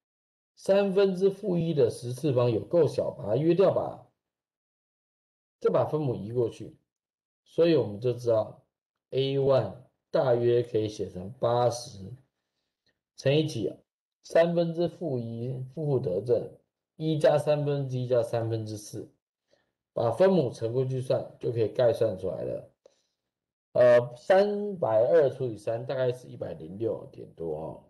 1/3的10次方有够小，把它约掉吧，再把分母移过去，所以我们就知道 A1 大约可以写成80乘以几？1/3负负得正，1加1/3加4/3，把分母乘过去算，就可以概算出来了。320除以3大概是106点多哦。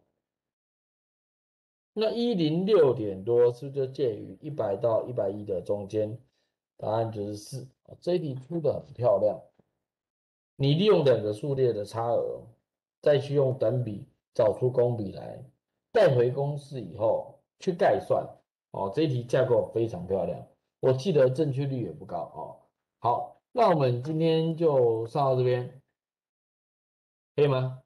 那106点多是不是就介于100到110的中间？答案就是4。这一题出的很漂亮。你利用两个数列的差额，再去用等比找出公比来，带回公式以后去概算。这一题架构非常漂亮，我记得正确率也不高哦。好，那我们今天就上到这边，可以吗？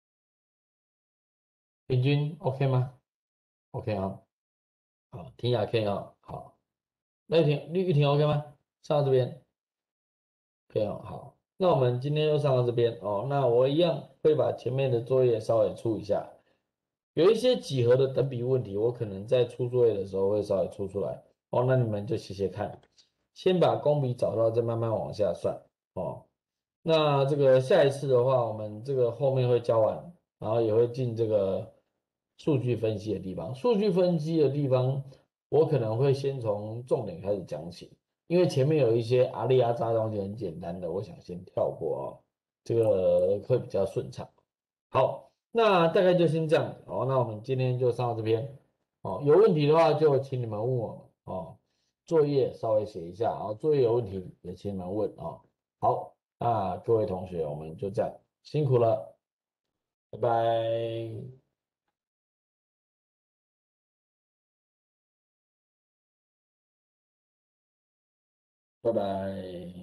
平均 OK 吗？OK 啊，好，婷雅可以啊，好，那玉婷 OK 吗？上到这边可以哦，好，那我们今天就上到这边哦。那我一样会把前面的作业稍微出一下，有一些几何的等比问题，我可能在出作业的时候会稍微出出来哦。那你们就写写看，先把公比找到，再慢慢往下算哦。那这个下一次的话，我们这个后面会教完，然后也会进这个数据分析的地方。数据分析的地方，我可能会先从重点开始讲起，因为前面有一些阿里阿扎东西很简单的，我想先跳过哦，这个会比较顺畅。好，那大概就先这样子哦。那我们今天就上到这边哦。有问题的话就请你们问我哦。作业稍微写一下啊，作业有问题也请你们问哦。好，那各位同学，我们就这样，辛苦了，拜拜，拜拜。